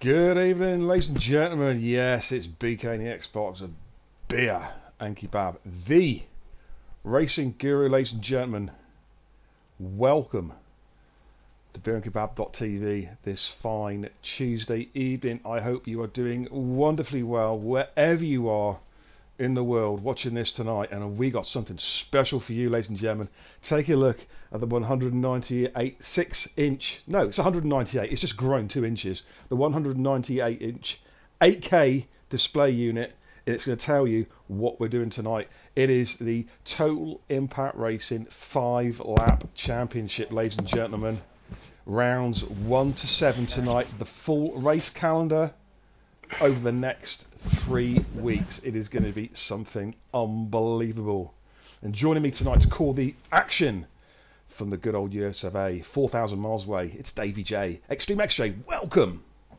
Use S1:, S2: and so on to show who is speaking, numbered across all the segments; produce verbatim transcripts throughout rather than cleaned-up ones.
S1: Good evening, ladies and gentlemen. Yes, it's B K and the Xbox, a beer and kebab, the racing guru, ladies and gentlemen. Welcome to beer and kebab dot T V this fine Tuesday evening. I hope you are doing wonderfully well wherever you are in the world watching this tonight, and we got something special for you, ladies and gentlemen. Take a look at the one hundred ninety-eight six inch, no, it's one hundred ninety-eight, it's just grown two inches, the one hundred ninety-eight inch eight K display unit, and it's going to tell you what we're doing tonight. It is the Total Impact Racing five lap championship, ladies and gentlemen. Rounds one to seven tonight, the full race calendar over the next three weeks. It is going to be something unbelievable. And joining me tonight to call the action from the good old U S of A, four thousand miles away, it's Davey J. Extreme X J, welcome.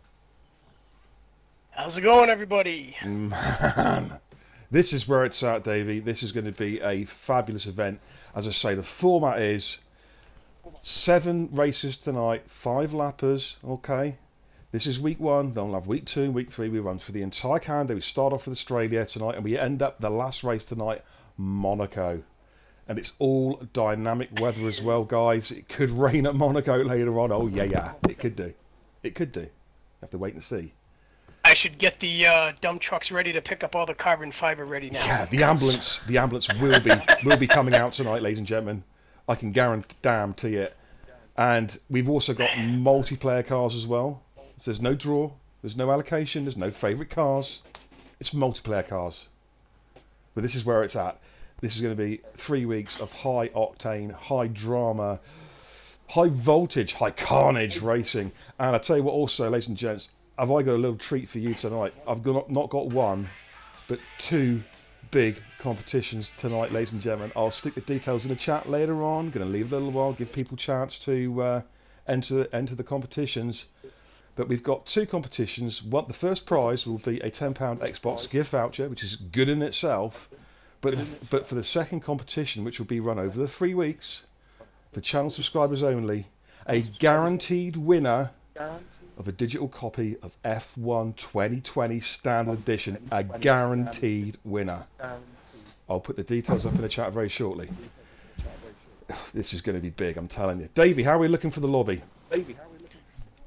S2: How's it going, everybody?
S1: Man, this is where it's at, Davey. This is going to be a fabulous event. As I say, the format is seven races tonight, five lappers, okay? This is week one, then we'll have week two and week three. We run for the entire calendar. We start off with Australia tonight, and we end up the last race tonight, Monaco. And it's all dynamic weather as well, guys. It could rain at Monaco later on. Oh, yeah, yeah, it could do. It could do. You have to wait and see.
S2: I should get the uh, dump trucks ready to pick up all the carbon fiber ready now.
S1: Yeah, the ambulance, the ambulance will be will be coming out tonight, ladies and gentlemen. I can guarantee it. And we've also got multiplayer cars as well. So there's no draw, there's no allocation, there's no favourite cars. It's multiplayer cars. But this is where it's at. This is going to be three weeks of high octane, high drama, high voltage, high carnage racing. And I tell you what also, ladies and gents, have I got a little treat for you tonight. I've got, not got one, but two big competitions tonight, ladies and gentlemen. I'll stick the details in the chat later on. Going to leave it a little while, give people a chance to uh, enter, enter the competitions. But we've got two competitions. One, the first prize will be a ten pound Xbox gift voucher, which is good in itself. But, but for the second competition, which will be run over the three weeks, for channel subscribers only, a guaranteed winner of a digital copy of F one twenty twenty Standard Edition. A guaranteed winner. I'll put the details up in the chat very shortly. This is going to be big, I'm telling you. Davey, how are we looking for the lobby? Davey, how are we looking?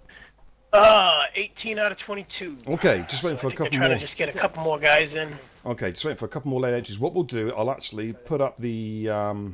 S2: Uh, eighteen out of twenty-two.
S1: Okay, just waiting
S2: so
S1: for
S2: I
S1: a couple
S2: they're trying
S1: more.
S2: to just get a couple more guys in.
S1: Okay, just waiting for a couple more late entries. What we'll do, I'll actually put up the um,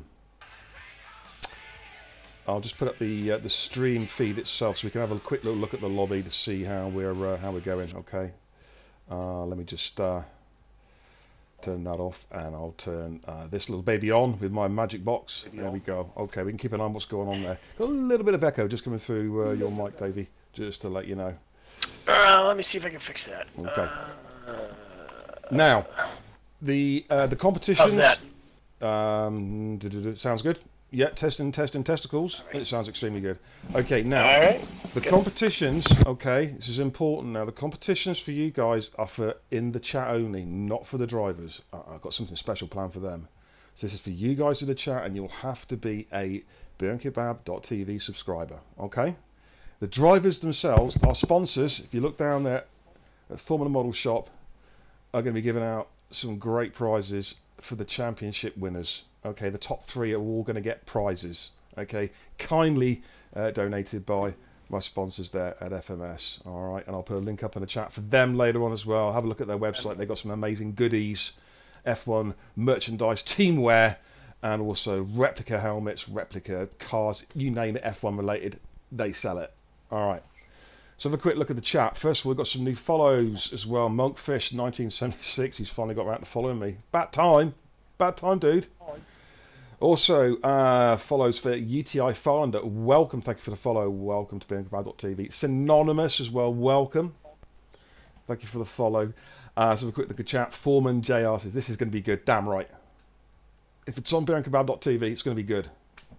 S1: I'll just put up the uh, the stream feed itself, so we can have a quick little look at the lobby to see how we're uh, how we're going. Okay, uh, let me just uh, turn that off, and I'll turn uh, this little baby on with my magic box. There we go. Okay, we can keep an eye on what's going on there. Got a little bit of echo just coming through uh, your mic, Davey, just to let you know.
S2: Uh, let me see if I can fix that.
S1: Okay.
S2: Uh,
S1: Now, the uh, the competitions.
S2: How's that?
S1: Um, sounds good. Yeah, testing, testing testicles. Right. It sounds extremely good. Okay, now
S2: All right.
S1: the good. Competitions. Okay, this is important. Now, the competitions for you guys are for in the chat only, not for the drivers. Uh, I've got something special planned for them. So this is for you guys in the chat, and you'll have to be a beer and kebab dot T V subscriber. Okay. The drivers themselves, our sponsors, if you look down there at Formula Model Shop, are going to be giving out some great prizes for the championship winners. Okay, the top three are all going to get prizes. Okay, kindly uh, donated by my sponsors there at F M S. All right, and I'll put a link up in the chat for them later on as well. Have a look at their website. They've got some amazing goodies, F one merchandise, teamwear, and also replica helmets, replica cars, you name it, F one related, they sell it. All right. So have a quick look at the chat. First of all, we've got some new follows as well. Monkfish nineteen seventy-six, he's finally got around to following me. Bad time. Bad time, dude. Also, uh, follows for U T I Finder. Welcome, thank you for the follow. Welcome to beer and kebab dot T V. Synonymous as well, welcome. Thank you for the follow. Uh, so have a quick look at chat. Foreman J R says, this is going to be good. Damn right. If it's on beer and kebab dot T V, it's going to be good.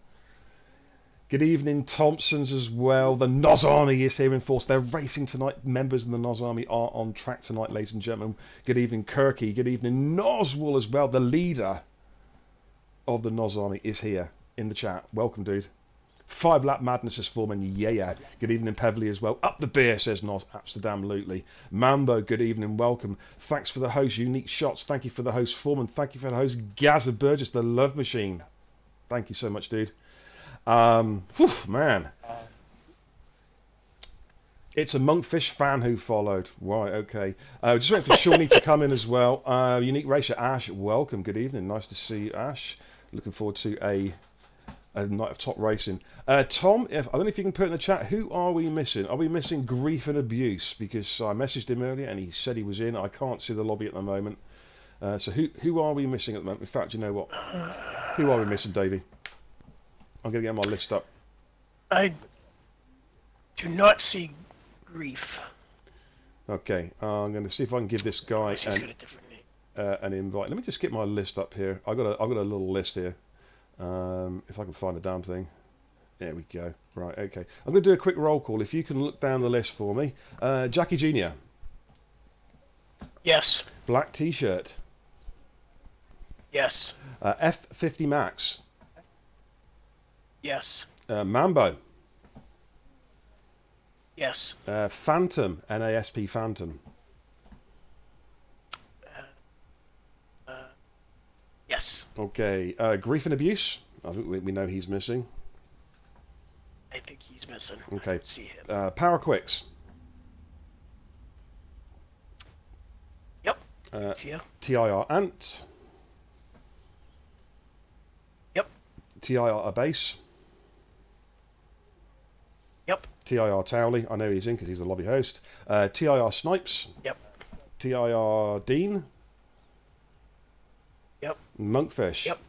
S1: Good evening, Thompsons as well. The Noz Army is here in force. They're racing tonight. Members of the Noz Army are on track tonight, ladies and gentlemen. Good evening, Kirky. Good evening, Noswell as well. The leader of the Noz Army is here in the chat. Welcome, dude. Five Lap Madness is forming. Yeah, yeah. Good evening, Pevley, as well. Up the beer, says Nos. Absolutely. Mambo, good evening. Welcome. Thanks for the host. Unique Shots. Thank you for the host, Foreman. Thank you for the host, Gaza Burgess, the Love Machine. Thank you so much, dude. Um, whew, man. It's a Monkfish fan who followed. Right, okay. Uh, just waiting for Shawnee to come in as well. Uh, Unique Racer, Ash, welcome. Good evening. Nice to see you, Ash. Looking forward to a, a night of top racing. Uh, Tom, if, I don't know if you can put in the chat, who are we missing? Are we missing Grief and Abuse? Because I messaged him earlier and he said he was in. I can't see the lobby at the moment. Uh, so who who are we missing at the moment? In fact, you know what? Who are we missing, Davey? I'm going to get my list up.
S2: I do not see Grief.
S1: Okay, uh, I'm going to see if I can give this guy
S2: He's
S1: an,
S2: got a different name.
S1: uh, an invite. Let me just get my list up here. I've got a, I've got a little list here. Um, if I can find the damn thing. There we go. Right, okay. I'm going to do a quick roll call. If you can look down the list for me. Uh, Jackie Junior
S2: Yes.
S1: Black T-shirt.
S2: Yes.
S1: Uh, F fifty Max.
S2: Yes.
S1: Uh, Mambo.
S2: Yes.
S1: Uh, Phantom. N A S P Phantom.
S2: Uh, yes.
S1: Okay. Uh, Grief and Abuse. I think we, we know he's missing.
S2: I think he's missing.
S1: Okay.
S2: I don't see him.
S1: Uh, Power Quicks.
S2: Yep.
S1: Uh,
S2: See ya.
S1: T I R Ant.
S2: Yep.
S1: T I R Abase.
S2: Yep.
S1: T I R Towley. I know he's in because he's the lobby host. Uh, T I R Snipes.
S2: Yep.
S1: T I R Dean.
S2: Yep.
S1: Monkfish.
S2: Yep.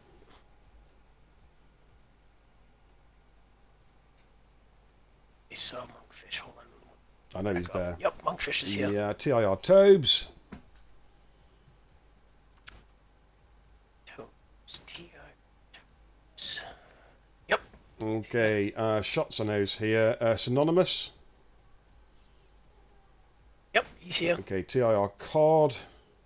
S2: I saw Monkfish. Hold on.
S1: I know he's
S2: Back up.
S1: there.
S2: Yep. Monkfish is here.
S1: Yeah. T I R Tobes.
S2: Toes, T I Toes. Yep.
S1: Okay. Uh, Shots I know is here. Uh, Synonymous.
S2: Yep. He's here.
S1: Okay. T I R Cod.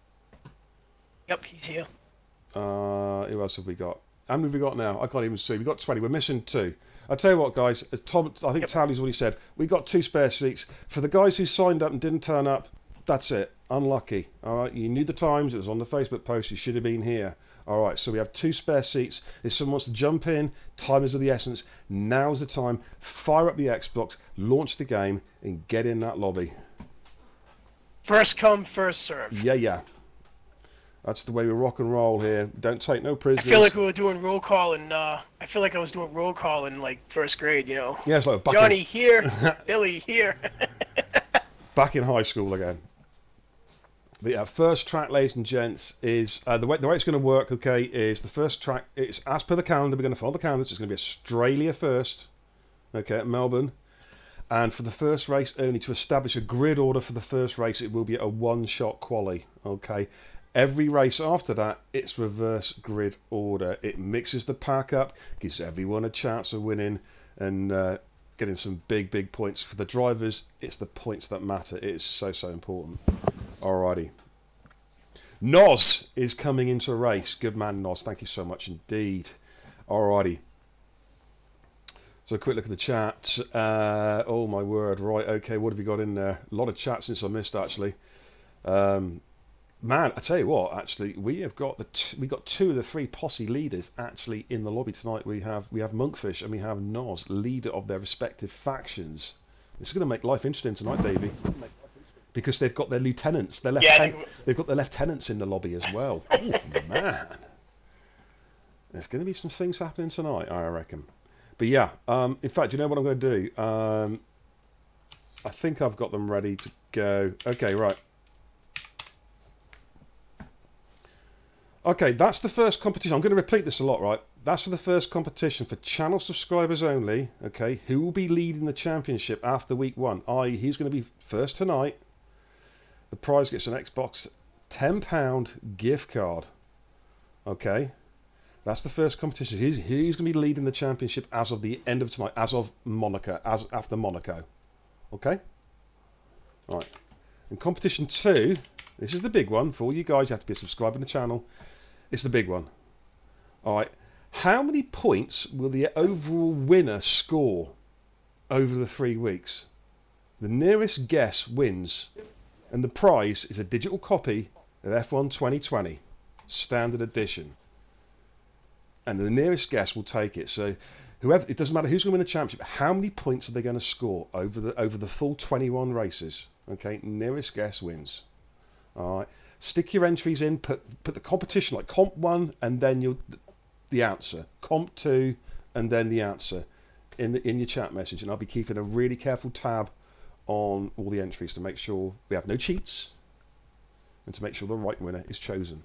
S2: Yep. He's here.
S1: Uh, who else have we got? How many have we got now? I can't even see. We've got twenty. We're missing two. I'll tell you what, guys. As Tom, I think
S2: Yep.
S1: Towley's already said, we got two spare seats. For the guys who signed up and didn't turn up, that's it. Unlucky. All right. You knew the times. It was on the Facebook post. You should have been here. All right. So we have two spare seats. If someone wants to jump in, time is of the essence. Now's the time. Fire up the Xbox, launch the game, and get in that lobby.
S2: First come, first serve.
S1: Yeah, yeah. That's the way we rock and roll here. Don't take no
S2: I
S1: prisoners.
S2: feel like we were doing roll call in. Uh, I feel like I was doing roll call in like first grade. You know.
S1: Yeah, it's like back in-
S2: Johnny here, Billy here.
S1: back in high school again. The uh, first track, ladies and gents, is uh, the way the way it's going to work. Okay, is the first track. It's as per the calendar. We're going to follow the calendar. It's going to be Australia first. Okay, at Melbourne, and for the first race only to establish a grid order for the first race, it will be a one-shot quali. Okay. Every race after that, it's reverse grid order. It mixes the pack up, gives everyone a chance of winning and uh, getting some big, big points. For the drivers, it's the points that matter. It is so, so important. Alrighty. Nos is coming into a race. Good man, Nos. Thank you so much indeed. Alrighty. So a quick look at the chat. Uh, oh, my word. Right, okay, what have you got in there? A lot of chat since I missed, actually. Um... Man, I tell you what, actually, we have got the t we got two of the three posse leaders actually in the lobby tonight. We have we have Monkfish and we have Nos, leader of their respective factions. This is going to make life interesting tonight, Davey, because they've got their lieutenants, their lieutenant,
S2: Yeah,
S1: they've got their lieutenants in the lobby as well. Oh man, there's going to be some things happening tonight, I reckon. But yeah, um, in fact, you know what I'm going to do? Um, I think I've got them ready to go. Okay, right. Okay, that's the first competition. I'm going to repeat this a lot, right? That's for the first competition for channel subscribers only, okay? Who will be leading the championship after week one? that is, he's going to be first tonight. The prize gets an Xbox ten pound gift card, okay? That's the first competition. He's, he's going to be leading the championship as of the end of tonight, as of Monaco, as after Monaco, okay? All right. And competition two, this is the big one. For all you guys, you have to be a subscriber to the channel. It's the big one. All right. How many points will the overall winner score over the three weeks? The nearest guess wins. And the prize is a digital copy of F one twenty twenty, standard edition. And the nearest guess will take it. So whoever, it doesn't matter who's going to win the championship, how many points are they going to score over the over the full twenty-one races? Okay, nearest guess wins. All right. Stick your entries in, put put the competition like comp one and then you'll the answer. Comp two and then the answer in the in your chat message, and I'll be keeping a really careful tab on all the entries to make sure we have no cheats and to make sure the right winner is chosen.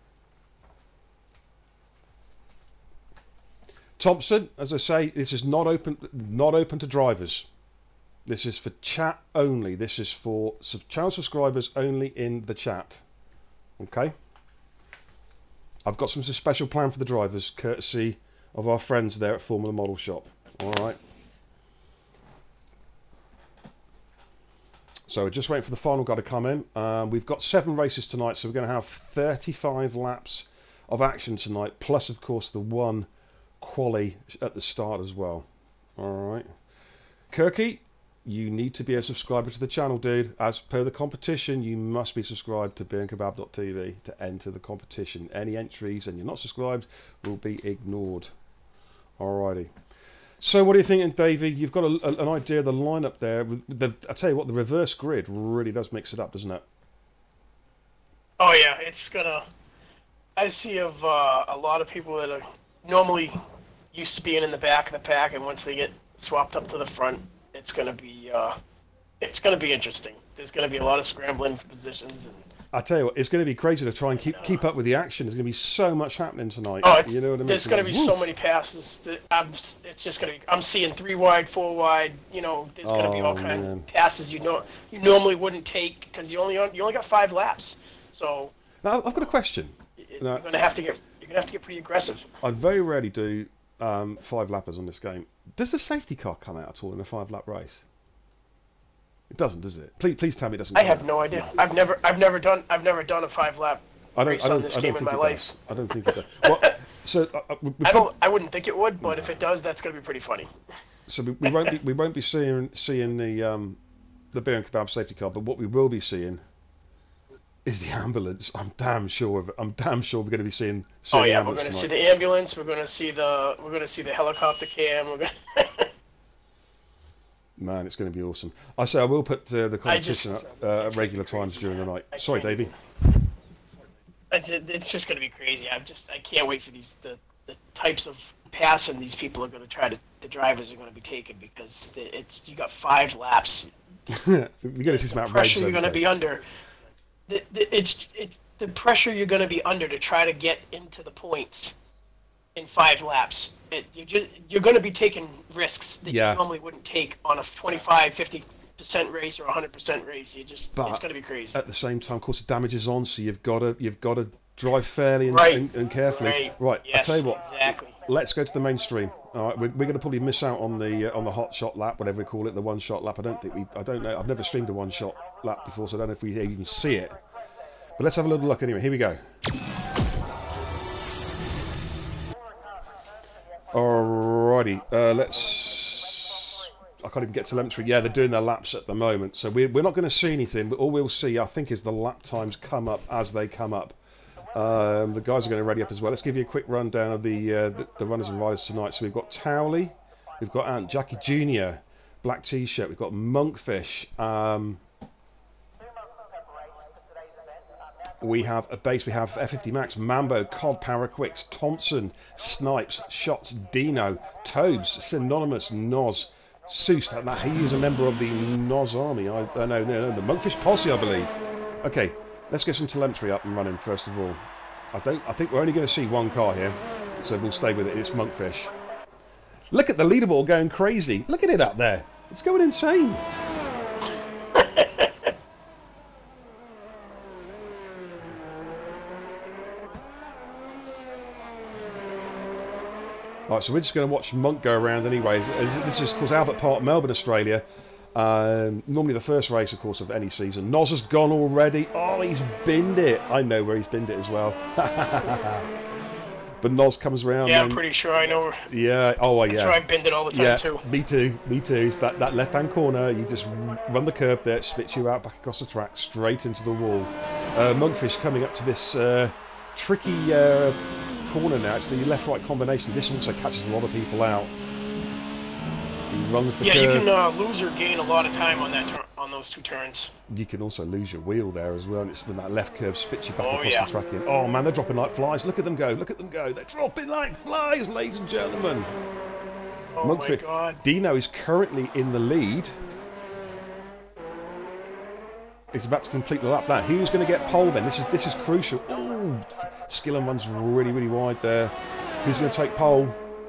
S1: Thompson, as I say, this is not open not open to drivers. This is for chat only. This is for sub channel subscribers only in the chat. Okay? I've got some special plan for the drivers, courtesy of our friends there at Formula Model Shop. Alright. So we're just waiting for the final guy to come in. Um, we've got seven races tonight, so we're going to have thirty-five laps of action tonight, plus of course the one quali at the start as well. Alright. Kirky, you need to be a subscriber to the channel, dude. As per the competition, you must be subscribed to beer and kebab dot t v to enter the competition. Any entries and you're not subscribed will be ignored. Alrighty. So what are you thinking, Davey? You've got a, a, an idea of the lineup there. The, I tell you what, the reverse grid really does mix it up, doesn't it?
S2: Oh yeah, it's gonna. I see of uh, a lot of people that are normally used to being in the back of the pack, and once they get swapped up to the front, it's gonna be uh, it's gonna be interesting. There's gonna be a lot of scrambling for positions, and
S1: I tell you what, it's going to be crazy to try and keep keep up with the action. There's going to be so much happening tonight.
S2: Oh, it's,
S1: you know what I mean?
S2: there's going to be
S1: Woof.
S2: so many passes that I'm. It's just going to be. I'm seeing three wide, four wide. You know, there's going to be all
S1: Oh,
S2: kinds
S1: man.
S2: of passes you know you normally wouldn't take because you only you only got five laps. So
S1: Now, I've got a question.
S2: it,
S1: No.
S2: you're going to have to get you're going to have to get pretty aggressive.
S1: I very rarely do um, five lappers on this game. Does the safety car come out at all in a five lap race? It doesn't, does it? Please, please tell me it doesn't.
S2: I
S1: come
S2: have
S1: out.
S2: no idea. I've never I've never done I've never done a five lap
S1: I don't.
S2: race
S1: I
S2: on
S1: don't.
S2: this
S1: I don't
S2: game in
S1: think
S2: my
S1: it
S2: life.
S1: does. I don't think it does. Well, so uh, we, we
S2: I
S1: prob-
S2: don't. I wouldn't think it would, but if it does, that's going to be pretty funny.
S1: So we, we won't be we won't be seeing seeing the um, the beer and kebab safety car, but what we will be seeing is the ambulance. I'm damn sure of it. I'm damn sure we're going to be seeing. seeing
S2: Oh
S1: the
S2: yeah, we're
S1: ambulance
S2: going to see
S1: tonight.
S2: the ambulance. We're going to see the we're going to see the helicopter cam. We're going.
S1: Man, it's going to be awesome. I say I will put uh, the
S2: I just-
S1: competition at, uh, at regular times during the night. Sorry,
S2: can't
S1: Davey.
S2: It's, it's just going to be crazy. I'm just I can't wait for these the, the types of passing these people are going to try to the drivers are going to be taking because the, it's you got five laps.
S1: You're going to see some outrageous
S2: Pressure you're going to
S1: overtakes.
S2: be under. The, the, it's it's the pressure you're going to be under to try to get into the points in five laps. It, you just you're going to be taking risks that
S1: Yeah.
S2: you normally wouldn't take on a twenty-five, fifty percent race or a one hundred percent race. You just
S1: But
S2: it's going to be crazy.
S1: At the same time, of course, the damage is on, so you've got to you've got to drive fairly and,
S2: Right.
S1: and, and carefully.
S2: Right.
S1: Right.
S2: Yes,
S1: I tell you what.
S2: exactly.
S1: Let's go to the mainstream. All right, we're, we're going to probably miss out on the uh, on the hot shot lap, whatever we call it, the one shot lap. I don't think we. I don't know. I've never streamed a one shot lap before, so I don't know if we even see it. But let's have a little look anyway. Here we go. Alrighty, uh, let's. I can't even get telemetry. Yeah, they're doing their laps at the moment, so we're we're not going to see anything. But all we'll see, I think, is the lap times come up as they come up. Um, the guys are going to ready up as well. Let's give you a quick rundown of the, uh, the the runners and riders tonight. So we've got Towley, we've got Aunt Jackie Junior, black T-shirt. We've got Monkfish. Um, we have a base. We have F fifty Max, Mambo, Cod, Paraquix, Thompson, Snipes, Shots, Dino, Tobes, Synonymous, Noz, Seuss. That, that he is a member of the Noz army. I, I know, no, no, the Monkfish posse, I believe. Okay. Let's get some telemetry up and running first of all. I don't. I think we're only going to see one car here, so we'll stay with it. It's Monkfish. Look at the leaderboard going crazy. Look at it up there. It's going insane. Right, so we're just going to watch Monk go around anyway. This is, of course, Albert Park, Melbourne, Australia. Um, normally the first race, of course, of any season. Noz has gone already. Oh, he's binned it. I know where he's binned it as well. But Noz comes around.
S2: Yeah, I'm
S1: and,
S2: pretty sure I know.
S1: Yeah. Oh, well,
S2: That's
S1: yeah.
S2: where I binned it all the time
S1: yeah,
S2: too.
S1: Me too. Me too. It's that that left-hand corner. You just run the curb there, it spits you out back across the track, straight into the wall. Uh, Monkfish coming up to this uh, tricky uh, corner now. It's the left-right combination. This also catches a lot of people out. He runs the
S2: yeah,
S1: curve.
S2: you can uh, lose or gain a lot of time on that tur on those two turns.
S1: You can also lose your wheel there as well, and it's when that left curve spits you back
S2: Oh,
S1: across
S2: yeah.
S1: the track in. Oh man, they're dropping like flies. Look at them go. Look at them go. They're dropping like flies, ladies and gentlemen.
S2: Oh
S1: Monkfish.
S2: my god.
S1: Dino is currently in the lead. He's about to complete the lap now. Who's going to get pole then? This is this is crucial. Oh, Skillen runs really, really wide there. Who's going to take pole?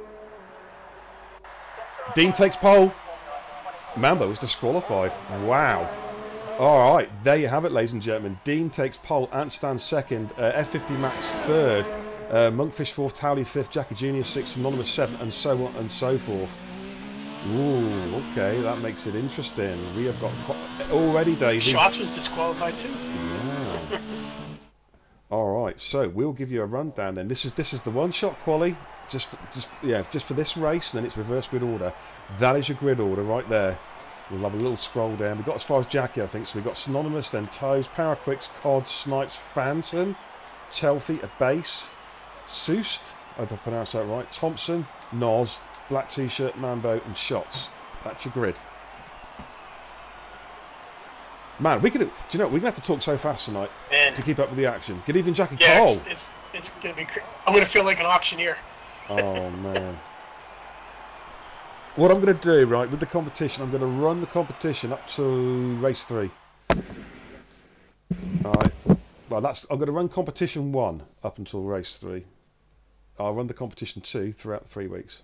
S1: Dean takes pole. Mambo is disqualified. Wow. All right, there you have it, ladies and gentlemen. Dean takes pole, Ant stands second, uh, F fifty Max third, uh, Monkfish fourth, Towley fifth, Jackie Junior sixth, Anonymous seventh, and so on and so forth. Ooh, okay, that makes it interesting. We have got already, Davey.
S2: Shots was disqualified too.
S1: Yeah. All right, so we'll give you a rundown then. This is this is the one-shot quali. Just, for, just yeah, just for this race, and then it's reverse grid order. That is your grid order right there. We'll have a little scroll down. We got as far as Jackie, I think. So we got Synonymous, then Toes, Paraquix, Cod, Snipes, Phantom, Telfie, a base, Soust, I hope I've pronounced that right. Thompson, Noz, Black T-shirt, Mambo, and Shots. That's your grid. Man, we could. Do you know we're gonna have to talk so fast tonight
S2: Man.
S1: to keep up with the action. Good evening, Jackie
S2: Yeah,
S1: Cole.
S2: it's, it's it's gonna be. Cr I'm gonna feel like an auctioneer.
S1: Oh man. What I'm going to do, right, with the competition, I'm going to run the competition up to race three. Alright. Well, that's I'm going to run competition one up until race three. I'll run the competition two throughout three weeks.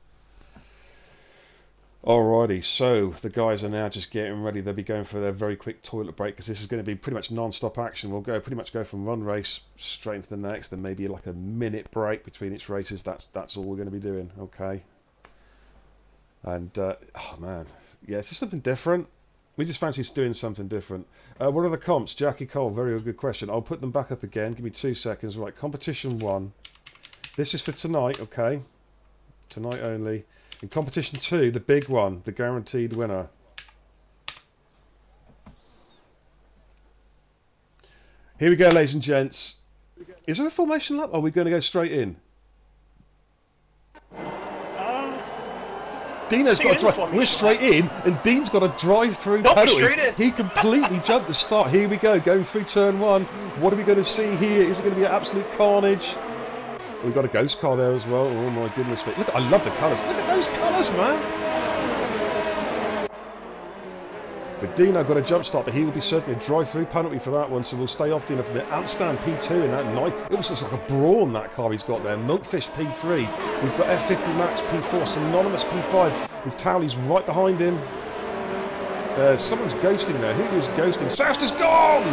S1: Alrighty, so the guys are now just getting ready. They'll be going for their very quick toilet break because this is going to be pretty much non-stop action. We'll go pretty much go from one race straight into the next, and maybe like a minute break between each races. That's that's all we're going to be doing. Okay. And uh, oh man, yeah, it's just something different. We just fancy doing something different. Uh, what are the comps? Jackie Cole, very good question. I'll put them back up again. Give me two seconds. Right, competition one. This is for tonight, okay? Tonight only. In competition two, the big one, the guaranteed winner. Here we go, ladies and gents. Is there a formation lap? Or are we going to go straight in? Dino's got to drive. We're straight in, and Dean's got to drive through
S2: nope,
S1: penalty.
S2: Straight in.
S1: He completely jumped the start. Here we go, going through turn one. What are we going to see here? Is it going to be an absolute carnage? We've got a ghost car there as well. Oh my goodness! Look, I love the colours. Look at those colours, man. But Dino got a jump start, but he will be serving a drive-through penalty for that one, so we'll stay off Dino from the Antstand P two in that night. It was just like a brawn, that car he's got there. Monkfish P three. We've got F fifty Max P four, Synonymous P five, with Towley's right behind him. Uh, someone's ghosting there. Who is ghosting? Soust is gone!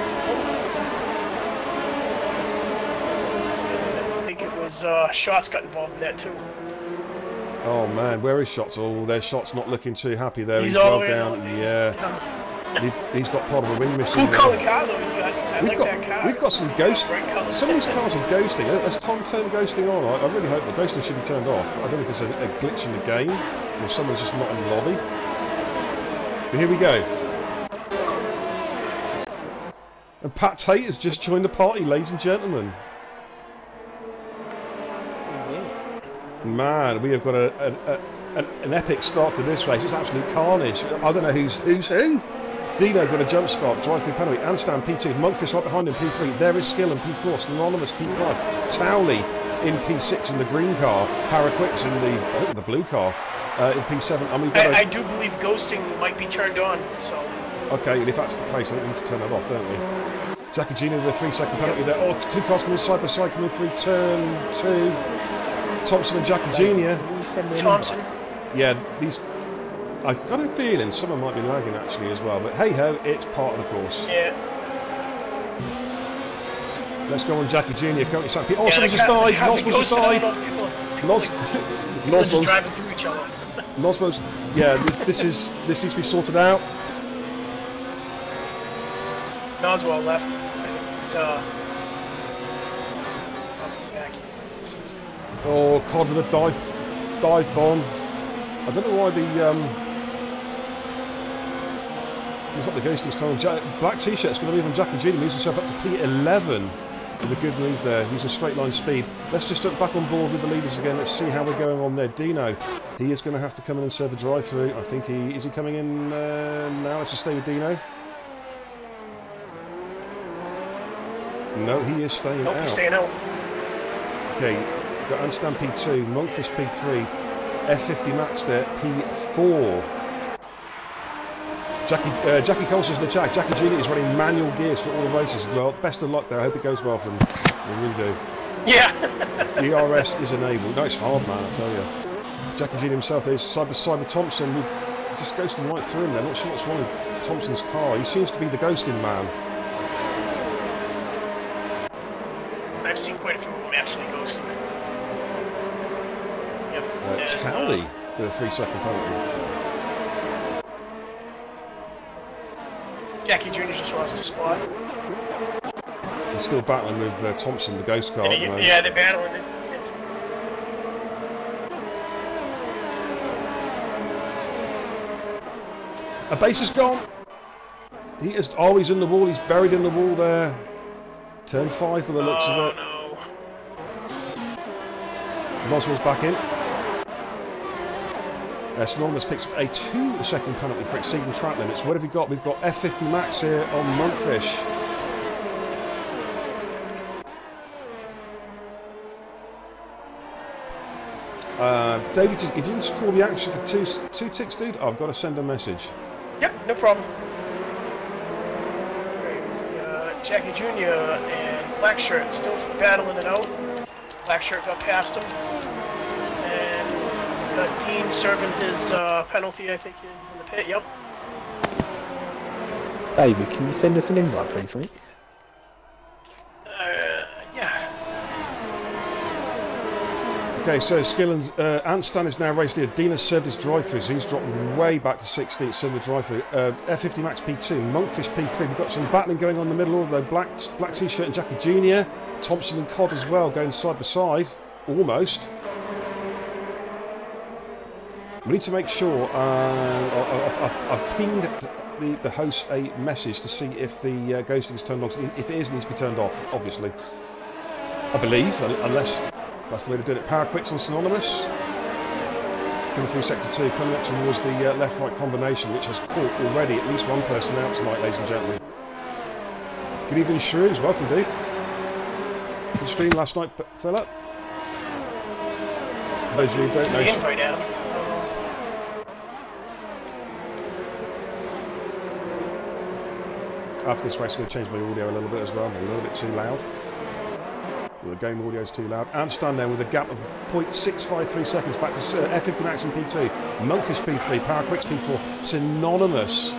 S2: I think it was uh, Shots got involved in that too.
S1: Oh man, where is Shots? Oh, their Shots not looking too happy there.
S2: He's,
S1: He's
S2: all
S1: well
S2: the way
S1: down.
S2: down.
S1: Yeah. He's, he's got part of the wing missing.
S2: Cool color car though he's got. I
S1: We've
S2: like
S1: got
S2: that car.
S1: we've got some ghost.
S2: Bright color.
S1: Some of these cars are ghosting. Has Tom turned ghosting on? I, I really hope the ghosting should be turned off. I don't know if there's a, a glitch in the game or someone's just not in the lobby. But here we go. And Pat Tate has just joined the party, ladies and gentlemen. Man, we have got a, a, a an, an epic start to this race. It's absolute carnage. I don't know who's who's who. Dino got a jump start, drive through penalty. Anstan P two, Monkfish right behind him P three. There is Skill in P four, Synonymous P five, Towley in P six in the green car, Paraquix in the I think the blue car uh, in P seven. And we've got
S2: I,
S1: a,
S2: I do believe ghosting might be turned on. So
S1: okay, and if that's the case, I think we need to turn that off, don't we? Jackie Junior with a three-second penalty there. Oh, two cars coming side by side, coming through turn two. Thompson and Jackie Junior
S2: Thompson.
S1: Yeah, these. I've got a feeling some of them might be lagging actually as well, but hey ho, it's part of the course.
S2: Yeah.
S1: Let's go on Jackie Junior Currently sat P. Oh,
S2: yeah,
S1: someone just died. Noswell's just died.
S2: Nos.
S1: Noswell's
S2: driving through each other.
S1: Noswell's. Yeah, this this is this needs to be sorted out.
S2: Noswell left. It's uh. Back.
S1: Oh, Cod with a dive, dive bomb. I don't know why the um, it's not the ghosting's telling Jack, black t-shirt's going to move on Jackie Junior Moves himself up to P eleven with a good move there, using straight line speed. Let's just jump back on board with the leaders again. Let's see how we're going on there. Dino, he is going to have to come in and serve a drive-through. I think he is he coming in uh, now. Let's just stay with Dino. No, he is staying
S2: Nope,
S1: out.
S2: he's staying out.
S1: Okay, we've got Anstan P two, Monkfish P three, F fifty Max there, P four. Jackie, uh, Jackie Colson's in the chat. Jackie Junior is running manual gears for all the races as well. Best of luck there. I hope it goes well for them. I really do.
S2: Yeah.
S1: D R S is enabled. No, it's hard, man, I tell you. Jackie Junior himself there is side by side with Thompson. We've just ghosting right through him there. Not sure what's wrong with Thompson's car. He seems to be the ghosting man.
S2: I've seen quite a few of them actually ghosting. Yep.
S1: Uh, Tally uh, with a three second penalty.
S2: Jackie Junior just lost a spot.
S1: He's still battling with uh, Thompson, the ghost car.
S2: He, yeah, they're battling. It's, it's...
S1: A base is gone. He is always in the wall. He's buried in the wall there. Turn five for the looks
S2: oh,
S1: of it.
S2: No.
S1: Boswell's back in. Uh, Synonymous picks up a two second penalty for exceeding track limits. What have we got? We've got F fifty Max here on Monkfish. Uh, David, just, if you can just call the action for two, two ticks, dude, I've got to send a message.
S2: Yep, no problem. Uh, Jackie Junior and Black Shirt still battling it out. Black Shirt got past him. And uh, Dean serving his uh, penalty, I think, is in the pit. Yep.
S3: David, can you send us an invite, please, mate?
S2: Uh, yeah.
S1: Okay, so Skillen's uh, Anstan is now race leader. Dean has served his drive-through, so he's dropped way back to sixteenth, serving the drive-through. Uh, F fifty Max P two, Monkfish P three. We've got some battling going on in the middle, although Black Black T-shirt and Jackie Junior Thompson and Cod as well, going side by side, almost. We need to make sure. Uh, I've, I've, I've pinged the, the host a message to see if the uh, ghosting is turned on. If it is, it needs to be turned off, obviously. I believe, unless that's the way to do it. Power Quicks on Synonymous. Coming through Sector two, coming up towards the uh, left-right combination, which has caught already at least one person out tonight, ladies and gentlemen. Good evening, Shrews. Welcome, dude. Good stream last night, Philip. For those of you who don't know... After this race, I'm going to change my audio a little bit as well. I'm a little bit too loud. Well, the game audio is too loud. Anstan there with a gap of zero point six five three seconds back to uh, F fifty Max and P two. Monkfish P three, Power Quicks P four, Synonymous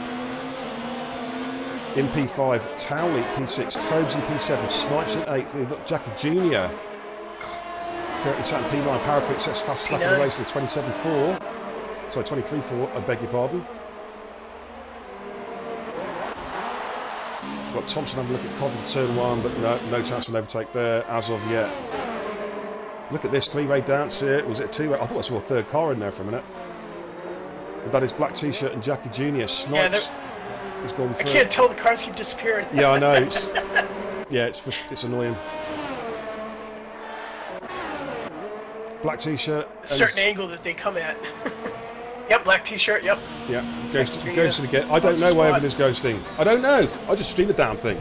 S1: in P five, Towley P six, Tobes in P seven, Snipes in eighth. We've got Jackie Junior currently sat in P nine. Power Quicks sets fast slap in the race to twenty-seven four. Sorry, twenty-three four, I beg your pardon. Got Thompson having a look at Cod to turn one, but no, no chance for an overtake there as of yet. Look at this three-way dance here. Was it a two-way? I thought I saw a third car in there for a minute. But that is Black T-shirt and Jackie Junior Snipes
S2: yeah,
S1: has gone through.
S2: I can't tell, the cars keep disappearing.
S1: Yeah, I know. It's, yeah, it's it's annoying. Black T-shirt.
S2: A certain angle that they come at. Yep, black T-shirt, yep.
S1: Yeah, goes to, goes to the get. I don't know why everything's ghosting. I don't know. I just stream the damn thing.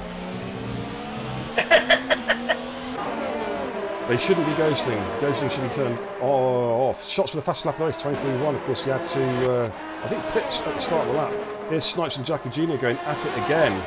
S1: They shouldn't be ghosting. Ghosting should be turned off. Shots with a fast slap race, twenty-three one. Of course, he had to, uh, I think, pits at the start of the lap. Here's Snipes and Jackie Junior going at it again.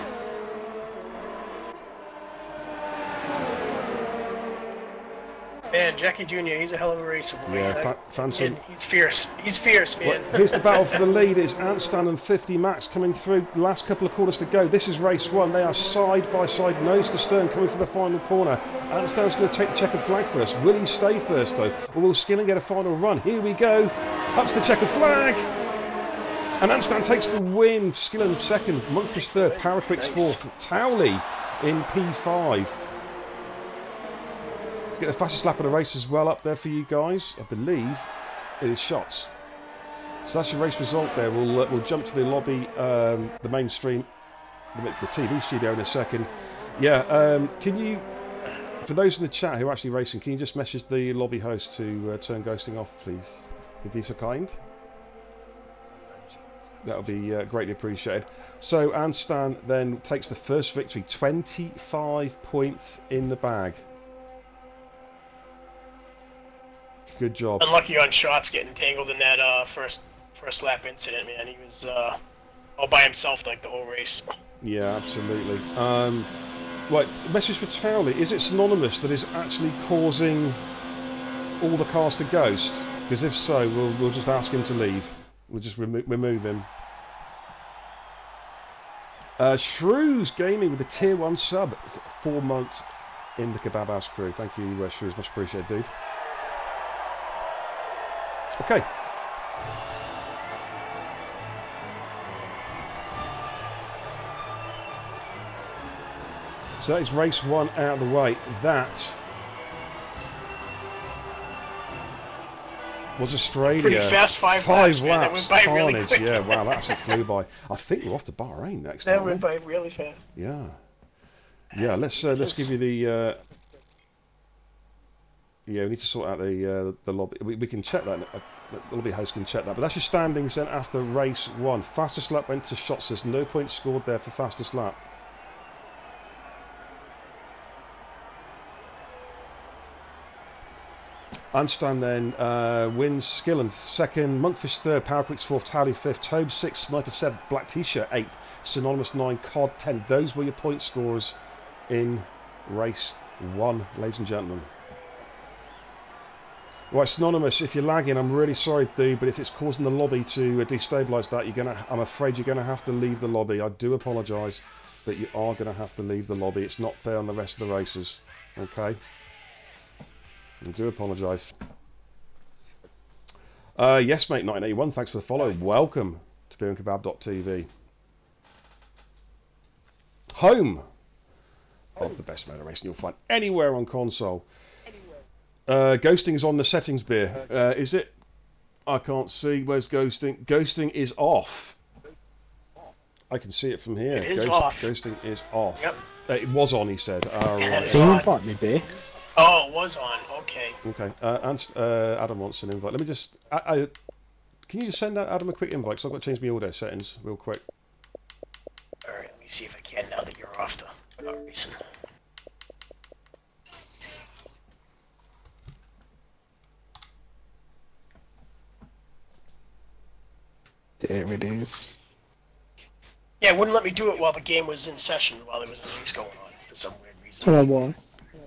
S2: Man, Jackie Junior, he's a hell of a racer. Boy.
S1: Yeah, fa fancy.
S2: He's fierce. He's fierce, man.
S1: Well, here's the battle for the lead. It's Anstan and fifty Max coming through. The last couple of corners to go. This is race one. They are side by side, nose to stern, coming for the final corner. Anstan's going to take the checkered flag first. Will he stay first, though? Or will Skillen get a final run? Here we go. Up to the checkered flag. And Anstan takes the win. Skillen second. Monkfish third. Power Quicks fourth. Towley in P five. Let's get the fastest lap of the race as well up there for you guys. I believe it is shots. So that's your race result there. We'll uh, we'll jump to the lobby, um, the mainstream, the, the T V studio in a second. Yeah, um, can you, for those in the chat who are actually racing, can you just message the lobby host to uh, turn ghosting off, please? If you'd be so kind. That would be uh, greatly appreciated. So Anstan then takes the first victory, twenty-five points in the bag. Good job.
S2: Unlucky on shots getting tangled in that uh, first first lap incident, man. He was uh, all by himself like the whole race.
S1: Yeah, absolutely. Um, right, message for Towley. Is it synonymous that is actually causing all the cars to ghost? Because if so, we'll, we'll just ask him to leave. We'll just remo remove him. Uh, Shrews Gaming with a tier one sub. Four months in the Kebab House crew. Thank you, uh, Shrews. Much appreciated, dude. Okay. So that is race one out of the way. That was Australia.
S2: Pretty fast five,
S1: five
S2: laps.
S1: laps.
S2: Man. That went by
S1: Carnage.
S2: really quick.
S1: Yeah, wow, that actually flew by. I think we're off to Bahrain next.
S2: That
S1: time,
S2: went by really fast.
S1: Yeah. Yeah. Let's uh, let's give you the. Uh, yeah, we need to sort out the uh, the lobby. We, we can check that. Uh, the lobby host can check that. But that's your standings then after race one. Fastest lap went to Shots. There's no points scored there for fastest lap. Anstan then uh, wins, Skillen second, Monkfish third, Powerprix fourth, Tally fifth, Tobe sixth, Sniper seventh, Black T-shirt eighth, Synonymous nine, Cod ten. Those were your point scores in race one, ladies and gentlemen. Right, Synonymous, if you're lagging, I'm really sorry, dude, but if it's causing the lobby to uh, destabilise that, you're gonna. I'm afraid you're gonna have to leave the lobby. I do apologise, but you are gonna have to leave the lobby. It's not fair on the rest of the racers. Okay. I do apologise. Uh, yes, mate, nineteen eighty-one, thanks for the follow. Welcome to beer and kebab dot T V. Home of the best motor racing you'll find anywhere on console. Uh, ghosting is on the settings, beer. Uh, is it? I can't see. Where's ghosting? Ghosting is off. I can see it from here.
S2: It is
S1: Ghost,
S2: off.
S1: Ghosting is off.
S2: Yep.
S1: Uh, it was on, he said. Uh, right.
S3: Can you invite me, beer?
S2: Oh, it was on. Okay.
S1: Okay, uh, and, uh, Adam wants an invite. Let me just... I, I, can you just send out Adam a quick invite? Because I've got to change my audio settings real quick.
S2: Alright, let me see if I can now that you're off the without reason.
S3: There it is.
S2: Yeah, it wouldn't let me do it while the game was in session, while there was a race going on, for some weird reason.
S3: I don't know why.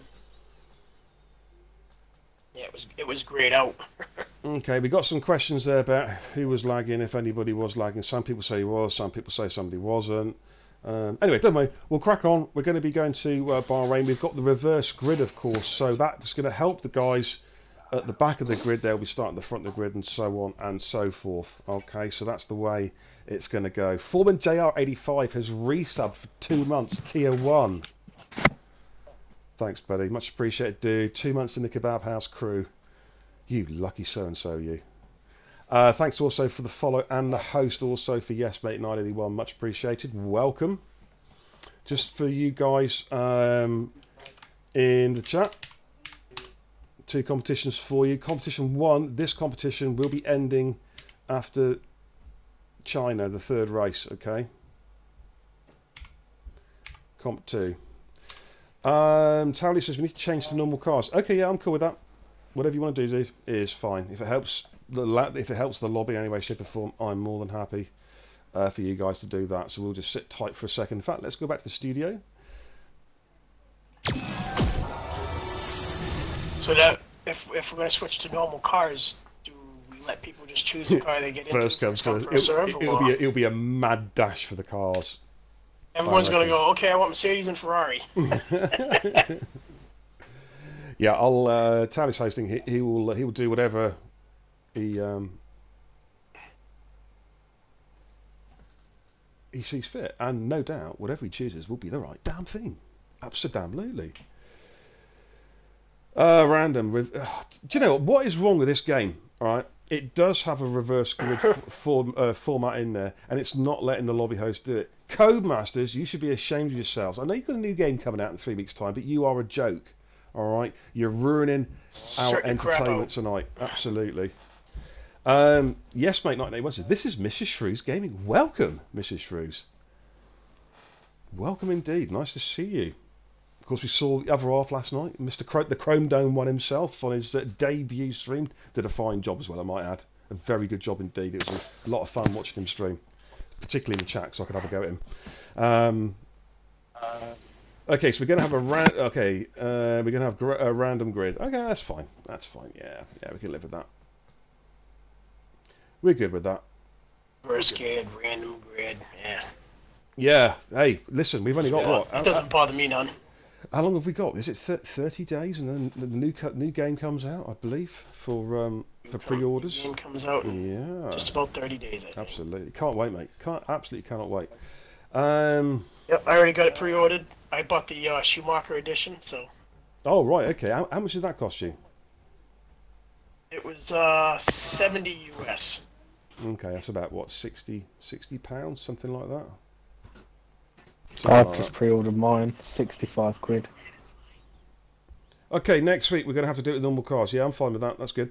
S2: Yeah, it was it was grayed out.
S1: Okay, we got some questions there about who was lagging, if anybody was lagging. Some people say he was, some people say somebody wasn't. Um, anyway, don't worry, we'll crack on. We're going to be going to uh, Bahrain. We've got the reverse grid, of course, so that's going to help the guys at the back of the grid. They'll be starting at the front of the grid and so on and so forth. Okay, so that's the way it's going to go. Foreman J R eighty-five has resubbed for two months, tier one. Thanks, buddy. Much appreciated, dude. Two months in the Kebab House crew. You lucky so-and-so, you. Uh, thanks also for the follow and the host also for Yes Mate nine eighty-one. Much appreciated. Welcome. Just for you guys um, in the chat, two competitions for you. Competition one, this competition will be ending after China, the third race, okay? Comp two. Um, Tally says we need to change to normal cars. Okay, yeah, I'm cool with that. Whatever you want to do, dude, is fine. If it helps the if it helps the lobby anyway, shape or form, I'm more than happy uh, for you guys to do that. So we'll just sit tight for a second. In fact, let's go back to the studio.
S2: So that if if we're going to switch to normal cars, do we let people just choose the car they get
S1: First
S2: into?
S1: comes first.
S2: first
S1: It'll,
S2: serve,
S1: it'll
S2: or
S1: be a, it'll be a mad dash for the cars.
S2: everyone's
S1: I
S2: going to
S1: reckon.
S2: go, okay, I want Mercedes and Ferrari.
S1: Yeah, I'll uh, Tally's hosting. He, he will he will do whatever he um, he sees fit, and no doubt whatever he chooses will be the right damn thing. Absolutely. Uh, random. With, uh, do you know what? What is wrong with this game? All right, it does have a reverse grid f- form, uh, format in there, and it's not letting the lobby host do it. Codemasters, you should be ashamed of yourselves. I know you've got a new game coming out in three weeks' time, but you are a joke. All right, you're ruining our entertainment tonight. Absolutely. Um, yes, mate. nineteen eighty-one says this is Missus Shrews Gaming. Welcome, Missus Shrews. Welcome indeed. Nice to see you. Of course, we saw the other half last night. Mister Cro- the Chrome Dome one himself on his uh, debut stream did a fine job as well, I might add. A very good job indeed. It was a, a lot of fun watching him stream, particularly in the chat, so I could have a go at him. Um, okay, so we're going to have a ran- okay. Uh, we're going to have gr- a random grid. Okay, that's fine. That's fine. Yeah, yeah, we can live with that. We're good with that.
S2: Reverse grid, random grid. Yeah.
S1: Yeah. Hey, listen, we've only got what?
S2: It doesn't bother me none.
S1: How long have we got? Is it thirty days, and then the new new game comes out, I believe, for um, for pre-orders.
S2: The game comes out in
S1: yeah,
S2: just about thirty days. I think.
S1: Absolutely, can't wait, mate. Can't absolutely cannot wait. Um,
S2: yep, I already got it pre-ordered. I bought the uh, Schumacher edition, so.
S1: Oh right, okay. How, how much did that cost you?
S2: It was uh, seventy U S.
S1: Okay, that's about what sixty pounds, something like that.
S3: I've
S1: like
S3: just
S1: that.
S3: pre-ordered mine, sixty-five quid.
S1: Okay, next week we're going to have to do it with normal cars. Yeah, I'm fine with that. That's good.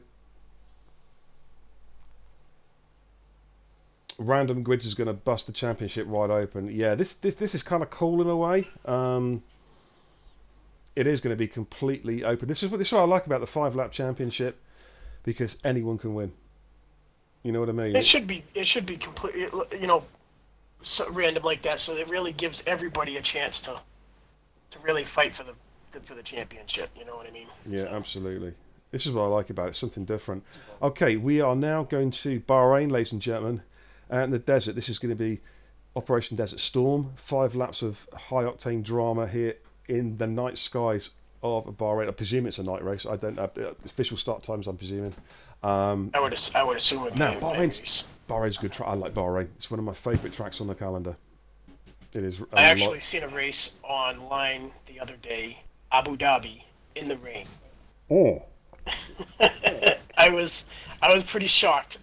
S1: Random Grids is going to bust the championship wide open. Yeah, this this this is kind of cool in a way. Um, it is going to be completely open. This is what this is what I like about the five lap championship, because anyone can win. You know what I mean?
S2: It should be. It should be completely. You know. So random like that, so it really gives everybody a chance to to really fight for the, the for the championship. You know what I mean?
S1: Yeah,
S2: so.
S1: Absolutely. This is what I like about it. Something different. Okay, we are now going to Bahrain, ladies and gentlemen, out in the desert. This is going to be Operation Desert Storm. Five laps of high octane drama here in the night skies of Bahrain. I presume it's a night race. I don't know. Official start times, I'm presuming. Um,
S2: I would I would assume it.
S1: No, Bahrain's, Bahrain's a good track. I like Bahrain. It's one of my favourite tracks on the calendar. It is.
S2: I actually seen a race online the other day, Abu Dhabi, in the rain.
S1: Oh.
S2: I was I was pretty shocked.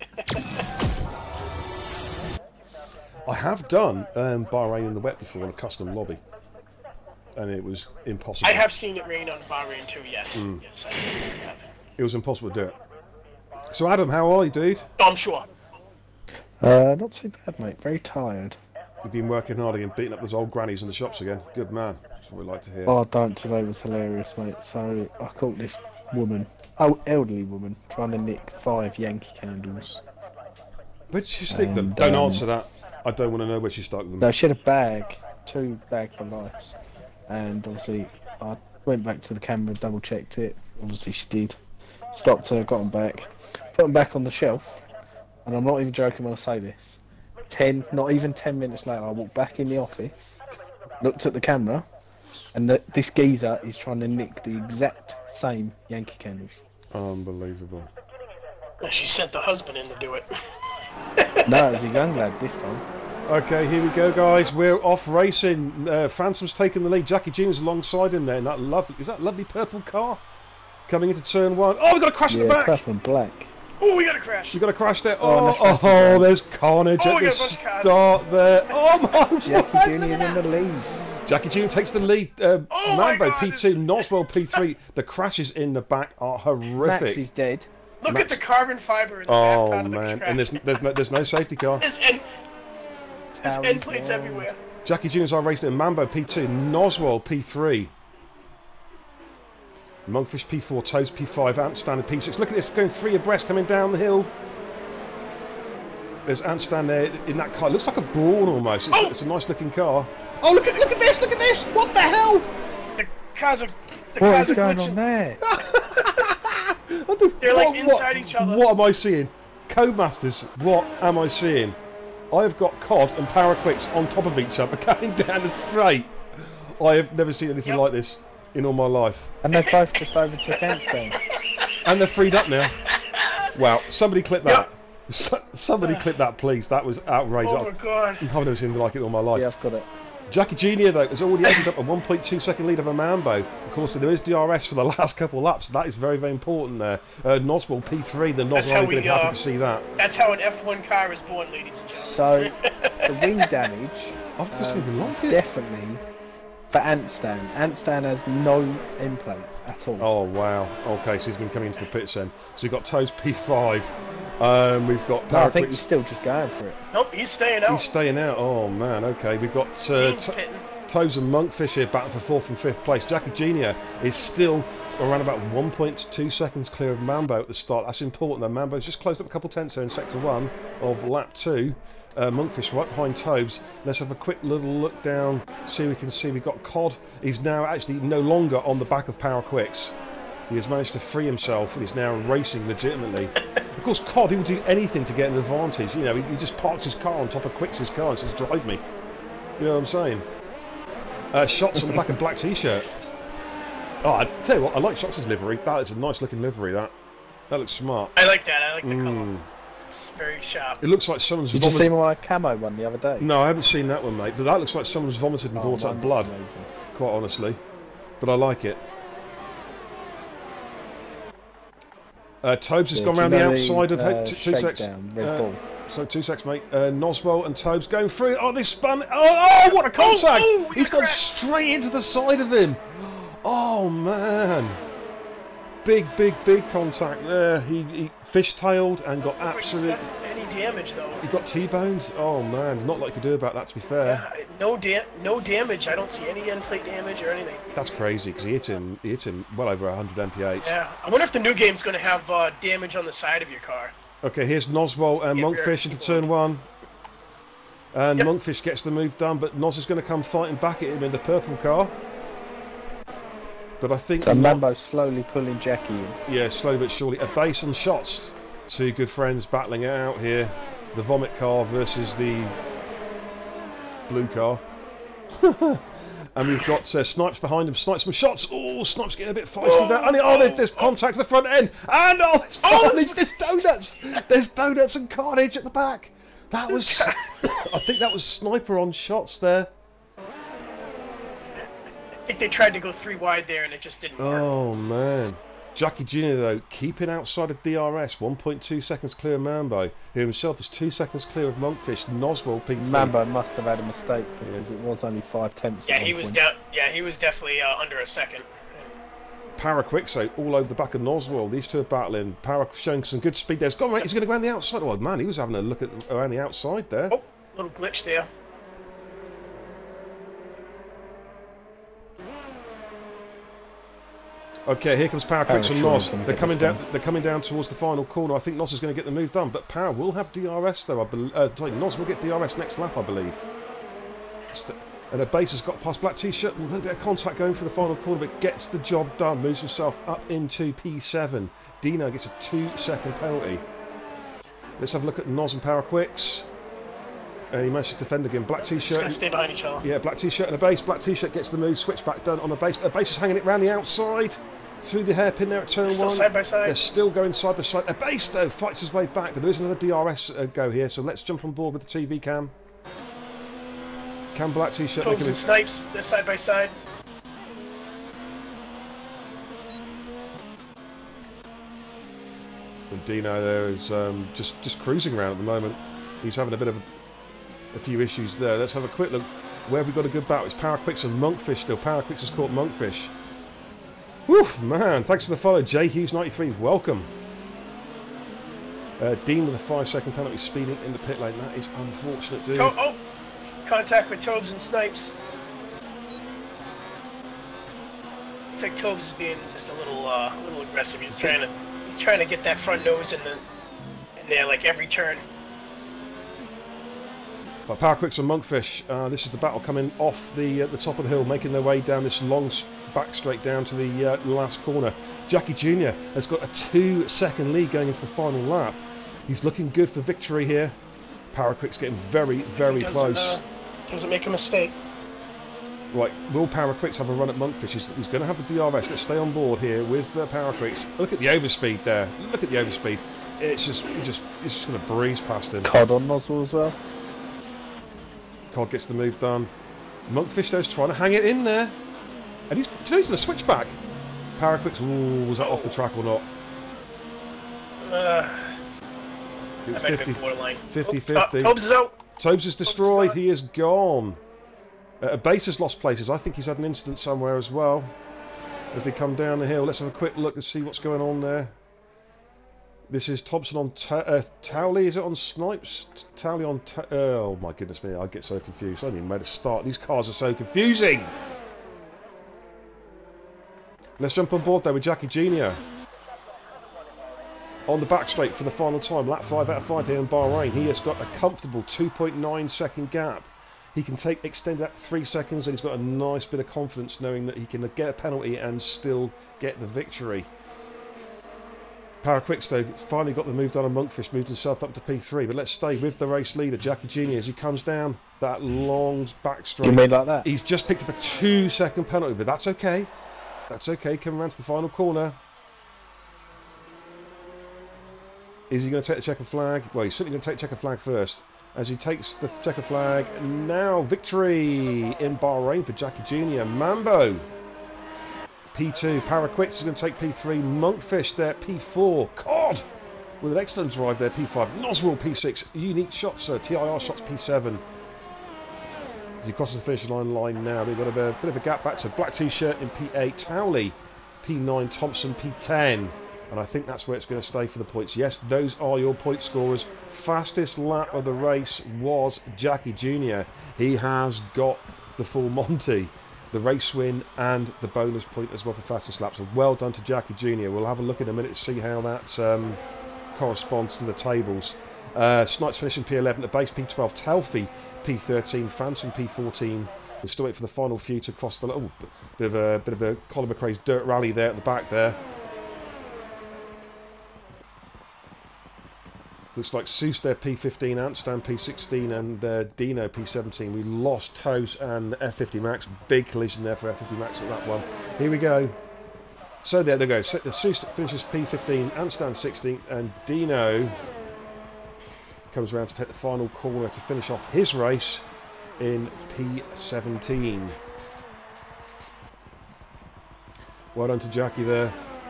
S1: I have done um, Bahrain in the wet before in a custom lobby, and it was impossible.
S2: I have seen it rain on Bahrain too. Yes,
S1: Mm.
S2: yes, I have.
S1: It was impossible to do it. So Adam, how are you, dude?
S2: Oh, I'm sure.
S3: Uh, not too bad, mate. Very tired.
S1: You've been working hard again, beating up those old grannies in the shops again. Good man. That's what we like to hear.
S3: Oh, don't. Today was hilarious, mate. So I caught this woman, oh, elderly woman, trying to nick five Yankee candles.
S1: Where did she stick them?
S3: And,
S1: Don't
S3: um,
S1: answer that. I don't want to know where she stuck them.
S3: No, she had a bag, two bag for lights, and obviously I went back to the camera, double checked it. Obviously she did. Stopped her, got them back, put them back on the shelf, and I'm not even joking when I say this. Ten, not even ten minutes later, I walked back in the office, looked at the camera, and the, this geezer is trying to nick the exact same Yankee candles.
S1: Unbelievable.
S2: She sent the husband in to do it.
S3: No, it was a young lad this time.
S1: Okay, here we go, guys. We're off racing. Uh, Phantom's taking the lead. Jackie Junior's alongside him there. In that lovely, is that lovely purple car coming into turn one? Oh, we got a crash
S3: Yeah,
S1: at the back.
S3: purple and black.
S2: Oh, we got a crash.
S1: You got a crash there.
S3: Oh,
S1: Oh,
S3: no,
S1: oh, there's carnage
S2: Oh,
S1: at
S2: we
S1: the
S2: got a bunch of cars.
S1: start there. Oh my
S3: Jackie
S1: word,
S3: Junior's
S1: look at
S3: in the lead.
S1: that. Jackie Junior takes the lead. Uh,
S2: Oh my
S1: Mambo
S2: God,
S1: P two, Noswell P three. The crashes in the back are horrific.
S3: Max is dead.
S2: Look
S1: Max-
S2: at the carbon fiber in the
S1: Oh
S2: back part of the
S1: man,
S2: track.
S1: and there's there's no, there's no safety car.
S2: There's end, there's
S3: Town
S2: end plates
S3: Road.
S2: everywhere.
S1: Jackie Junior's are racing in Mambo P two, Noswell P three. Monkfish P four, Toes P five, Ant Standard P six. Look at this, going three abreast coming down the hill. There's Ant Stand there in that car. It looks like a Brawn almost. It's,
S2: Oh!
S1: it's a nice looking car. Oh, look at look at this! Look at this! What the hell?
S2: The cars are. The
S3: What
S2: cars
S3: is
S2: are
S3: going
S2: glitching.
S3: on there?
S1: What the,
S2: They're, like,
S1: what-
S2: inside
S1: what-
S2: each other.
S1: What am I seeing? Codemasters, what am I seeing? I've got C O D and Paraquicks on top of each other going down the straight. I have never seen anything
S2: Yep.
S1: like this in all my life.
S3: And they both just overtook Handstand.
S1: And they're freed up now. Wow, somebody clip that.
S2: Yep.
S1: S- somebody clip that, please. That was outrageous.
S2: Oh my god.
S1: I've never seen anything like it in all my life.
S3: Yeah, I've got it.
S1: Jackie Junior though has already opened up a one point two second lead over Mambo. Of course, there is D R S for the last couple of laps. So that is very, very important there. Uh, Noswell P three. The Noswell are going to be happy
S2: uh,
S1: to see that.
S2: That's how an F one car is born, ladies and gentlemen.
S3: So the wing damage
S1: I've just
S3: um,
S1: even like it.
S3: definitely for Antstan. Antstan has no end plates at all.
S1: Oh wow. Okay, so he's going to come into the pits then. So we've got Toes P five. Um, we've got
S3: No, I think
S1: Paraquix.
S3: he's still just going for it.
S2: Nope, he's staying out.
S1: He's staying out. Oh man. Okay, we've got uh,
S2: Dean's
S1: T-
S2: pitting.
S1: Toes and Monkfish here battling for fourth and fifth place. Jackie Junior is still around about one point two seconds clear of Mambo at the start. That's important though. Mambo's just closed up a couple tenths there in sector one of lap two. Uh, Monkfish right behind Toes. Let's have a quick little look down, see we can see we've got Cod. He's now actually no longer on the back of Paraquix. He has managed to free himself and he's now racing legitimately. Of course, Cod, he will do anything to get an advantage. You know, he, he just parks his car on top of Quix's car and says, drive me. You know what I'm saying? Uh, Shots on the back of black t-shirt. Oh, I tell you what, I like Shots' livery. That is a nice looking livery, that. That looks smart.
S2: I like that. I like the
S1: Mm.
S2: color. It's very sharp.
S1: It looks like someone's
S3: Did you
S1: vomited.
S3: see my camo one the other day?
S1: No, I haven't seen that one, mate. But that looks like someone's vomited and
S3: Oh,
S1: brought up
S3: mine's
S1: blood,
S3: amazing.
S1: quite honestly. But I like it. Uh, Tobes has
S3: Yeah,
S1: gone
S3: do you
S1: round the
S3: know
S1: outside of
S3: uh,
S1: two, two secs.
S3: Shakedown, Red
S1: Uh,
S3: Bull.
S1: So two secs, mate. Uh, Noswell and Tobes going through. Oh, they spun. Oh, oh what a contact!
S2: Oh, oh,
S1: He's gone
S2: crap.
S1: straight into the side of him. Oh man! Big, big, big contact there. He, he fish-tailed and got
S2: Doesn't look like he's
S1: absolute.
S2: got any damage though.
S1: He got T-boned. Oh man, not like you could do about that. To be fair,
S2: Yeah, no da- no damage. I don't see any end plate damage or anything.
S1: that's crazy because he hit him. He hit him well over one hundred M P H.
S2: Yeah, I wonder if the new game's going to have uh, damage on the side of your car.
S1: Okay, here's Noswell and
S2: Yeah,
S1: Monkfish
S2: very
S1: into turn one. And
S2: Yep.
S1: Monkfish gets the move done, but Nos is going to come fighting back at him in the purple car. But I think...
S3: So
S1: Mo-
S3: Mambo's slowly pulling Jackie in.
S1: yeah, slowly but surely. A base and Shots. Two good friends battling it out here. The Vomit car versus the blue car. And we've got uh, Snipes behind him. Snipes some shots. Oh, Snipes getting a bit feisty there. And oh, there's, there's contact at the front end. And oh, there's carnage. There's donuts. There's donuts and carnage at the back. That was... I think that was Sniper on Shots there.
S2: I think they tried to go three wide there and it just didn't work.
S1: Oh, man. Jackie Junior though, keeping outside of D R S, one point two seconds clear of Mambo, who himself is two seconds clear of Monkfish. Noswell P three.
S3: Mambo must have had a mistake because it was only five tenths.
S2: Yeah,
S3: at
S2: he
S3: one
S2: was
S3: point.
S2: down. Yeah, he was definitely uh, under a second.
S1: Paraquixo all over the back of Noswell. These two are battling. Para showing some good speed there. He's gone right. He's going to go around the outside. Oh man, he was having a look at around the outside there.
S2: Oh, little glitch there.
S1: Okay, here comes Paraquix and
S3: Paraquix
S1: Nos.
S3: gonna
S1: They're
S3: get
S1: coming
S3: this
S1: down.
S3: done.
S1: They're coming down towards the final corner. I think Nos is going to get the move done, but Para will have D R S though. I believe. Uh, sorry, Nos will get D R S next lap, I believe. St- And a base has got past black t-shirt. A little bit of contact going for the final corner, but gets the job done. Moves himself up into P seven. Dino gets a two-second penalty. Let's have a look at Nos and Paraquix. And he managed to defend again. Black
S2: Just gonna
S1: t-shirt.
S2: stay behind each other.
S1: Yeah, black t-shirt and a base. Black t-shirt gets the move. Switchback done on a base. A base is hanging it round the outside. Through the hairpin there at turn
S2: Still
S1: one.
S2: side by side.
S1: They're still going side by side. A base though fights his way back, but there is another D R S uh, go here. So let's jump on board with the T V cam. Cam black t-shirt
S2: Tobes
S1: making
S2: and
S1: a
S2: Snipes, they're side by side.
S1: And Dino there is um, just just cruising around at the moment. He's having a bit of a, a few issues there. Let's have a quick look. Where have we got a good battle? It's Paraquix and Monkfish still. Paraquix has caught Monkfish. Woof, man. Thanks for the follow. J Hughes ninety-three, welcome. Uh, Dean with a five second penalty speeding in the pit lane. That is unfortunate, dude.
S2: To- oh, contact with Tobes and Snipes. Looks like Tobes is being just a little, uh, a little aggressive. He's trying to, he's trying to get that front nose in the, in there like every turn.
S1: But Paraquix and Monkfish, uh, this is the battle coming off the uh, the top of the hill, making their way down this long s- back straight down to the uh, last corner. Jackie Junior has got a two second lead going into the final lap. He's looking good for victory here. Paraquix getting very, very
S2: He doesn't,
S1: close.
S2: Uh, doesn't make a mistake.
S1: Right, will Paraquix have a run at Monkfish? He's, he's going to have the D R S. Let's stay on board here with uh, Paraquix. Look at the overspeed there. Look at the overspeed. It's just, it just, it's just going to breeze past him.
S3: Cod on Noswell as well.
S1: Cod gets the move done. Monkfish though's trying to hang it in there. And he's, do you know he's going to switch back? Paraquix, ooh, was that off the track or not?
S2: Uh,
S1: It was
S2: that might have been
S1: fifty
S2: borderline.
S1: fifty.
S2: Oh,
S1: fifty.
S2: Tobes is out.
S1: Tobes is destroyed. He is gone. Uh, Base has lost places. I think he's had an incident somewhere as well. As they come down the hill. Let's have a quick look and see what's going on there. This is Thompson on ta uh, Towley. Is it on Snipes? Towley on... Ta oh my goodness me. I get so confused. I haven't even made a start. These cars are so confusing. Let's jump on board there with Jackie Junior on the back straight for the final time. Lap five out of five here in Bahrain. He has got a comfortable two point nine second gap. He can take extend that three seconds, and he's got a nice bit of confidence knowing that he can get a penalty and still get the victory. Paraquix though finally got the move done on Monkfish, moved himself up to P three. But let's stay with the race leader, Jackie Junior, as he comes down that long back straight.
S3: You mean like that?
S1: He's just picked up a two second penalty, but that's okay. That's okay. Coming around to the final corner. Is he going to take the checker flag? Well, he's certainly going to take the checker flag first. As he takes the checker flag, now victory in Bahrain for Jackie Junior Mambo, P two. Paraquix is going to take P three. Monkfish there, P four. Cod with an excellent drive there, P five. Noswell, P six. Unique shots, uh, T I R shots, P seven. As he crosses the finish line line now, they've got a bit, bit of a gap back to black t-shirt in P eight. Towley, P nine. Thompson, P ten. And I think that's where it's going to stay for the points. Yes, those are your point scorers. Fastest lap of the race was Jackie Junior He has got the full Monty, the race win and the bonus point as well for fastest lap. So well done to Jackie Junior We'll have a look in a minute to see how that um, corresponds to the tables. Uh, Snipes finishing P eleven, at base P twelve, Telfie P thirteen, Phantom P fourteen. We'll still wait for the final few to cross the... Oh, bit of a, bit of a Colin McRae's dirt rally there at the back there. Looks like Seuss there, P fifteen, Antstan P sixteen, and uh, Dino P seventeen. We lost Toast and F fifty Max. Big collision there for F fifty Max at that one. Here we go. So there they go. So, Seuss finishes P fifteen, Antstan sixteenth, and Dino comes around to take the final corner to finish off his race in P seventeen. Well done to Jackie there.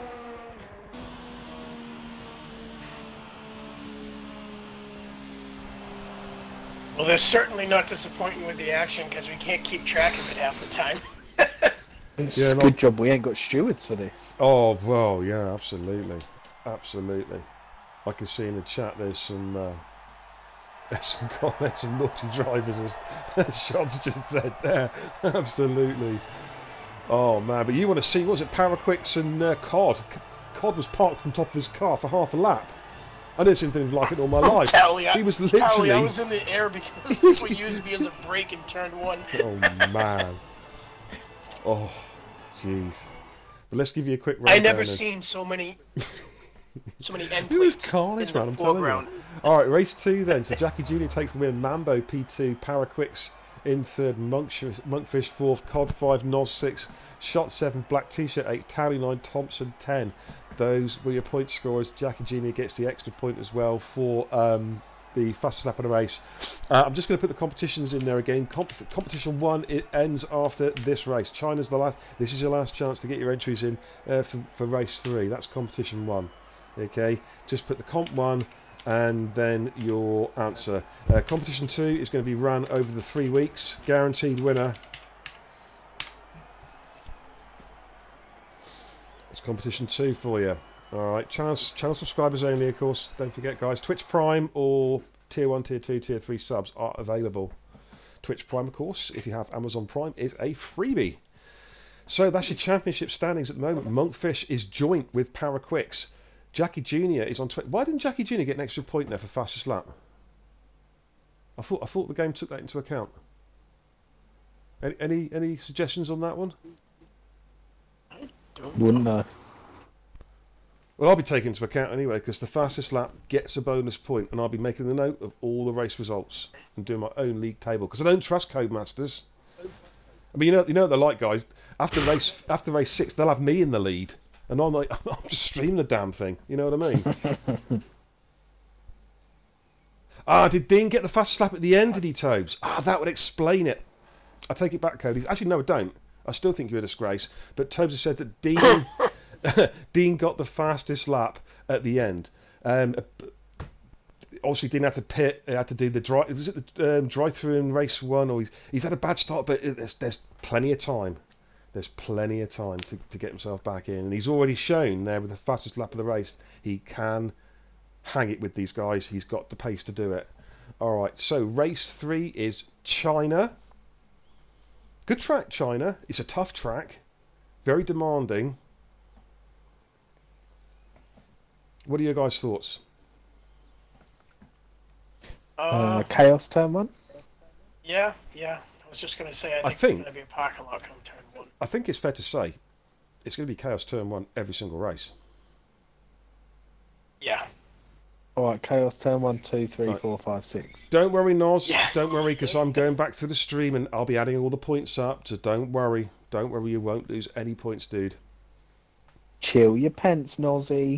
S2: Well, they're certainly not disappointing with the action because we can't keep track of it half the time.
S3: It's
S1: Yeah,
S3: a
S1: no-
S3: good job we ain't got stewards for this.
S1: Oh, well, yeah, absolutely. Absolutely. I can see in the chat there's some... Uh, there's some, there's some naughty drivers, as, as Sean's just said there. Absolutely. Oh, man. But you want to see, what was it, Paraquix and uh, Cod? C- Cod was parked on top of his car for half a lap. I didn't see anything like it all my life.
S2: Tally, I,
S1: He was
S2: Tally,
S1: literally...
S2: I was in the air because people used me as a brake in turn one.
S1: Oh, man. Oh, jeez. But let's give you a quick
S2: I
S1: rundown.
S2: never
S1: then.
S2: seen so many, so many end
S1: It was
S2: plates
S1: carnage,
S2: in the
S1: man, I'm telling
S2: foreground.
S1: you. Alright, race two then. So Jackie Junior takes the win. Mambo P two, Paraquix in third, Monkfish, Monkfish fourth, Cod five, Nos six, Shot seven, Black T-shirt eight, Tally nine, Thompson ten. Those were your point scorers. Jackie Junior gets the extra point as well for um, the fastest lap of the race. Uh, I'm just going to put the competitions in there again. Comp competition one, it ends after this race. China's the last. This is your last chance to get your entries in uh, for, for race three. That's competition one. Okay, just put the comp one and then your answer. Uh, competition two is going to be run over the three weeks. Guaranteed winner. It's competition two for you. Alright, channel, channel subscribers only, of course. Don't forget, guys, Twitch Prime or Tier one, Tier two, Tier three subs are available. Twitch Prime, of course, if you have Amazon Prime, is a freebie. So that's your championship standings at the moment. Monkfish is joint with Paraquix. Jackie Junior is on Twitch. Why didn't Jackie Junior get an extra point there for fastest lap? I thought I thought the game took that into account. Any any, any suggestions on that one?
S3: Wouldn't know.
S1: Well, I'll be taking into account anyway, because the fastest lap gets a bonus point, and I'll be making a note of all the race results and doing my own league table, because I don't trust Codemasters. I mean, you know, you know what they're like, guys. After race, after race six, they'll have me in the lead, and I'm like, I'm just streaming the damn thing. You know what I mean? Ah, did Dean get the fastest lap at the end? Did he, Tobes? Ah, that would explain it. I take it back, Cody. Actually, no, I don't. I still think you're a disgrace. But Tobes has said that Dean Dean got the fastest lap at the end. Um, obviously, Dean had to pit. He had to do the drive. Was it the um, drive-through in race one? Or he's, he's had a bad start, but there's, there's plenty of time. There's plenty of time to, to get himself back in. And he's already shown there with the fastest lap of the race, he can hang it with these guys. He's got the pace to do it. All right, so race three is China. Good track, China. It's a tough track. Very demanding. What are your guys' thoughts?
S2: Uh,
S3: Uh, Chaos turn one.
S2: yeah, yeah. I was just gonna say I think,
S1: I think-
S2: it's gonna be a parking lot come turn one.
S1: I think it's fair to say it's going to be Chaos Turn one every single race.
S2: Yeah.
S3: All right, Chaos turn one, two, three,
S1: Right.
S3: four, five, six.
S1: Don't worry, Noz.
S2: Yeah.
S1: Don't worry, because I'm going back through the stream and I'll be adding all the points up. So don't worry. Don't worry, you won't lose any points, dude.
S3: Chill your pants, Nozzy.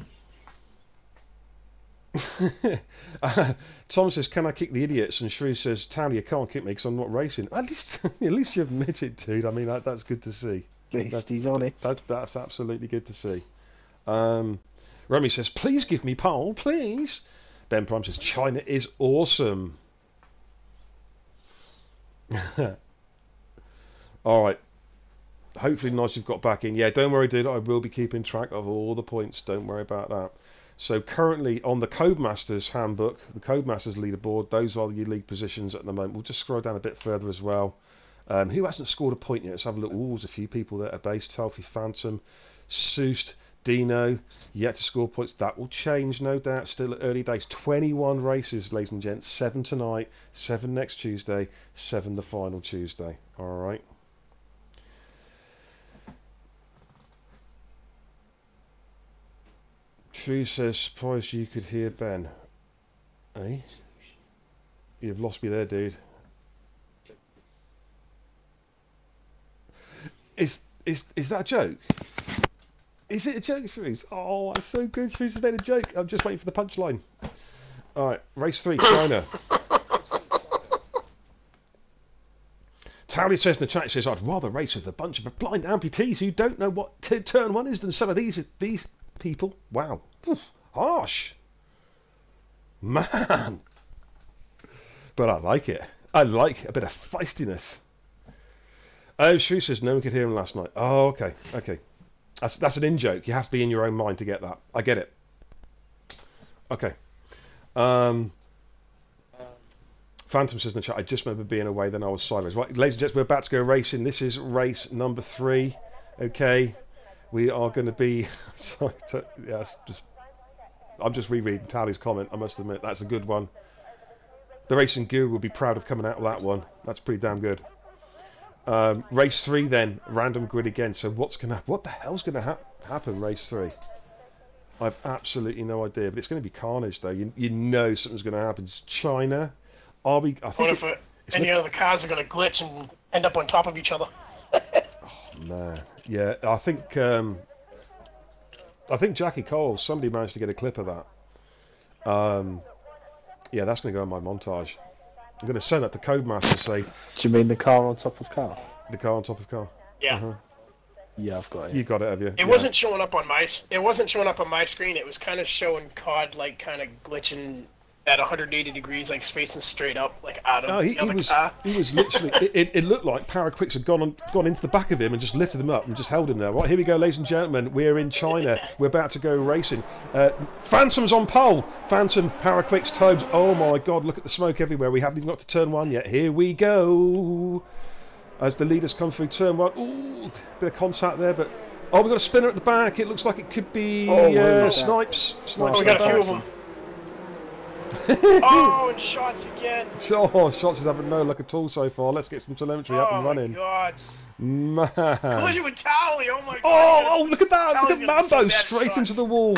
S1: uh, Tom says, "Can I kick the idiots?" And Shrew says, "Tally, you can't kick me because I'm not racing." At least, at least you admit it, dude. I mean, that, that's good to see.
S3: At least
S1: That-
S3: he's honest.
S1: That, that's absolutely good to see. Um, Remy says, "Please give me pole, please." Ben Prime says, "China is awesome." All right. Hopefully, Nodge, you've got back in. Yeah, don't worry, dude. I will be keeping track of all the points. Don't worry about that. So currently on the Codemasters handbook, the Codemasters leaderboard, those are your league positions at the moment. We'll just scroll down a bit further as well. Um, who hasn't scored a point yet? Let's have a look. Ooh, there's a few people that are based. Telfy Phantom, Soust, Dino, yet to score points. That will change, no doubt. Still at early days. twenty-one races, ladies and gents. Seven tonight, seven next Tuesday, seven the final Tuesday. All right. True says, "Surprised you could hear Ben." Eh? You've lost me there, dude. Is is is that a joke? Is it a joke, Shrews? Oh, that's so good. Shrews has made a joke. I'm just waiting for the punchline. All right, race three, China. Towley says in the chat, he says, "I'd rather race with a bunch of blind amputees who don't know what t turn one is than some of these these people." Wow, Oof, harsh, man. But I like it. I like a bit of feistiness. Oh, Shrew says no one could hear him last night. Oh, okay, okay. That's that's an in joke. You have to be in your own mind to get that. I get it. Okay. Um, Phantom says in the chat, "I just remember being away, then I was sideways." Right, ladies and gents, we're about to go racing. This is race number three. Okay, we are going to be. Sorry, to, yes, just. I'm just rereading Tally's comment. I must admit that's a good one. The racing guru will be proud of coming out of that one. That's pretty damn good. Um, race three then, random grid again. So what's gonna, what the hell's gonna ha happen? Race three. I've absolutely no idea, but it's going to be carnage though. You you know something's going to happen. It's China. Are we? I
S2: What
S1: think.
S2: if
S1: It,
S2: it,
S1: it's
S2: any
S1: not-
S2: of the cars are gonna glitch and end up on top of each other?
S1: Man, yeah, I think. Um, I think Jackie Cole. Somebody managed to get a clip of that. Um, yeah, that's going to go in my montage. I'm going to send that to Codemaster and say
S3: Do you mean the car on top of car?
S1: the car on top of car.
S2: Yeah.
S1: Uh-huh.
S3: Yeah, I've got it.
S1: You got it, have you?
S2: It
S1: Yeah.
S2: wasn't showing up on my. s- It wasn't showing up on my screen. It was kind of showing C O D like kind of glitching at one hundred eighty degrees, like facing straight up, like out of
S1: No, he,
S2: the
S1: he
S2: other
S1: was
S2: car.
S1: he was literally. it, it, it looked like Paraquicks had gone on, gone into the back of him and just lifted him up and just held him there. Right, here we go, ladies and gentlemen. We're in China. We're about to go racing. Uh, Phantom's on pole. Phantom, Paraquicks, Tobes. Oh my God! Look at the smoke everywhere. We haven't even got to turn one yet. Here we go. As the leaders come through turn one. Ooh, bit of contact there, but oh, we've got a spinner at the back. It looks like it could be
S3: Oh, look
S1: uh,
S3: at that.
S1: Snipes. Snipes.
S2: Oh, we got a
S1: at
S2: few
S1: the
S2: of
S1: back.
S2: them. Oh, and shots again.
S1: Oh, shots is having no luck at all so far. Let's get some telemetry up
S2: Oh
S1: and
S2: my
S1: running.
S2: god.
S1: Man.
S2: Collision with Towley. Oh my god.
S1: Oh, oh, look at that! Look
S2: Towley's
S1: at
S2: gonna be some
S1: Mambo
S2: bad
S1: straight
S2: shots.
S1: into the wall.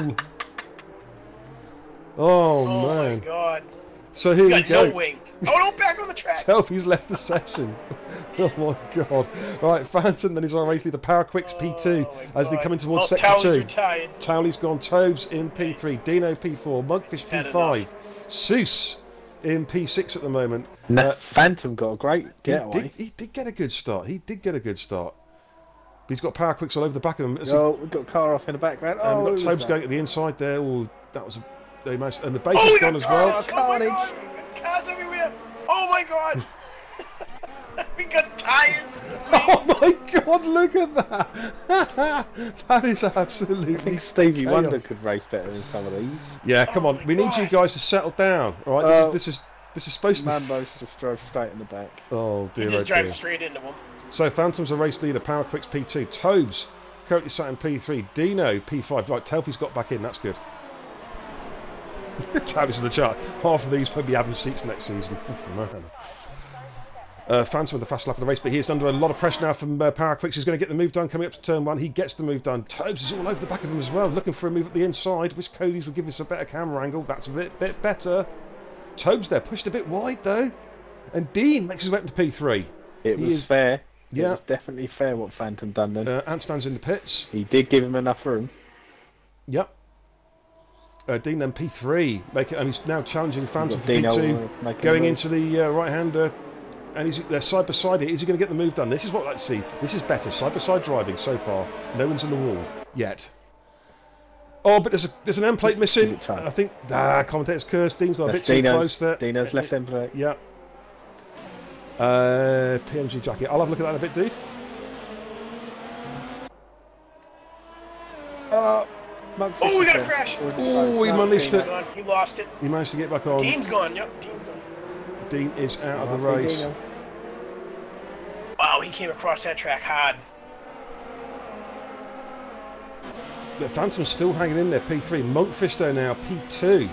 S1: Oh,
S2: Oh
S1: man.
S2: my god.
S1: So here
S2: He's
S1: we
S2: got
S1: go.
S2: no wing. Oh no, back on the track.
S1: Selfie's left the session. Oh my God! Right, Phantom. Then he's on race leader. Paraquicks P two
S2: Oh my
S1: as they
S2: God.
S1: come in towards
S2: Oh,
S1: sector
S2: Towley's
S1: two.
S2: retired.
S1: Towley's gone. Tobes in P three. Dino P four. Mugfish P
S2: Had
S1: five. Seuss in P six at the moment.
S3: No,
S1: Uh,
S3: Phantom got a great
S1: he,
S3: getaway.
S1: did, he did get a good start. He did get a good start. But he's got power quicks all over the back of him. As he-
S3: Oh, we've got a car off in the background.
S1: and
S3: Oh,
S1: we've
S3: who was
S1: got Tobes
S3: that?
S1: going at the inside there. Oh, that was a. They managed, and the base
S2: Oh,
S1: has
S2: we
S1: gone
S2: got
S1: as well.
S2: cars! Oh my
S3: Carnage.
S2: god! We got cars everywhere! Oh my god! We got tires!
S1: Oh my God! Look at that! That is absolutely.
S3: I think Stevie
S1: chaos.
S3: Wonder could race better than some of these.
S1: Yeah, come on.
S2: my
S1: We need you
S2: God.
S1: guys to settle down. All right, this
S3: Oh.
S1: is this is this is supposed to be.
S3: Mambo's just drove straight in the back.
S1: Oh
S2: You
S1: dear, oh
S2: just
S1: dear.
S2: drive straight into them.
S1: So Phantom's a race leader. Power Quicks P two. Tobes currently sat in P three. Dino P five. Right, Telfy's got back in. That's good. Tobes in the chart. Half of these won't be having seats next season. Uh, Phantom with the fast lap of the race, but he is under a lot of pressure now from uh, Power Quicks. He's going to get the move done coming up to turn one. He gets the move done. Tobes is all over the back of him as well, looking for a move at the inside. Wish Cody's would give us a better camera angle. That's a bit bit better. Tobes there, pushed a bit wide though. And Dean makes his way up to P three.
S3: It
S1: He
S3: was
S1: is-
S3: fair.
S1: Yeah.
S3: It was definitely fair what Phantom done then.
S1: Uh, Ant stands in the pits.
S3: He did give him enough room.
S1: Yep. Uh, Dean then P three. Make it, and he's now challenging Phantom
S3: got
S1: for
S3: Dino,
S1: P two.
S3: uh, making
S1: Going
S3: a move.
S1: into the uh, right-hander. And he's, they're side by side here. Is he going to get the move done? This is what I like to see. This is better. Side by side driving so far. No one's in the wall yet. Oh, but there's a there's an end plate missing.
S3: Give it time.
S1: I think ah, commentator's cursed. Dean's got a
S3: That's
S1: bit too
S3: Dino's,
S1: close there.
S3: Dino's left end plate.
S1: Yeah. Uh, P M G jacket. I'll have a look at that in a bit, dude.
S3: Oh, Mugfish
S2: Oh, we
S3: is
S2: got a
S3: there.
S2: crash.
S3: Or is it
S1: Oh,
S3: Tobes?
S1: he
S3: No,
S1: managed
S3: it's
S1: to-
S2: Dean's gone. He lost it.
S1: He managed to get back on.
S2: Dean's gone. Yep, Dean's gone.
S1: Dean is out of the
S3: Dino.
S1: race.
S2: Wow, he came across that track hard.
S1: The Phantom's still hanging in there, P three. Monkfish though now, P two.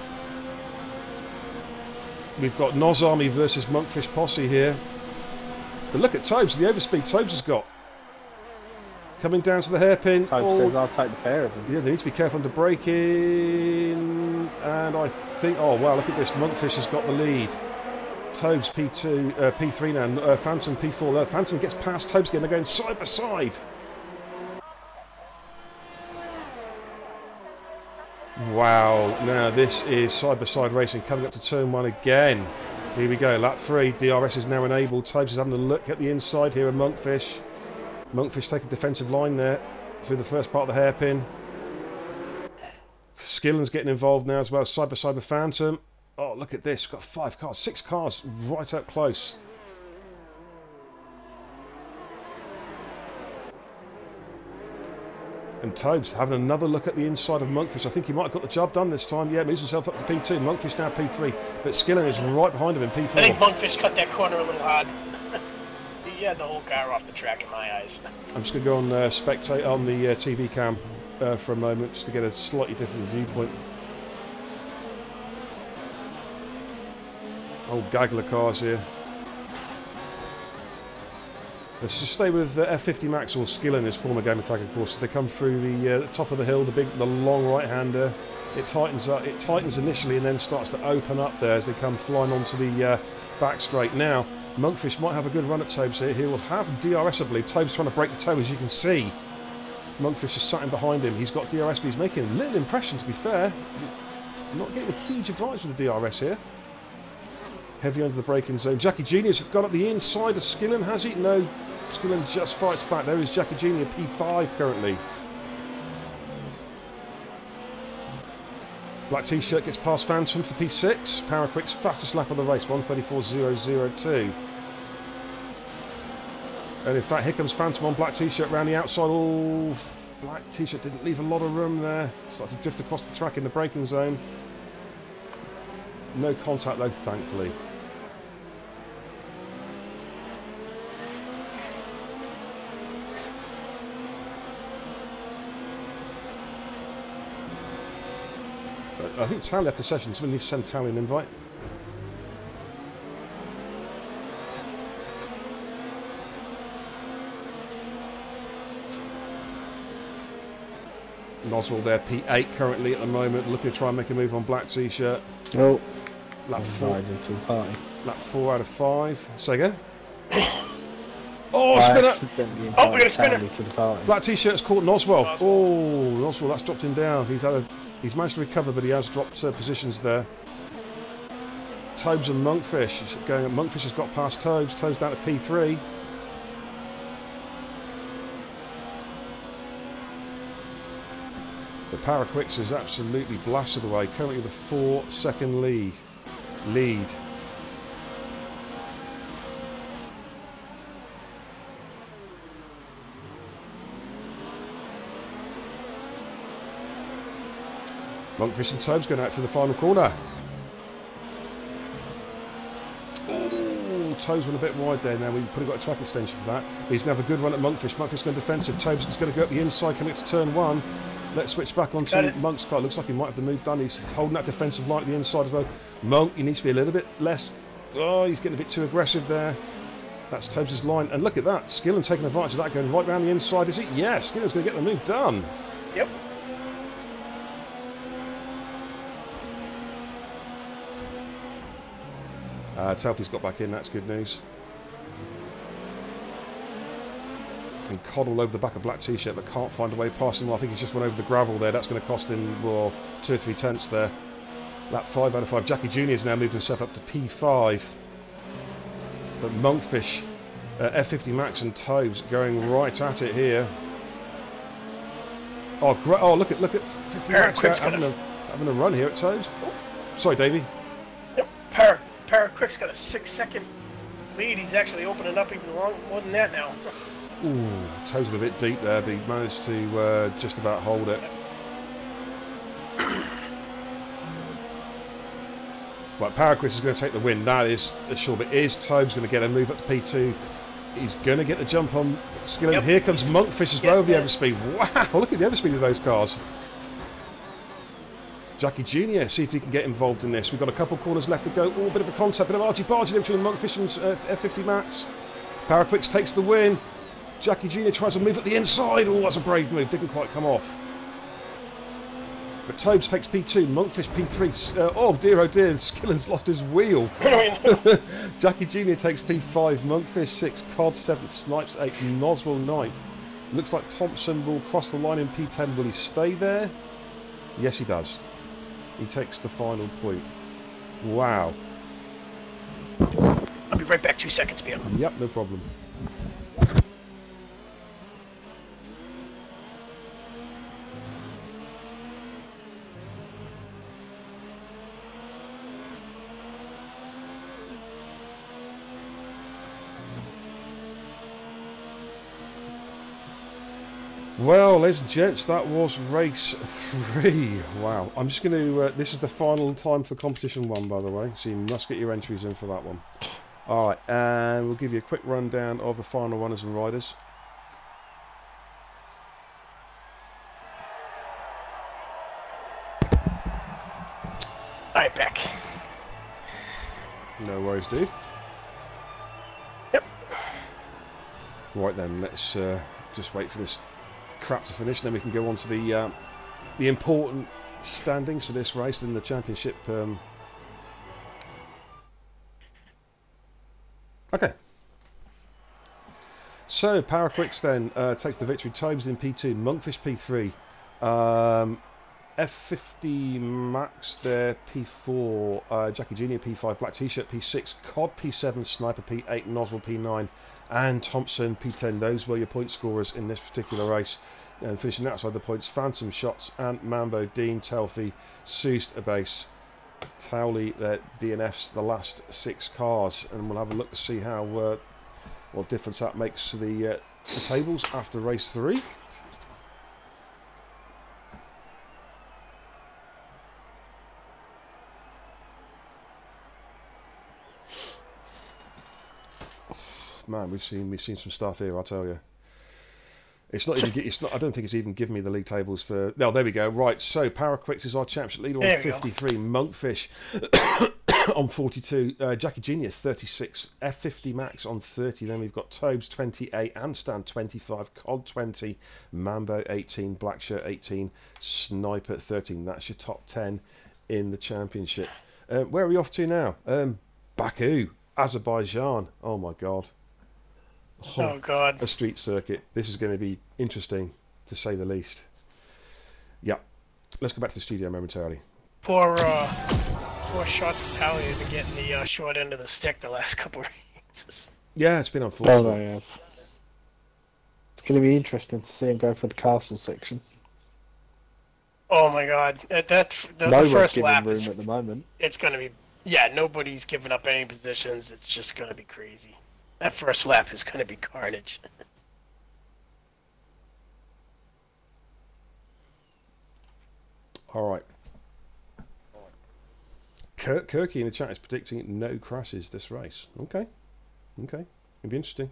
S1: We've got Noz Army versus Monkfish Posse here. But look at Tobes, the overspeed Tobes has got. Coming down to the hairpin.
S3: Tobes
S1: Oh,
S3: says I'll take the pair of them.
S1: yeah, they need to be careful under braking. And I think, oh wow, look at this. Monkfish has got the lead. Tobes P two, uh, P three now, uh, Phantom P four. Uh, Phantom gets past Tobes again. They're going side by side. Wow, now this is side-by-side racing coming up to turn one again. Here we go, lap three, D R S is now enabled. Tobes is having a look at the inside here of Monkfish. Monkfish taking defensive line there through the first part of the hairpin. Skillen's getting involved now as well, side-by-side with Phantom. Oh, look at this, we've got five cars, six cars right up close. And Tobes having another look at the inside of Monkfish. I think he might have got the job done this time. Yeah, moves himself up to P two. Monkfish now P three. But Skillen is right behind him in P four.
S2: I think Monkfish cut that corner a little hard. He had the whole car off the track in my eyes.
S1: I'm just going to go on uh, spectate on the uh, T V cam uh, for a moment just to get a slightly different viewpoint. Oh, gaggle of cars here. Let's just stay with uh, F fifty Max or Skillen, his former Game Attack, of course. As they come through the uh, top of the hill, the big, the long right-hander. It tightens up. It tightens initially and then starts to open up there as they come flying onto the uh, back straight. Now, Monkfish might have a good run at Tobes here. He will have D R S, I believe. Tobes trying to break the toe, as you can see. Monkfish is sat in behind him. He's got D R S, but he's making a little impression, to be fair. Not getting a huge advantage with the D R S here. Heavy under the braking zone. Jackie Junior's gone up the inside of Skillen, has he? No. Skillen just fights back. There is Jackie Junior, P five currently. Black T-shirt gets past Phantom for P six. Power Quick's fastest lap of the race, one thirty-four point zero zero two. And in fact, here comes Phantom on Black T-shirt round the outside. Oh, Black T-shirt didn't leave a lot of room there. Started to drift across the track in the braking zone. No contact though, thankfully. I think Tally left the session. Someone needs to send Tally an invite. Noswell there, P eight currently at the moment, looking to try and make a move on Black T-shirt.
S3: Oh,
S1: Lap four,
S3: invited to the party.
S1: lap four out of five. Say again. Oh,
S3: I
S1: spinner!
S3: accidentally
S2: Oh, we got a
S3: invited
S2: spinner.
S3: Stanley to the party.
S1: Black T-shirt's caught Noswell.
S2: Noswell.
S1: Oh, Noswell, that's dropped him down. He's had a, he's managed to recover, but he has dropped uh, positions there. Tobes and Monkfish. Going, Monkfish has got past Tobes. Tobes down to P three. The Paraquix is absolutely blasted away. Currently the four second lead. Lead. Monkfish and Tobes going out for the final corner. Oh, Tobes went a bit wide there now. We've probably got a track extension for that. But he's going to have a good run at Monkfish. Monkfish going defensive. Tobes is going to go up the inside coming to turn one. Let's switch back onto Monk's car. Looks like he might have the move done. He's holding that defensive line at the inside as well. Monk, he needs to be a little bit less. Oh, he's getting a bit too aggressive there. That's Tobes' line. And look at that. Skillen taking advantage of that, going right round the inside. Is it? Yeah, Skillen's going to get the move done.
S2: Yep.
S1: Uh, Telfy's got back in, that's good news. And Cod all over the back of black t-shirt, but can't find a way past him. I think he's just went over the gravel there. That's going to cost him, well, two or three tenths there. Lap five out of five. Jackie Junior has now moved himself up to P five. But Monkfish, uh, F fifty Max and Tobes going right at it here. Oh, great! Oh, look at look at fifty Max there, having a having a run here at Tobes. Oh, sorry, Davey.
S2: Yep. Para Paraquix got a six-second lead. He's actually opening up even long, more than that now.
S1: Ooh, Tobes a bit deep there, but he managed to uh, just about hold it. Right, Paraquix is going to take the win. That is sure, but is Tobes going to get a move up to P two? He's going to get the jump on Skillen.
S2: Yep.
S1: Here comes Monkfish as well with the overspeed. Wow, look at the overspeed of those cars. Jackie Junior, see if he can get involved in this. We've got a couple corners left to go. Oh, a bit of a contact, bit of argy-bargy between Monkfish and uh, F fifty Max. Paraquix takes the win. Jackie Junior tries to move at the inside. Oh, that's a brave move. Didn't quite come off. But Tobes takes P two. Monkfish P three. Uh, oh, dear, oh dear. Skillen's lost his wheel. Jackie Junior takes P five. Monkfish six. Cod seventh. Snipes eighth. Noswell ninth. Looks like Thompson will cross the line in P ten. Will he stay there? Yes, he does. He takes the final point. Wow.
S2: I'll be right back. Two seconds, Bill.
S1: Yep, no problem. Well, ladies and gents, that was race three. Wow. I'm just going to... Uh, this is the final time for competition one, by the way, so you must get your entries in for that one. Alright, and we'll give you a quick rundown of the final runners and riders.
S2: Alright, back.
S1: No worries, dude.
S2: Yep.
S1: Right then, let's uh, just wait for this crap to finish, then we can go on to the uh, the important standings for this race in the championship. Um... Okay. So Paraquix then uh, takes the victory. Tobes in P two, Monkfish P three, um, F fifty Max there P four, uh, Jackie Junior P five, Black T-shirt P six, Cod P seven, Sniper P eight, Noswell P nine, and Thompson P ten. Those were your point scorers in this particular race. And finishing outside the points, Phantom Shots, Ant, Mambo, Dean, Telfy, Soust, Abase, Towley, their D N Fs, the last six cars. And we'll have a look to see how uh, what difference that makes to the, uh, the tables after race three. Man, we've seen we've seen some stuff here, I tell you. It's not even. It's not. I don't think it's even given me the league tables for. No, there we go. Right. So Paraquix is our championship leader on fifty-three. Monkfish on forty-two. Uh, Jackie Junior thirty-six. F fifty Max on thirty. Then we've got Tobes twenty-eight. Anstan twenty-five. Cod twenty. Mambo eighteen. Blackshirt eighteen. Sniper thirteen. That's your top ten in the championship. Uh, where are we off to now? Um, Baku, Azerbaijan. Oh my God.
S2: Oh, oh God!
S1: A street circuit. This is going to be interesting, to say the least. Yeah, let's go back to the studio momentarily.
S2: Poor. Uh... poor shots Italia have been getting the uh, short end of the stick the last couple of races.
S1: Yeah, it's been
S3: Oh,
S1: unfortunate.
S3: they have. It's going to be interesting to see him go for the castle section.
S2: Oh my god, that, that the,
S3: No
S2: the first
S3: giving
S2: lap
S3: room
S2: is
S3: at the moment.
S2: it's gonna be yeah. Nobody's giving up any positions. It's just gonna be crazy. That first lap is gonna be carnage.
S1: All right. Kirk, Kirky in the chat is predicting no crashes this race. Okay. Okay. It'll be interesting.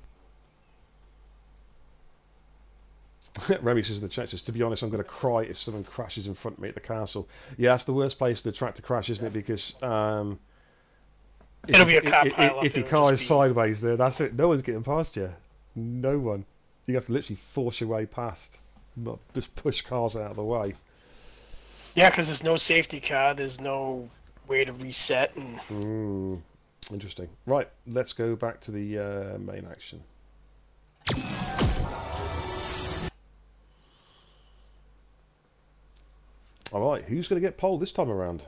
S1: Remy says in the chat, says, to be honest, I'm going to cry if someone crashes in front of me at the castle. Yeah, that's the worst place for the track to crash, isn't it? Because um, if,
S2: It'll be a car
S1: if,
S2: pile up,
S1: if your
S2: it'll
S1: car
S2: just
S1: is
S2: be-
S1: sideways there, that's it. No one's getting past you. No one. You have to literally force your way past. Not just push cars out of the way.
S2: Yeah, because there's no safety car. There's no way to reset. And
S1: Mm, interesting. Right, let's go back to the uh, main action. All right, who's going to get pole this time around?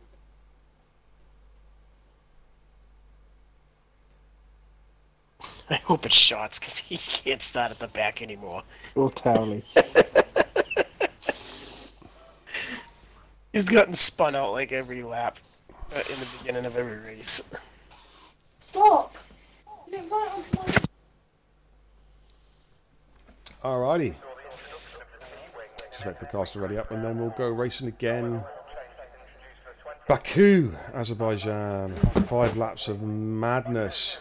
S2: I hope it's shots because he can't start at the back anymore.
S3: Or Towley.
S2: He's gotten spun out like every lap uh, in the beginning of every race.
S4: Stop! You didn't write on my...
S1: Alrighty. Just wait for the cars to ready up and then we'll go racing again. Baku, Azerbaijan. Five laps of madness.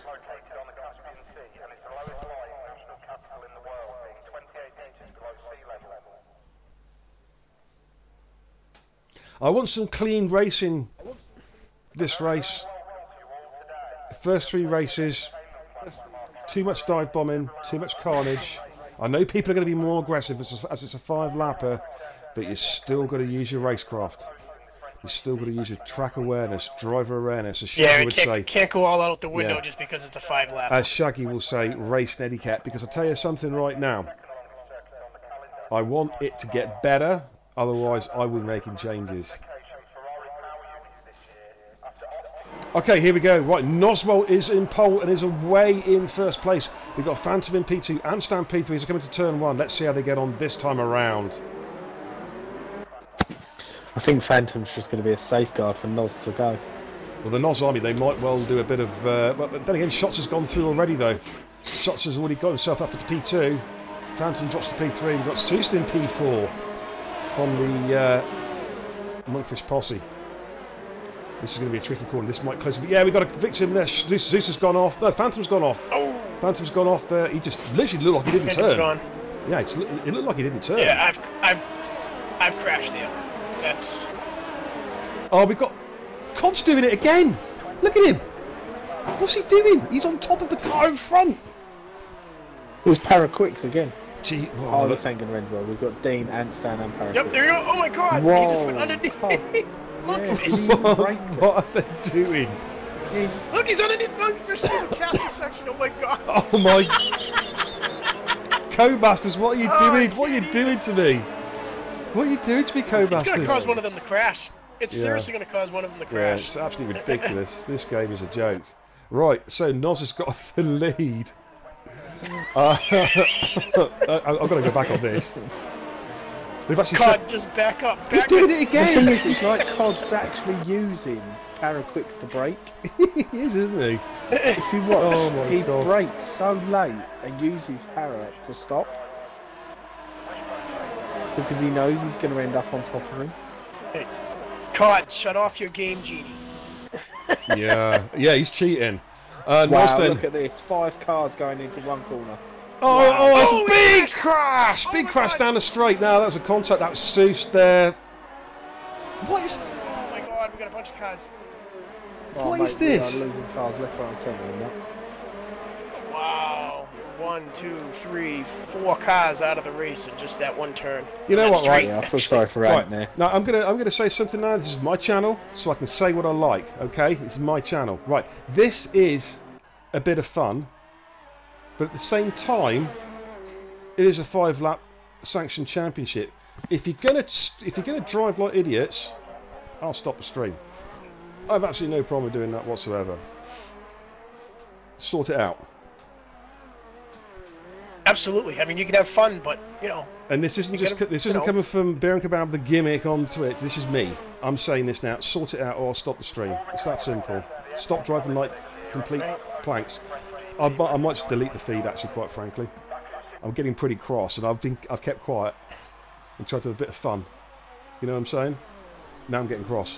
S1: I want some clean racing this race. The first three races, too much dive bombing, too much carnage. I know people are going to be more aggressive as, as it's a five lapper, but you still got to use your racecraft. You still got to use your track awareness, driver awareness, as Shaggy
S2: Yeah, it
S1: would
S2: can't,
S1: say.
S2: can't go all out the window
S1: Yeah.
S2: just because it's a five lap.
S1: As Shaggy will say, race netiquette. Because I'll tell you something right now. I want it to get better, otherwise I will be making changes. Okay, here we go. Right, Noswell is in pole and is away in first place. We've got Phantom in P two and Stan P three. He's coming to turn one. Let's see how they get on this time around.
S3: I think Phantom's just going to be a safeguard for Noz to go.
S1: Well, the Nos Army, they might well do a bit of... Uh, but then again, Shots has gone through already, though. Shots has already got himself up to P two. Phantom drops to P three. We've got Soust in P four from the uh, Monkfish Posse. This is going to be a tricky corner. This might close... Yeah, we've got a victim there. Zeus, Zeus has gone off. No, Phantom's gone off.
S2: Oh,
S1: Phantom's gone off there. He just literally looked like he didn't
S2: Phantom's
S1: turn.
S2: gone.
S1: Yeah, it's, it looked like he didn't turn.
S2: Yeah, I've, I've, I've crashed there. That's...
S1: Oh, we've got... Cod's doing it again. Look at him. What's he doing? He's on top of the car in front.
S3: It was Paraquicks again.
S1: Gee,
S3: Oh,
S1: whoa,
S3: this ain't going to end well. We've got Dean and Stan and Paraquicks.
S2: Yep, there you go. Oh my god,
S3: Whoa.
S2: he just went underneath.
S3: Oh. Yeah,
S2: Monkfish.
S3: he even braked it.
S1: what are they doing?
S3: He's
S2: Look, he's underneath Monkfish in the castle section. Oh my god.
S1: Oh my... Co-Busters, what are you
S2: Oh,
S1: doing?
S2: I
S1: What are you
S2: can't
S1: doing to me? What are you doing to me,
S2: It's gonna
S1: Co-Busters?
S2: cause one of them to crash. It's
S1: Yeah.
S2: seriously gonna cause one of them to
S1: Yeah,
S2: crash.
S1: it's absolutely ridiculous. This game is a joke. Right, so Noz has got the lead. Uh, I- I've got to go back on this. They've actually
S2: God,
S1: said...
S2: just back up. Back
S1: He's doing
S2: up.
S1: it
S3: The thing
S1: again!
S3: is, it's like Cod's actually using Paraquicks to brake.
S1: He is, isn't he?
S3: If you watch,
S1: Oh my
S3: he
S1: God.
S3: brakes so late and uses Para to stop. Because he knows he's going to end up on top of him.
S2: Hey, God, shut off your game, Genie.
S1: Yeah, yeah, he's cheating. Uh,
S3: Wow,
S1: Noz then...
S3: look at this. Five cars going into one corner.
S1: Oh,
S2: Wow.
S1: oh, that's
S2: Oh,
S1: a big
S2: yeah.
S1: crash!
S2: Oh
S1: Big
S2: my
S1: crash
S2: God.
S1: down the straight. Now that was a contact. That was Soust there. What is...
S2: Oh my god, we got a bunch of cars.
S1: What
S3: mate,
S1: is
S3: we
S1: this?
S3: are losing cars left, right and centre in that.
S2: Wow. One, two, three, four cars out of the race in just that one turn.
S1: You know
S2: That's
S1: what, right?
S2: straight.
S3: Yeah, I feel sorry for
S1: Right,
S3: Ant there.
S1: now I'm gonna I'm gonna say something now. This is my channel, so I can say what I like. Okay, this is my channel. Right, this is a bit of fun, but at the same time, it is a five-lap sanctioned championship. If you're gonna if you're gonna drive like idiots, I'll stop the stream. I have absolutely no problem with doing that whatsoever. Sort it out.
S2: Absolutely. I mean, you can have fun, but you know.
S1: And this isn't just
S2: gotta,
S1: this isn't
S2: know.
S1: coming from Bear and Kebab the gimmick on Twitch. This is me. I'm saying this now. Sort it out, or I'll stop the stream. It's that simple. Stop driving like complete planks. I, I might just delete the feed. Actually, quite frankly, I'm getting pretty cross, and I've been I've kept quiet and tried to have a bit of fun. You know what I'm saying? Now I'm getting cross.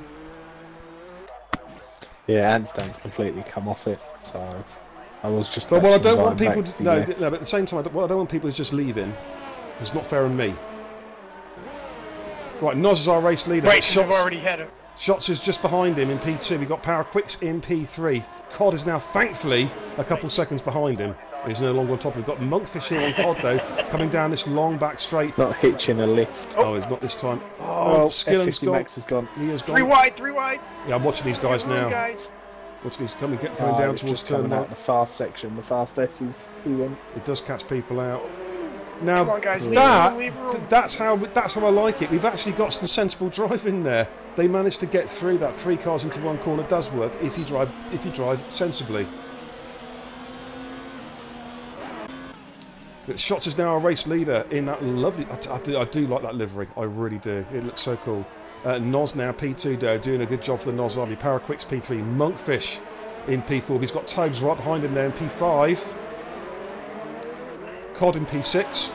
S3: Yeah, Handstand's completely come off it, so I was just.
S1: But what I don't want
S3: inviting
S1: people
S3: back
S1: to no,
S3: you.
S1: no, but at the same time, what I don't want people is just leaving. It's not fair on me. Right, Noz is our race leader.
S2: Right, we've
S1: Shots,
S2: already had it.
S1: Shots is just behind him in P two. We've got Power Quicks in P three. Cod is now, thankfully, a couple seconds behind him. He's no longer on top. We've got Monkfish here on Cod, though, coming down this long back straight.
S3: Not hitching a lift.
S1: Oh, he's not this time.
S3: Oh,
S1: Oh, Skillen's
S3: F fifty
S1: gone.
S3: Max is gone.
S1: He has
S2: Three
S1: gone.
S2: wide, three wide.
S1: Yeah, I'm watching these guys
S2: Come on,
S1: now.
S2: guys.
S1: Watching these coming, coming
S3: Oh,
S1: down
S3: it's
S1: towards
S3: just
S1: turn
S3: coming out
S1: one.
S3: the fast section, the fast S's. He went.
S1: It does catch people out. Now
S2: Come on, guys, leave
S1: that
S2: room, leave room.
S1: th- that's how that's how I like it. We've actually got some sensible driving there. They managed to get through that. Three cars into one corner does work if you drive if you drive sensibly. But Shots is now a race leader in that lovely. I, I do I do like that livery. I really do. It looks so cool. Uh, Noz now P two though, doing a good job for the Noz Army. Power Quicks P three. Monkfish in P four. He's got Tobes right behind him there in P five. Cod in P six.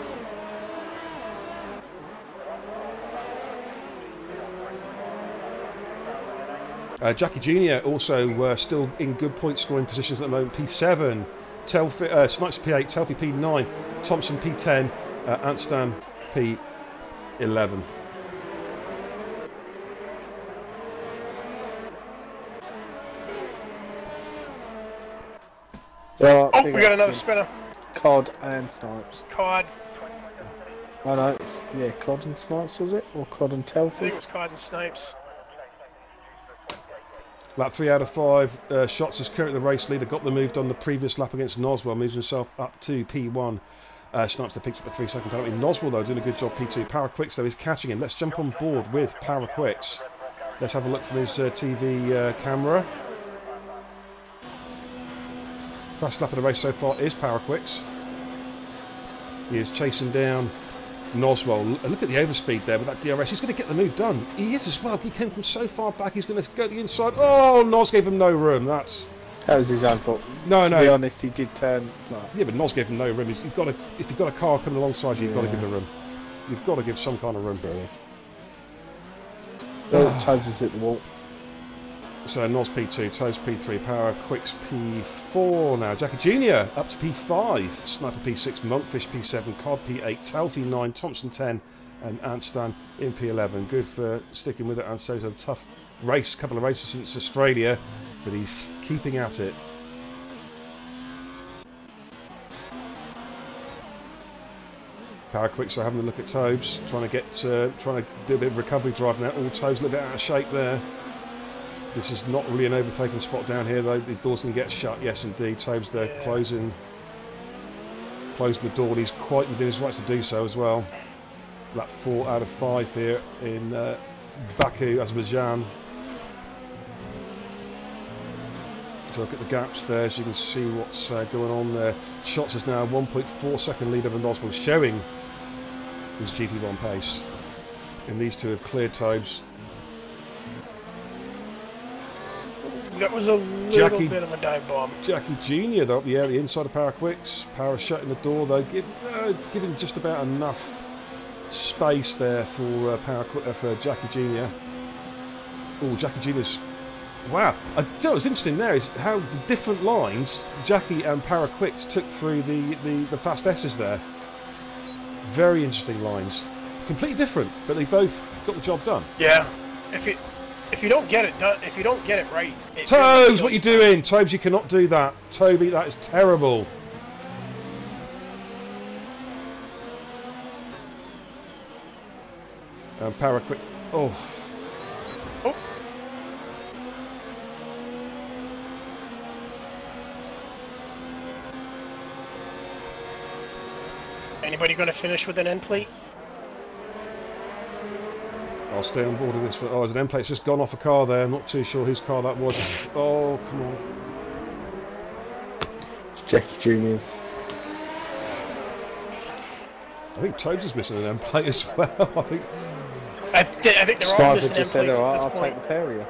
S1: Uh, Jackie Junior also uh, still in good point scoring positions at the moment. P seven. Telfi, uh, Snipes P eight. Telfi P nine. Thompson P ten. Uh, Anstan P eleven.
S3: Oh,
S2: Oh, we got another spinner.
S3: Cod and Snipes.
S2: Cod.
S3: Oh no, it's, yeah, Cod and Snipes was it? Or Cod and
S2: I think
S3: Telford?
S2: it was Cod and Snipes.
S1: Lap three out of five. Uh, Shots is currently the race leader. Got the move done the previous lap against Noswell. Moves himself up to P one. Uh, Snipes the picks up a three second penalty. Noswell though doing a good job. P two. Power Quicks though is catching him. Let's jump on board with Power Quicks. Let's have a look from his uh, T V uh, camera. Fast lap of the race so far is Power Quicks. He is chasing down Noswell. Look at the overspeed there with that D R S. He's going to get the move done. He is as well. He came from so far back. He's going to go to the inside. Oh, Nos gave him no room. That's
S3: That was his own fault.
S1: no,
S3: To
S1: no.
S3: be honest, he did turn. Like,
S1: Yeah, but Nos gave him no room. He's, you've got to, if you've got a car coming alongside you, you've got to
S3: Yeah.
S1: give the room. You've got to give some kind of room.
S3: oh, Toes is at the wall.
S1: So Nos P two, Toes P three, Power Quicks P four now. Jackie Junior up to P five, Sniper P six, Monkfish P seven, Cod P eight, Talfi nine, Thompson ten, and Anstan in P eleven. Good for sticking with it. And so it's a tough race, couple of races since Australia, but he's keeping at it. Power Quicks are having a look at Tobes, trying to get, uh, trying to do a bit of recovery driving there. All Tobes a little bit out of shape there. This is not really an overtaking spot down here though. The door's going to get shut. Yes, indeed. Tobes there
S2: Yeah.
S1: closing, closing the door. And he's quite within his rights to do so as well. Lap four out of five here in uh, Baku, Azerbaijan. So look at the gaps there, as you can see what's uh, going on there. Shots is now one point four second lead over Noswell, showing his G P one pace. And these two have cleared Tobes.
S2: That was a little
S1: Jackie-
S2: bit of a dive bomb.
S1: Jackie Junior though, yeah, the inside of Power Quicks. Power shutting the door though, give, uh, giving just about enough space there for uh, Power Qu- uh, for Jackie Junior Oh, Jackie Junior's wow! I tell you what's interesting there is how the different lines Jackie and Power Quicks took through the, the the fast S's there. Very interesting lines, completely different, but they both got the job done.
S2: Yeah. If you if you don't get it done, if you don't get it right, it
S1: Tobes,
S2: really
S1: what you doing? Tobes, you cannot do that. Toby, that is terrible. And Power Quick. Oh.
S2: Oh. Anybody going to finish with an end plate?
S1: I'll stay on board with this one. Oh, there's an end plate's just gone off a car there. I'm not too sure whose car that was. Oh, come on.
S3: It's Jackie Junior's.
S1: I think Tobes is missing an end plate as well. I think.
S2: I, th I think they're all
S3: Sniper
S2: missing end
S3: just said,
S2: plates
S3: oh,
S2: at this
S3: I'll
S2: point.
S3: take the Perrier.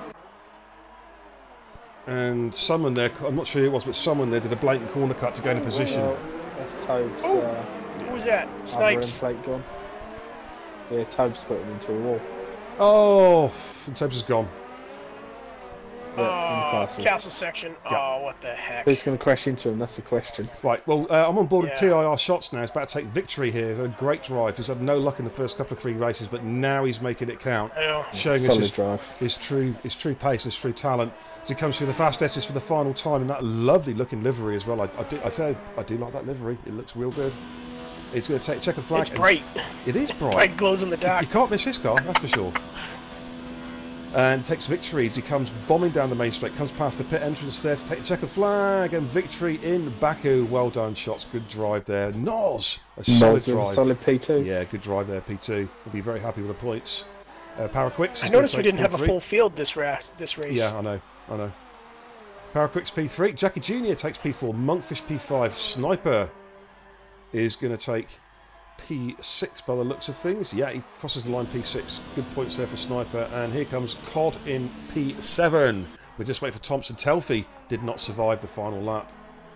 S1: And someone there, I'm not sure who it was, but someone there did a blatant corner cut to gain a position.
S3: Well, that's Tobes.
S2: Oh,
S3: Uh,
S2: Who was that?
S3: other end
S2: Snipes.
S3: plate gone. Yeah, Tobes put him into a wall.
S1: Oh, Tobes is gone.
S3: Yeah, in the
S2: Oh,
S3: castle.
S2: castle section.
S1: Yeah.
S2: Oh, what the heck?
S3: Who's going to crash into him? That's the question.
S1: Right, well, uh, I'm on board with
S2: Yeah.
S1: T I R Shots now. He's about to take victory here. A great drive. He's had no luck in the first couple of three races, but now he's making it count.
S2: I know.
S1: Showing us
S3: Solid
S1: his,
S3: drive.
S1: his true his true pace, his true talent. As he comes through the fast S's for the final time in that lovely looking livery as well. I, I do I say I do like that livery. It looks real good. It's going to take checkered flag.
S2: It's bright.
S1: It is bright.
S2: Bright glows in the dark.
S1: You can't miss his car, that's for sure. And takes victory as he comes bombing down the main straight, comes past the pit entrance there to take a checkered flag, and victory in Baku. Well done, Shots. Good drive there. Noz, a solid
S3: Noz with a
S1: drive.
S3: solid P two.
S1: Yeah, good drive there, P two. We'll be very happy with the points. Uh, Paraquicks.
S2: I noticed we didn't have a full field this race. This race.
S1: Yeah, I know, I know. Paraquicks P three. Jackie Junior takes P four. Monkfish P five. Sniper is going to take P six by the looks of things. Yeah, he crosses the line P six. Good points there for Sniper. And here comes Cod in P seven. We're just waiting for Thompson. Telfie did not survive the final lap.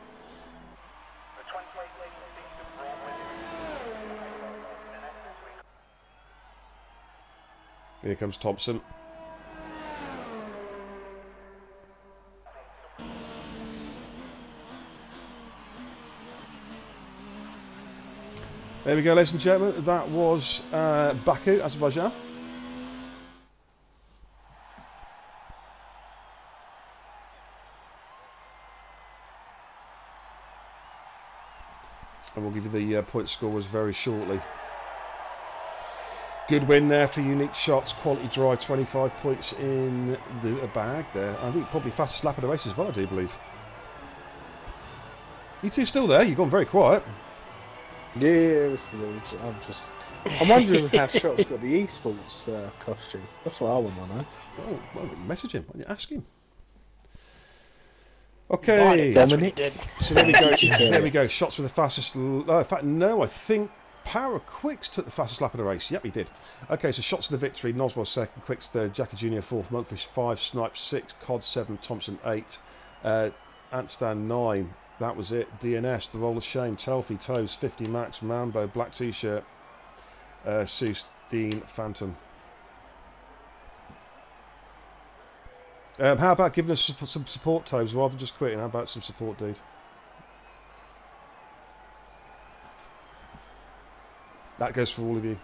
S1: Here comes Thompson. There we go, ladies and gentlemen. That was uh, Baku, Azerbaijan. And we'll give you the uh, point scorers very shortly. Good win there for Unique Shots. Quality drive, twenty-five points in the bag there. I think probably fastest lap of the race as well, I do believe. You two still there? You've gone very quiet.
S3: Yeah, it's the Lord. I'm just. I'm wondering how Shots got the esports uh, costume. That's what I want to know.
S1: Oh, well, message him. Ask him.
S2: Bought it,
S1: Okay.
S2: That's what he
S3: Dominic?
S2: did.
S1: So there we go. There we go. Shots with the fastest. l- Uh, in fact, no. I think Power Quicks took the fastest lap of the race. Yep, he did. Okay, so Shots with the victory. Noswell second. Quicks third. Jackie Junior fourth. Monkfish five. Snipe six. Cod seven. Thompson eight. Uh, Antstan nine. That was it. D N S. The Roll of Shame. Telfie. Toes. fifty Max. Mambo. Black T-shirt. Uh, Seuss. Dean. Phantom. Um, how about giving us some some support, Toes, rather than just quitting? How about some support, dude? That goes for all of you.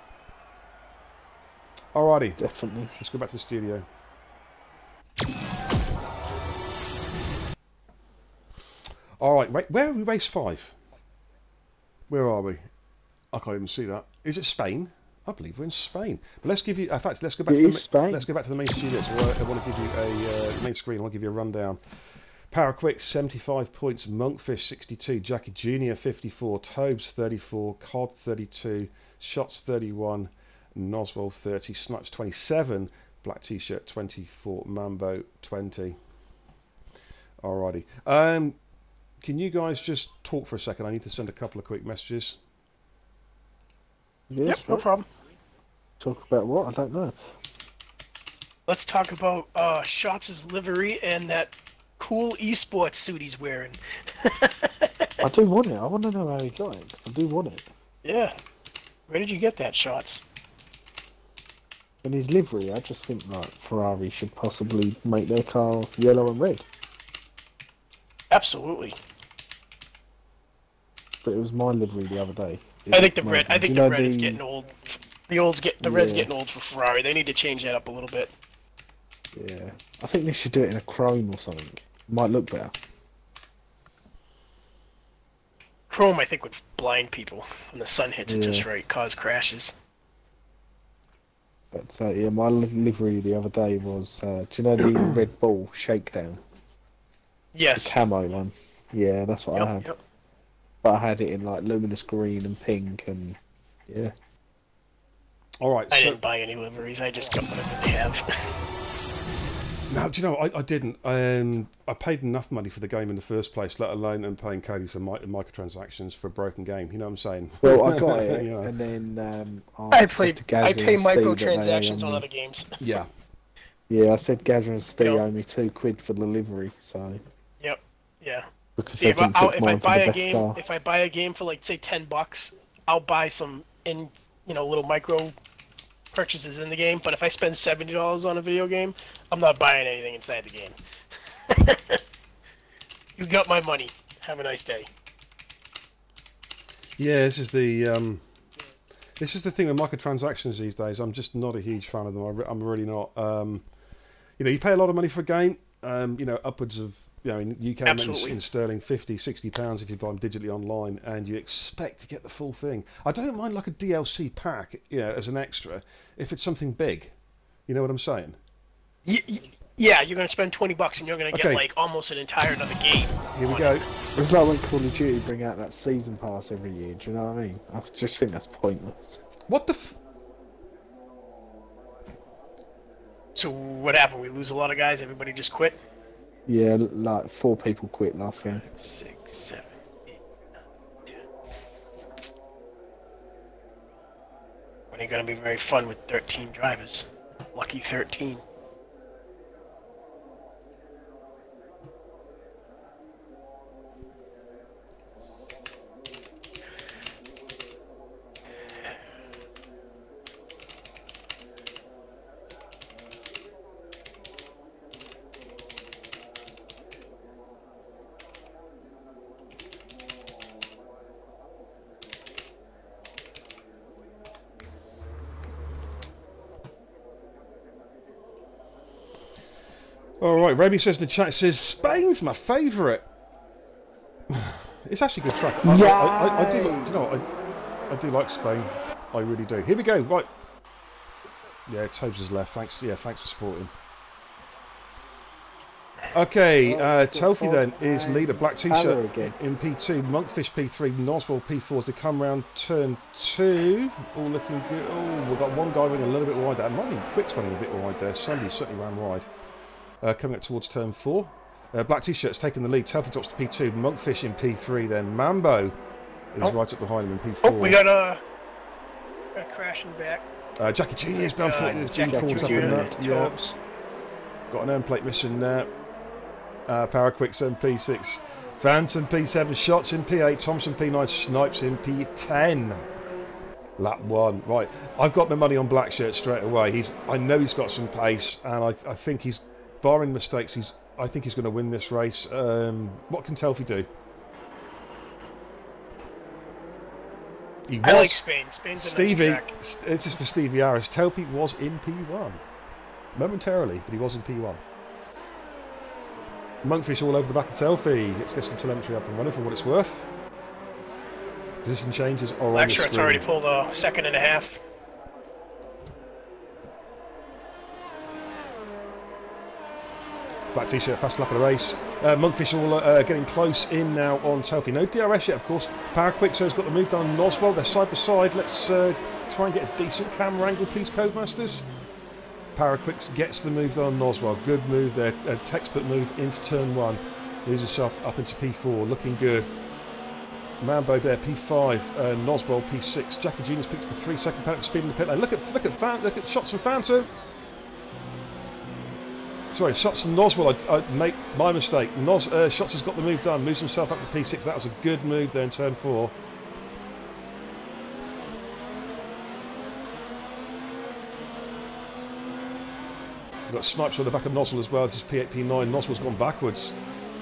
S1: Alrighty,
S3: Definitely.
S1: let's go back to the studio. Alright, wait, where are we? Race five? Where are we? I can't even see that. Is it Spain? I believe we're in Spain. But let's give you. In fact, let's go back
S3: It
S1: to the.
S3: is Spain.
S1: Let's go back to the main studio. So I, I want to give you a uh, main screen. I want to give you a rundown. Power Quick seventy-five points. Monkfish sixty-two. Jackie Junior fifty-four. Tobes thirty-four. Cod thirty-two. Shots thirty-one. Noswell thirty. Snipes twenty-seven. Black T-shirt twenty-four. Mambo twenty. Alrighty. Um, can you guys just talk for a second? I need to send a couple of quick messages.
S3: Yes,
S2: Yep, no
S3: right.
S2: problem.
S3: Talk about what? I don't know.
S2: Let's talk about uh, Shots' livery and that cool esports suit he's wearing.
S3: I do want it. I want to know how he got it, because I do want it.
S2: Yeah. Where did you get that, Shots?
S3: And his livery, I just think like Ferrari should possibly make their car yellow and red.
S2: Absolutely.
S3: But it was my livery the other day. It
S2: I think
S3: was
S2: the red. I
S3: amazing.
S2: think
S3: You
S2: the
S3: know
S2: red is
S3: the-
S2: getting old. The old's get the red's
S3: Yeah.
S2: getting old for Ferrari. They need to change that up a little bit.
S3: Yeah, I think they should do it in a chrome or something. Might look better.
S2: Chrome, I think, would blind people when the sun hits it just
S3: Yeah.
S2: right, cause crashes.
S3: But uh, yeah, my li- livery the other day was. Uh, do you know the Red Bull Shakedown
S2: Yes.
S3: camo one? Yeah, that's what I had.
S2: Yep, yep.
S3: But I had it in like luminous green and pink, and yeah,
S1: All right.
S2: I
S1: so,
S2: didn't buy any liveries. I just got whatever they have.
S1: No, do you know, I, I didn't. Um, I paid enough money for the game in the first place, let alone and paying Cody for mi microtransactions for a broken game. You know what I'm saying?
S3: Well, I got it,
S1: Yeah.
S3: and then um,
S2: I
S3: said
S2: played.
S3: to Gazza
S2: I pay
S3: and Steve that they
S2: microtransactions
S3: owe
S2: on
S3: me-
S2: other games.
S1: Yeah.
S3: Yeah, I said Gazza and Steve
S2: Yeah.
S3: owe me two quid for the livery, so
S2: Yep. Yeah.
S3: because
S2: See,
S3: they
S2: if I,
S3: didn't
S2: I'll,
S3: pick
S2: if I
S3: mine for
S2: buy
S3: the
S2: a
S3: best
S2: game,
S3: car.
S2: if I buy a game for like say ten bucks, I'll buy some in you know little micro purchases in the game. But if I spend seventy dollars on a video game, I'm not buying anything inside the game. You got my money. Have a nice day.
S1: Yeah, this is the um, this is the thing with microtransactions these days. I'm just not a huge fan of them. I re I'm really not. Um, you know, you pay a lot of money for a game. Um, you know, upwards of you know in U K in,
S2: Absolutely.
S1: in sterling fifty, sixty pounds if you buy them digitally online, and you expect to get the full thing. I don't mind like a D L C pack, you know, as an extra if it's something big. You know what I'm saying?
S2: Y y yeah, you're gonna spend twenty bucks and you're gonna get
S1: Okay.
S2: like almost an entire another game.
S1: Here we go.
S3: It's like when Call of Duty bring out that season pass every year. Do you know what I mean? I just think that's pointless.
S1: What the? F
S2: So what happened? We lose a lot of guys. Everybody just quit.
S3: Yeah, like four people quit last game.
S2: Six, seven, eight, nine, ten. It ain't gonna be very fun with thirteen drivers. Lucky thirteen.
S1: All right, Raby says the chat says Spain's my favourite. It's actually a good track. I, I, I, I do, like- do you know what? I, I do like Spain. I really do. Here we go. Right. Yeah, Tobes has left. Thanks. Yeah, thanks for supporting. Okay, uh, Telfy then is leader. Black T-shirt
S3: again.
S1: in P two. Monkfish P three. Noswell P four as they come round turn two. All looking good. Oh, we've got one guy running a little bit wide. That might be Quick's running a bit wide there. Somebody certainly ran wide. Uh, coming up towards turn four. Uh, Black T-shirt's taking the lead. Telfy drops to P two. Monkfish in P three. Then Mambo is
S2: Oh.
S1: right up behind him in P four.
S2: Oh, we got a, a crash in the back.
S1: uh, Jackie Junior is bound for it. Has been
S2: Jackie
S1: caught up in
S2: Junior,
S1: that. Yeah.
S2: Tobes.
S1: Got an end plate mission there. Uh, Power Quicks in P six. Phantom P seven. Shots in P eight. Thompson P nine. Snipes in P ten. Lap one. Right. I've got my money on Black Shirt straight away. He's. I know he's got some pace, and I, I think he's, barring mistakes, he's. I think he's going to win this race. Um, what can Telfy do? He was.
S2: I like Spain. Spain's a
S1: Stevie.
S2: nice track.
S1: st- This is for Stevie Harris. Telfy was in P one. Momentarily, but he was in P one. Monkfish all over the back of Telfy. Let's get some telemetry up and running for what it's worth. Position changes are on
S2: Black
S1: the
S2: Shirt's
S1: screen.
S2: already pulled a second and a half.
S1: Black T-shirt, fast lap of the race. Uh, Monkfish all uh, getting close in now on Telfy. No D R S yet, of course. Power Quickso's got the move done on Noswell. They're side by side. Let's uh, try and get a decent camera angle, please, Codemasters. Power Quicks gets the move done on Noswell. Good move there. A textbook move into turn one. Moves himself up into P four. Looking good. Mambo there, P five. Uh, Noswell, P six. Jackie Junior's picks up a three second penalty speed in the pit lane. Look at look at Fan, look at shots from Phantom. Sorry, Shots from Noswell. I, I make my mistake. Nos, uh, Shots has got the move done. Moves himself up to P six. That was a good move there in turn four. We've got Snipes on the back of Noswell as well. This is P eight, P nine. Noswell's gone backwards.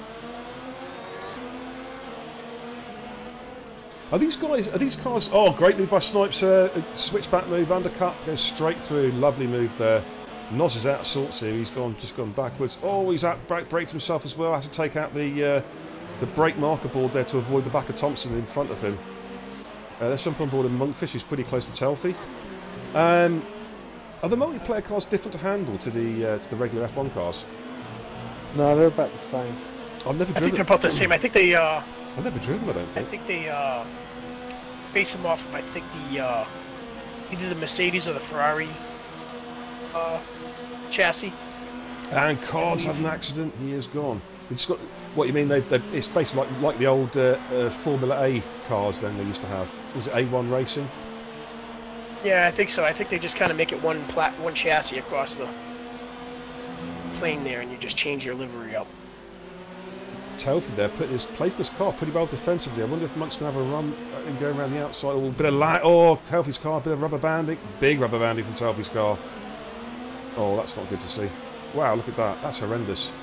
S1: Are these guys, are these cars, oh, great move by Snipes, uh, switchback move, undercut, goes straight through, lovely move there. Nos is out of sorts here, he's gone, just gone backwards. Oh, he's out, break, brakes himself as well, has to take out the uh, the brake marker board there to avoid the back of Thompson in front of him. Uh, let's jump on board with Monkfish, who's pretty close to Telfy. Um, are the multiplayer cars different to handle to the uh, to the regular F one cars?
S3: No, they're about the same.
S1: I've never
S2: I think
S1: driven.
S2: they're about the same. I think they, uh,
S1: I've never driven them, I don't
S2: I
S1: think.
S2: think they, uh, base them off of, I think, the, uh, either the Mercedes or the Ferrari uh, chassis.
S1: And Cards had an accident. He is gone. It's got what you mean? They, they it's basically like like the old uh, uh, Formula A cars. Then they used to have. Was it A one Racing?
S2: Yeah, I think so. I think they just kind of make it one plat one chassis across the plane there, and you just change your livery up.
S1: Telfy there put his placed this car pretty well defensively. I wonder if Monk's gonna have a run and go around the outside. Oh, a bit of light. Oh, Telfy's car, a bit of rubber banding. Big rubber banding from Telfy's car. Oh, that's not good to see. Wow, look at that. That's horrendous.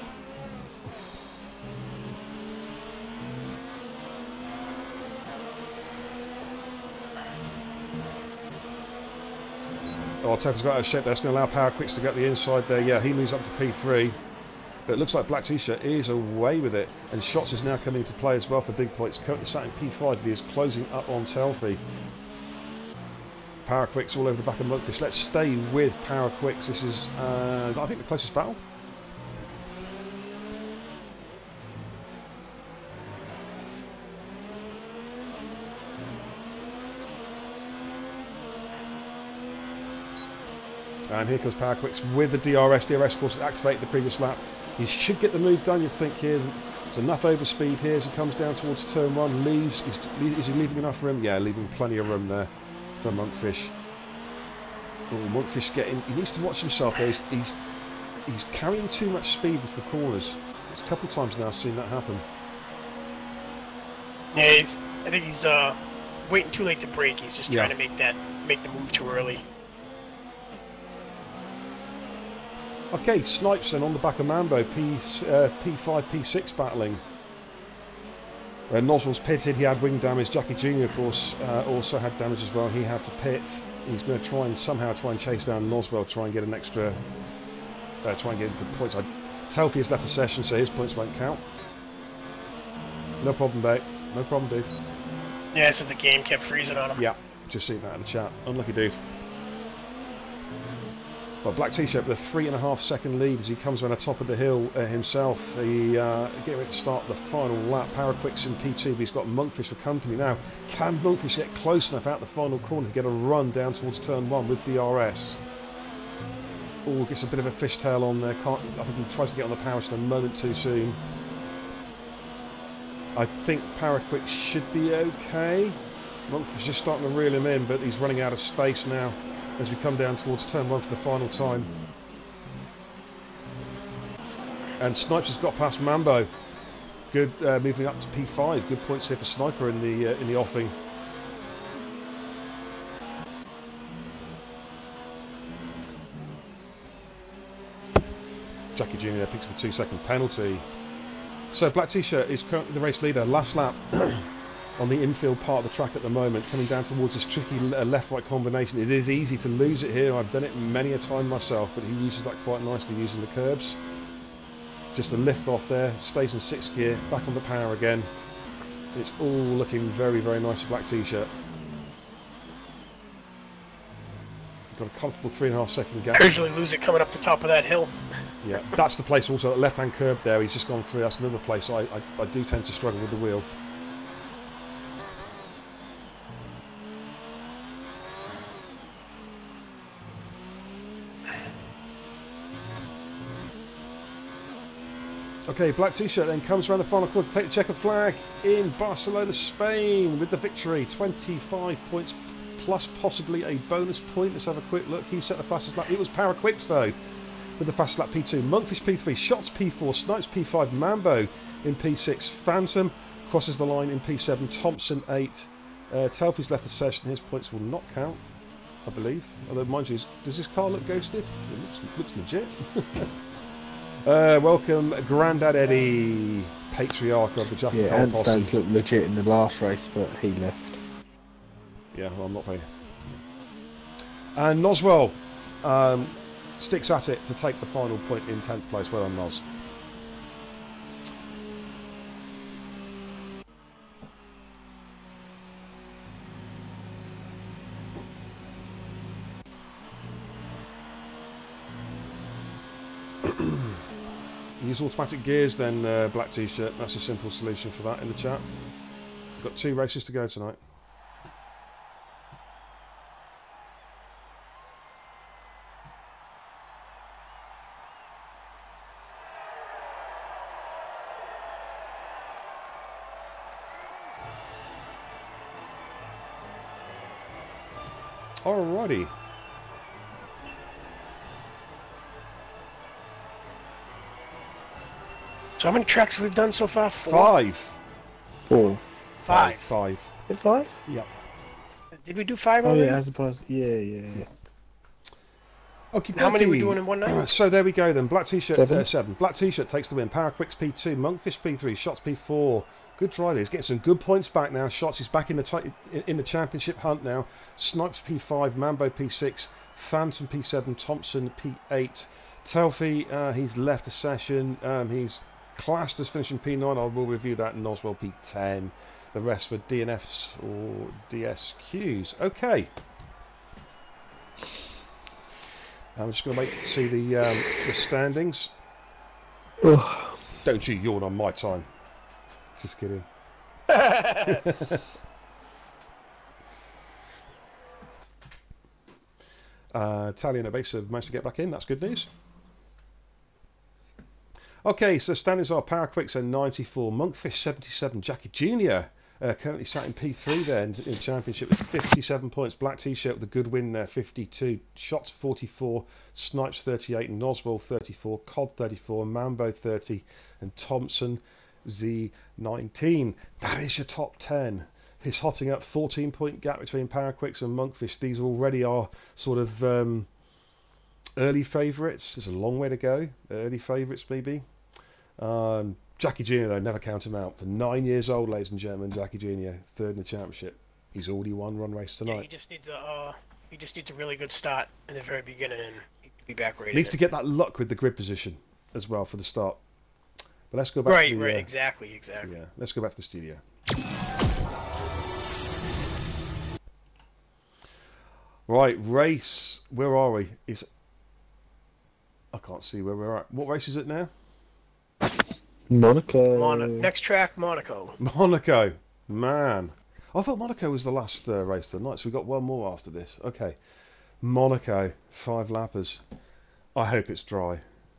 S1: Oh, Telfy's got out of shape. That's going to allow Power Quicks to get the inside there. Yeah, he moves up to P three. But it looks like Black T-Shirt is away with it. And Shots is now coming into play as well for big points. Currently sat in P five, but he is closing up on Telfy. Power Quicks all over the back of Monkfish. Let's stay with Power Quicks. This is, uh, I think, the closest battle. And here comes Power Quicks with the D R S. D R S, of course, activated the previous lap. He should get the move done, you'd think here. There's enough overspeed here as he comes down towards turn one. Leaves. Is, is he leaving enough room? Yeah, leaving plenty of room there for Monkfish. Oh, Monkfish getting. He needs to watch himself there. He's, he's, he's carrying too much speed into the corners. It's a couple of times now I've seen that happen.
S2: Yeah, he's, I think he's uh, waiting too late to brake. He's just trying
S1: Yeah.
S2: to make that make the move too early.
S1: Okay, Snipes then on the back of Mambo, P, uh, P five, P six battling. Where Noswell's pitted, he had wing damage. Jackie Junior, of course, uh, also had damage as well. He had to pit. He's going to try and somehow try and chase down Noswell, try and get an extra, uh, try and get into the points. I, Telfy has left the session, so his points won't count. No problem, mate. No problem, dude.
S2: Yeah, since the game kept freezing on him.
S1: Yeah, just seen that in the chat. Unlucky dude. Well, Black T-Shirt with a three and a half second lead as he comes around the top of the hill uh, himself. He uh, getting ready to start the final lap. Power Quicks in P two, but he's got Monkfish for company now. Can Monkfish get close enough out the final corner to get a run down towards turn one with D R S? Oh, gets a bit of a fishtail on there. Can't. I think he tries to get on the power a moment too soon. I think Power Quicks should be okay. Monkfish just starting to reel him in, but he's running out of space now as we come down towards turn one for the final time. And Snipes has got past Mambo. Good, uh, moving up to P five. Good points here for Sniper in the uh, in the offing. Jackie Junior picks up a two second penalty. So Black T-Shirt is currently the race leader. Last lap on the infield part of the track at the moment, coming down towards this tricky left-right combination. It is easy to lose it here. I've done it many a time myself, but he uses that quite nicely using the curbs. Just a lift off there, stays in sixth gear, back on the power again. It's all looking very, very nice for Black T-Shirt. Got a comfortable three and a half second gap.
S2: I usually lose it coming up the top of that hill.
S1: Yeah, that's the place also, that left-hand curb there, he's just gone through. That's another place I, I, I do tend to struggle with the wheel. Okay, Black T-Shirt then comes around the final corner to take the checkered flag in Barcelona, Spain with the victory. twenty-five points plus possibly a bonus point. Let's have a quick look. He set the fastest lap. It was Power Quicks though with the fastest lap P two. Monkfish P three, Shots P four, Snipes P five, Mambo in P six, Phantom crosses the line in P seven, Thompson eight. Uh, Telfy's left the session. His points will not count, I believe. Although, mind you, does this car look ghosted? It looks, looks legit. Uh, welcome, Grandad Eddie, patriarch of the Jack
S3: Yeah,
S1: and Cole posse.
S3: Antstans looked legit in the last race, but he left.
S1: Yeah, well, I'm not very. And Noswell um, sticks at it to take the final point in tenth place. Well done, Nos. Use automatic gears then, uh, Black T-Shirt. That's a simple solution for that in the chat. We've got two races to go tonight. Alrighty.
S2: So how many tracks have we done so far? Four?
S1: Five.
S3: Four.
S2: Five.
S1: Five.
S3: Is it five?
S1: Yep.
S2: Did we do five
S3: Oh
S2: already?
S3: yeah, as opposed. Yeah, yeah, yeah.
S1: Okay,
S2: How many are we doing in one night?
S1: So there we go then. Black T-shirt
S3: Seven.
S1: uh, seven. Black T-shirt takes the win. Power Quicks P two. Monkfish P three. Shots P four. Good drive. He's getting some good points back now. Shots. He's back in the ti- in the championship hunt now. Snipes P five. Mambo P six. Phantom P seven. Thompson P eight. Telfie, uh, he's left the session. Um, he's classed as finishing P nine. I will review that. Noswell P ten. The rest were D N Fs or D S Qs. Okay. I'm just going to wait to see the um, the standings. Don't you yawn on my time. Just kidding. uh, Tally and Abase have managed to get back in. That's good news. Okay, so standings are Power Quicks at ninety-four, Monkfish seventy-seven, Jackie Junior Uh, currently sat in P three there in, in Championship with fifty-seven points. Black T-shirt with a good win there, fifty-two. Shots forty-four, Snipes thirty-eight, Noswell thirty-four, Cod thirty-four, Mambo thirty, and Thompson Z nineteen. That is your top ten. He's hotting up fourteen point gap between Power Quicks and Monkfish. These already are sort of um, early favourites. There's a long way to go. Early favourites maybe. Um, Jackie Junior though, never count him out. For nine years old, ladies and gentlemen, Jackie Junior, third in the championship. He's already won one race
S2: Yeah, he
S1: tonight.
S2: just needs a uh, he just needs a really good start in the very beginning, and he can be back rated.
S1: Needs to get that luck with the grid position as well for the start. But let's go back
S2: right,
S1: to the
S2: right,
S1: uh,
S2: exactly, exactly.
S1: yeah. Let's go back to the studio. Right, race. Where are we? Is I can't see where we're at. What race is it now?
S3: Monaco.
S2: Mon- next track, Monaco.
S1: Monaco, man. I thought Monaco was the last uh, race of the night, so we got one more after this. Okay, Monaco, five lappers. I hope it's dry.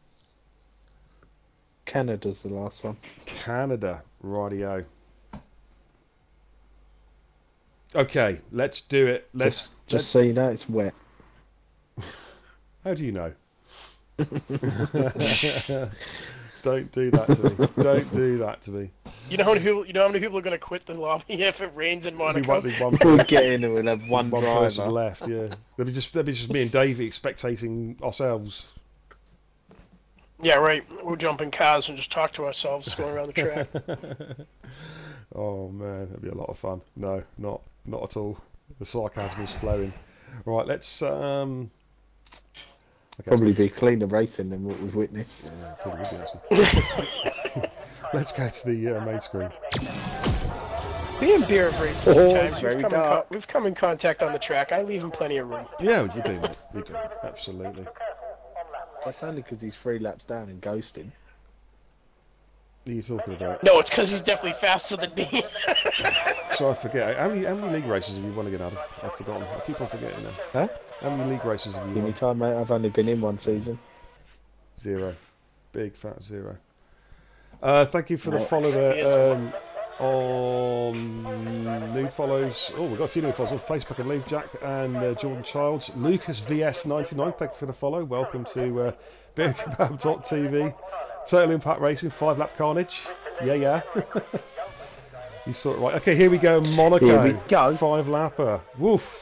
S3: Canada's the last one.
S1: Canada, rightio. Okay, let's do it. Let's
S3: Just, just so you know, it's wet.
S1: How do you know? Don't do that to me. Don't do that to me.
S2: You know how many people? You know how many people are going to quit the lobby if it rains in
S1: We
S2: Monaco?
S1: won't be one,
S3: We'll get in and we'll have one,
S1: one
S3: driver.
S1: person left. Yeah, there'll be just there'll be just me and Davey spectating ourselves.
S2: Yeah, right. We'll jump in cars and just talk to ourselves going around the track.
S1: Oh man, that'd be a lot of fun. No, not not at all. The sarcasm is flowing. Right, let's um. Okay,
S3: Probably be cleaner racing than what we've witnessed.
S1: yeah, probably would be actually. Let's go to the uh, main screen.
S2: Me and Beer have raced many
S3: Oh,
S2: times.
S3: it's
S2: We've
S3: very
S2: come, in co-
S3: dark.
S2: we've come in contact on the track. I leave him plenty of room.
S1: Yeah, you do, mate. You do. Absolutely.
S3: That's only because he's three laps down and ghosting.
S1: What are you talking about?
S2: No, it's because he's definitely faster than me.
S1: So I forget. How many, how many league races have you won again, Adam? I've forgotten. I keep on forgetting them.
S3: Huh?
S1: How many league races have you
S3: Give me
S1: won?
S3: time, mate. I've only been in one season.
S1: Zero. Big fat zero. Uh, thank you for the
S3: No.
S1: follow
S2: Yes.
S1: there. Um, on new follows. Oh, we've got a few new follows on Facebook and Leave Jack and uh, Jordan Childs. Lucas V S ninety-nine, thank you for the follow. Welcome to uh, beer kebab dot T V. Total Impact Racing, five lap carnage. Yeah, yeah. You saw it right. Okay, here we go. Monaco.
S3: Here we go.
S1: Five lapper. Woof.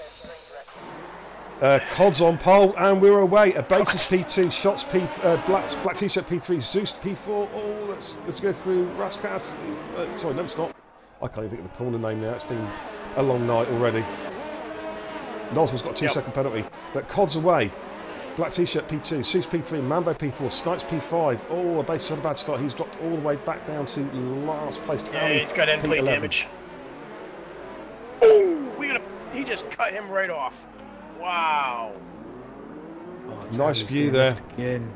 S1: Uh, Cods on pole, and we're away. A basis P two, Shots P, uh, Black Black T-shirt P three, Zeus P four. Oh, let's let's go through Raskas. Uh, sorry, no, it's not. I can't even think of the corner name now. It's been a long night already. Noswell's got a two-second
S2: Yep.
S1: penalty, but Cods away. Black T-shirt P two, Zeus P three, Mambo P four, Snipes P five. Oh, a basis had a bad start. He's dropped all the way back down to last place.
S2: Yeah,
S1: Tally,
S2: he's got end
S1: P
S2: plate
S1: eleven.
S2: damage. Oh, we got a, he just cut him right off. Wow.
S3: Oh,
S1: Nice
S3: Tammy's
S1: view
S3: doing
S1: there.
S3: it Again.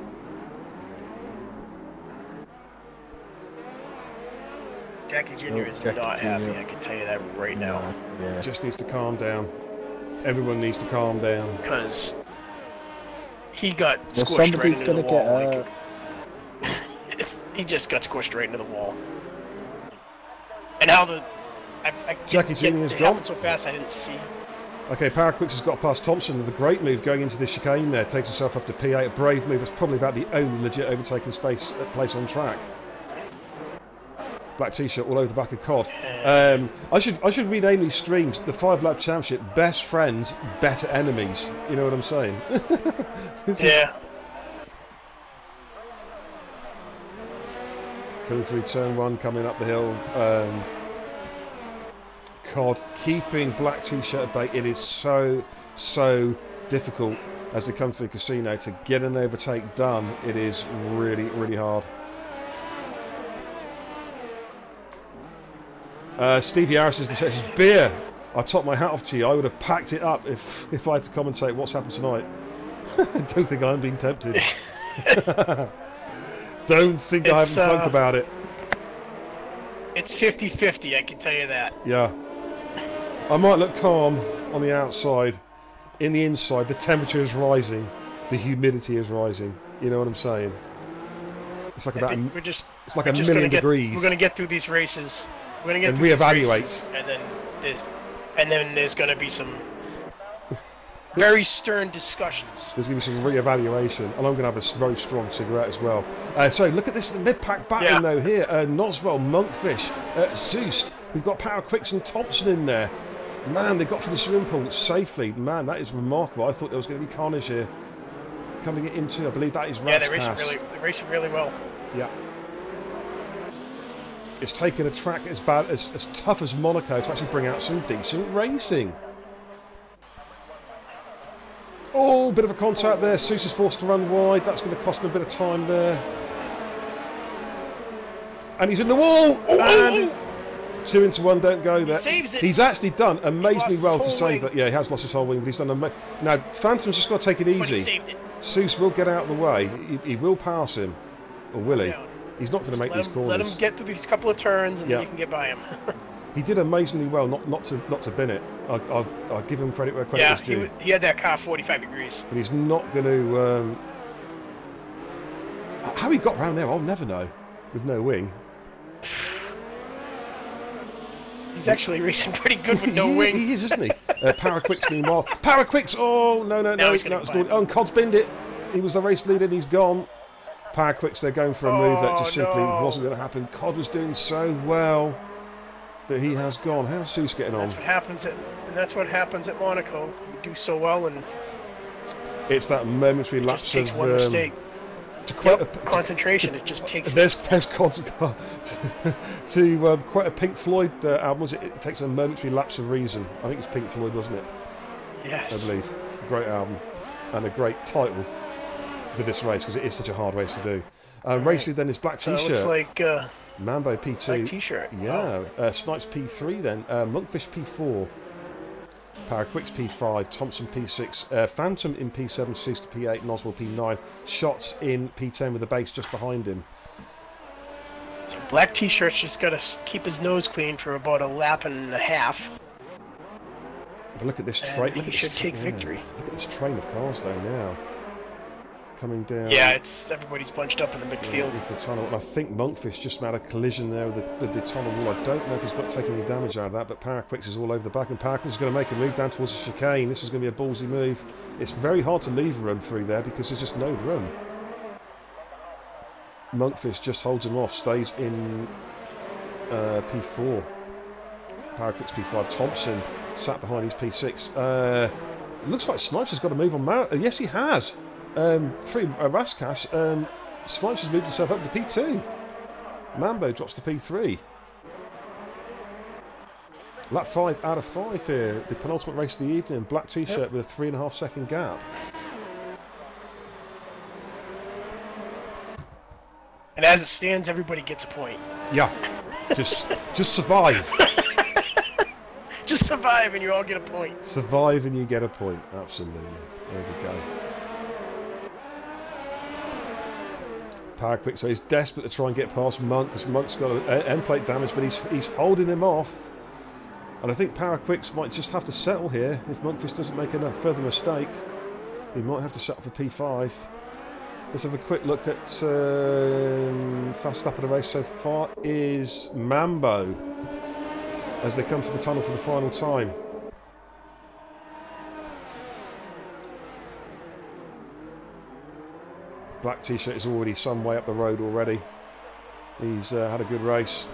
S2: Jackie Junior
S3: Oh,
S2: is
S3: Jackie
S2: not happy.
S3: Junior
S2: I can tell you that right now.
S3: Yeah.
S1: Just needs to calm down. Everyone needs to calm down.
S2: Because he got
S3: Well,
S2: squished right
S3: somebody's
S2: into the
S3: gonna
S2: wall.
S3: get. Uh,
S2: Like, he just got squished right into the wall. And how the I, I
S1: Jackie
S2: didn't
S1: Junior
S2: get-
S1: is
S2: it
S1: gone.
S2: happened so fast I didn't see.
S1: Okay, Paraquix has got past Thompson with a great move going into the chicane there. Takes himself up to P eight. A brave move. It's probably about the only legit overtaking space uh, place on track. Black T-shirt all over the back of Cod. Um, I should I should rename these streams the Five Lap Championship Best Friends, Better Enemies. You know what I'm saying?
S2: Yeah.
S1: Coming through turn one, coming up the hill. Um, Cod keeping Black T-shirt at bay. It is so, so difficult as they come through the casino to get an overtake done. It is really, really hard. Uh, Stevie Harris is the says, beer. I top my hat off to you. I would have packed it up if if I had to commentate what's happened tonight. Don't think I'm being tempted. Don't think I haven't
S2: uh,
S1: thunk about it.
S2: It's fifty fifty, I can tell you that.
S1: Yeah. I might look calm on the outside. In the inside, the temperature is rising. The humidity is rising. You know what I'm saying? It's like about. A,
S2: we're just.
S1: It's like
S2: we're
S1: a
S2: just
S1: million
S2: gonna get,
S1: degrees.
S2: We're gonna get through these races. We're gonna get
S1: And
S2: through these
S1: reevaluate.
S2: races, and then there's, and then there's gonna be some very stern discussions.
S1: There's going to be some re-evaluation, and I'm going to have a very strong cigarette as well. Uh, so look at this mid-pack batting
S2: Yeah.
S1: though here. Uh, Noswell, Monkfish, uh, Zeus. We've got Paraquix and Thompson in there. Man, they got for the swim pool safely. Man, that is remarkable. I thought there was going to be carnage here. Coming into, I believe that is
S2: Yeah, they're racing
S1: Raskas.
S2: really, they're racing really well.
S1: Yeah. It's taken a track as bad as, as tough as Monaco to actually bring out some decent racing. Oh, bit of a contact there. Seuss is forced to run wide. That's going to cost him a bit of time there. And he's in the wall. And two into one, don't go there.
S2: He saves it.
S1: He's actually done amazingly
S2: his
S1: well to
S2: whole
S1: save
S2: wing.
S1: it. Yeah, he has lost his whole wing, but he's done ama- Now, Phantom's just got to take it
S2: But he
S1: easy.
S2: saved it.
S1: Seuss will get out of the way. He, he will pass him. Or will he?
S2: Yeah.
S1: He's not going to make
S2: Let
S1: these
S2: him,
S1: corners.
S2: let him get through these couple of turns, and
S1: Yeah.
S2: then you can get by him.
S1: He did amazingly well, not not to not to bin it. I'll, I'll, I'll give him credit where credit
S2: yeah,
S1: is
S2: he,
S1: due.
S2: w- he had that car forty-five degrees.
S1: But he's not going to. Um... How he got round there, I'll never know. With no wing.
S2: He's actually racing pretty good with no
S1: he,
S2: wing.
S1: He is, isn't he? uh, Paraquix, meanwhile. Paraquix! Oh, no, no, no.
S2: Now he's gonna
S1: no it's
S2: get
S1: not. Oh, and Cod's binned it. He was the race leader and he's gone. Paraquix, they're going for a move that just
S2: Oh,
S1: simply
S2: no.
S1: wasn't going to happen. Cod was doing so well. But he has gone. How's Seuss getting on?
S2: That's what happens at, and that's what happens at Monaco. You do so well, and
S1: It's that momentary
S2: it
S1: lapse
S2: just takes
S1: of.
S2: one
S1: um,
S2: mistake.
S1: to quite
S2: Yep,
S1: a, to,
S2: concentration. It just takes.
S1: There's there's Cod's car to, to uh, quite a Pink Floyd uh, album. Was it? It takes a momentary lapse of reason. I think it's Pink Floyd, wasn't it?
S2: Yes.
S1: I believe it's a great album and a great title for this race because it is such a hard race to do. Uh, Racing then is Black
S2: So it
S1: T-shirt,
S2: looks like uh,
S1: Mambo P two,
S2: black T-shirt.
S1: yeah, uh, Snipes P three then, uh, Monkfish P four, Paraquix P five, Thompson P six, uh, Phantom in P seven, Seuss to P eight, Noswell P nine, Shots in P ten with the base just behind him.
S2: So black T-shirt's just got to keep his nose clean for about a lap and a half.
S1: But look at this
S2: And
S1: train.
S2: he
S1: Look at
S2: should
S1: this
S2: take
S1: yeah.
S2: victory.
S1: Look at this train of cars though now. Coming down
S2: Yeah, it's everybody's bunched up in the
S1: uh,
S2: midfield.
S1: into the tunnel. And I think Monkfish just made a collision there with the, with the tunnel wall. I don't know if he's got taken any damage out of that, but Paraquix is all over the back, and Paraquix is going to make a move down towards the chicane. This is going to be a ballsy move. It's very hard to leave room through there because there's just no room. Monkfish just holds him off, stays in uh, P four. Paraquix P five. Thompson sat behind his P six. Uh, it looks like Snipes has got a move on Mar- uh, Yes, he has. Um, through uh, Raskas, um, Snipes has moved himself up to P two. Mambo drops to P three. Lap five out of five here. The penultimate race of the evening. Black T-shirt
S2: Yep.
S1: with a three and a half second gap.
S2: And as it stands, everybody gets a point.
S1: Yeah, just just survive.
S2: Just survive, and you all get a point.
S1: Survive and you get a point. Absolutely. There we go. Paraquix, so he's desperate to try and get past Monk because Monk's got an end plate damage, but he's he's holding him off. And I think Paraquix might just have to settle here if Monkfish doesn't make a further mistake. He might have to settle for P five. Let's have a quick look at um, fast lap of the race so far is Mambo as they come for the tunnel for the final time. Black T-shirt is already some way up the road already. He's uh, had a good race.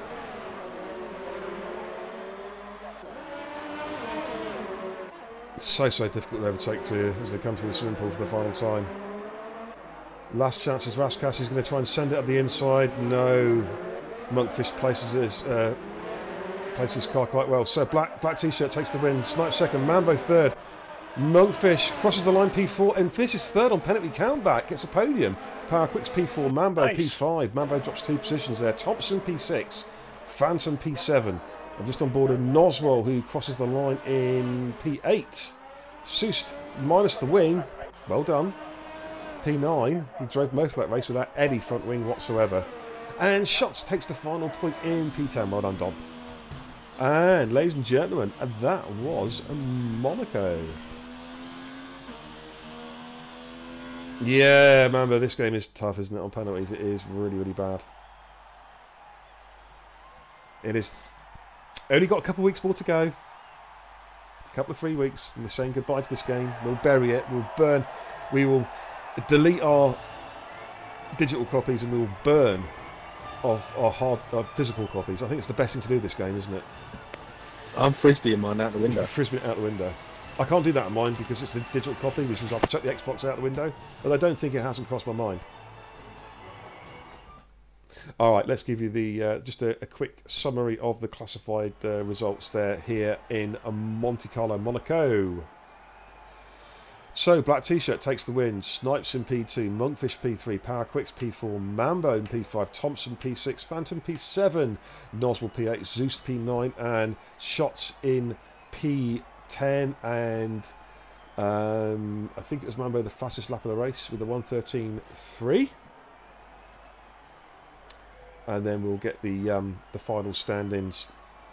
S1: It's so, so difficult to overtake through as they come to the swimming pool for the final time. Last chance is Raskas. He's going to try and send it up the inside. No. Monkfish places his, uh, places his car quite well. So Black Black T-shirt takes the win. Snipe second. Mambo third. Monkfish crosses the line P four and finishes third on penalty countback. Gets a podium. Power Quicks P four. Mambo
S2: Nice.
S1: P five. Mambo drops two positions there. Thompson P six. Phantom P seven. I'm just on board with Noswell, who crosses the line in P eight. Soust minus the wing. Well done. P nine. He drove most of that race without any front wing whatsoever. And Shots takes the final point in P ten. Well done, Dom. And ladies and gentlemen, that was Monaco. Yeah, remember, this game is tough, isn't it? On penalties, it is really, really bad. It is. Only got a couple of weeks more to go. A couple of three weeks. And we're saying goodbye to this game. We'll bury it. We'll burn. We will delete our digital copies and we will burn off our hard, our physical copies. I think it's the best thing to do this game, isn't it?
S3: I'm frisbeeing mine out the window.
S1: Frisbee out the window. I can't do that on mine because it's the digital copy, which means I have to chuck the Xbox out the window. But I don't think it hasn't crossed my mind. All right, let's give you the uh, just a, a quick summary of the classified uh, results there here in uh, Monte Carlo, Monaco. So Black T-shirt takes the win. Snipes in P two, Monkfish P three, Power Quicks P four, Mambo in P five, Thompson P six, Phantom P seven, Noswell P eight, Soust P nine, and Shots in P ten. And um, I think it was Mambo the fastest lap of the race with the one thirteen point three. And then we'll get the um, the final stand-ins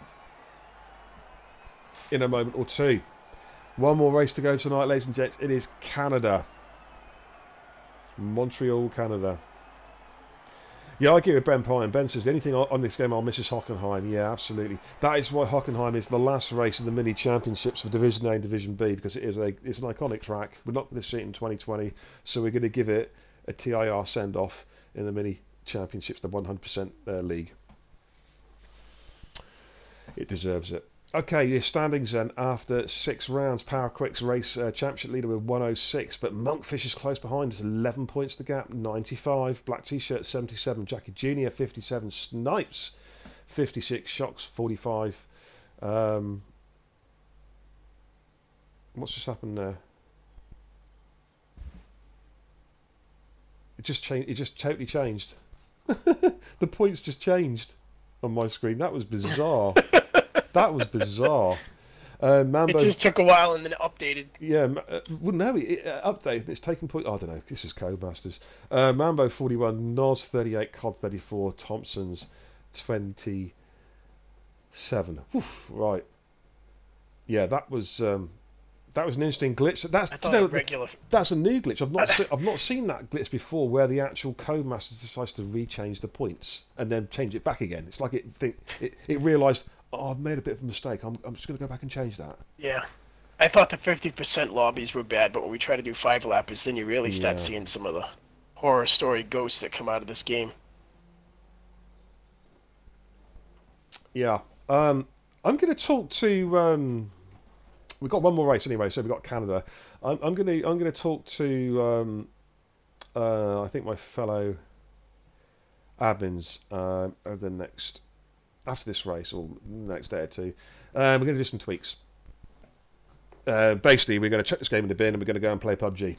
S1: in a moment or two. One more race to go tonight, ladies and gents. It is Canada. Montreal, Canada. Yeah, I agree with Ben Pine. Ben says, anything on this game, I'll miss is Hockenheim. Yeah, absolutely. That is why Hockenheim is the last race of the mini championships for Division A and Division B, because it is a it's an iconic track. We're not going to see it in twenty twenty, so we're going to give it a T I R send-off in the mini championships, the one hundred percent uh, league. It deserves it. Okay, your standings then after six rounds. Power Quicks race uh, championship leader with one oh six, but Monkfish is close behind. It's eleven points the gap, ninety-five. Black T-shirt seventy-seven, Jackie Junior fifty-seven, Snipes fifty-six, Shocks forty-five. Um, what's just happened there? It just changed. It just totally changed. The points just changed on my screen. That was bizarre. That was bizarre. Uh, Mambo,
S2: It just took a while and then it updated.
S1: yeah, uh, well, no, it, it uh, update. It's taking point. I don't know. This is Codemasters. Uh, Mambo forty-one, Nos thirty-eight, Cod thirty-four, Thompson's twenty-seven. Oof, right. Yeah, that was um, that was an interesting glitch. That's
S2: I
S1: you
S2: thought
S1: know,
S2: a regular.
S1: that's a new glitch. I've not se I've not seen that glitch before, where the actual Codemasters decides to rechange the points and then change it back again. It's like it think it, it realised, oh, I've made a bit of a mistake. I'm I'm just going to go back and change that.
S2: Yeah. I thought the fifty percent lobbies were bad, but when we try to do five lappers, then you really start
S1: Yeah.
S2: seeing some of the horror story ghosts that come out of this game.
S1: Yeah. Um, I'm going to talk to. Um, we've got one more race anyway, so we've got Canada. I'm, I'm going to. I'm going to talk to. Um, uh, I think my fellow admins uh, over the next after this race or the next day or two. Um, we're going to do some tweaks. Uh, basically, we're going to chuck this game in the bin and we're going to go and play P U B G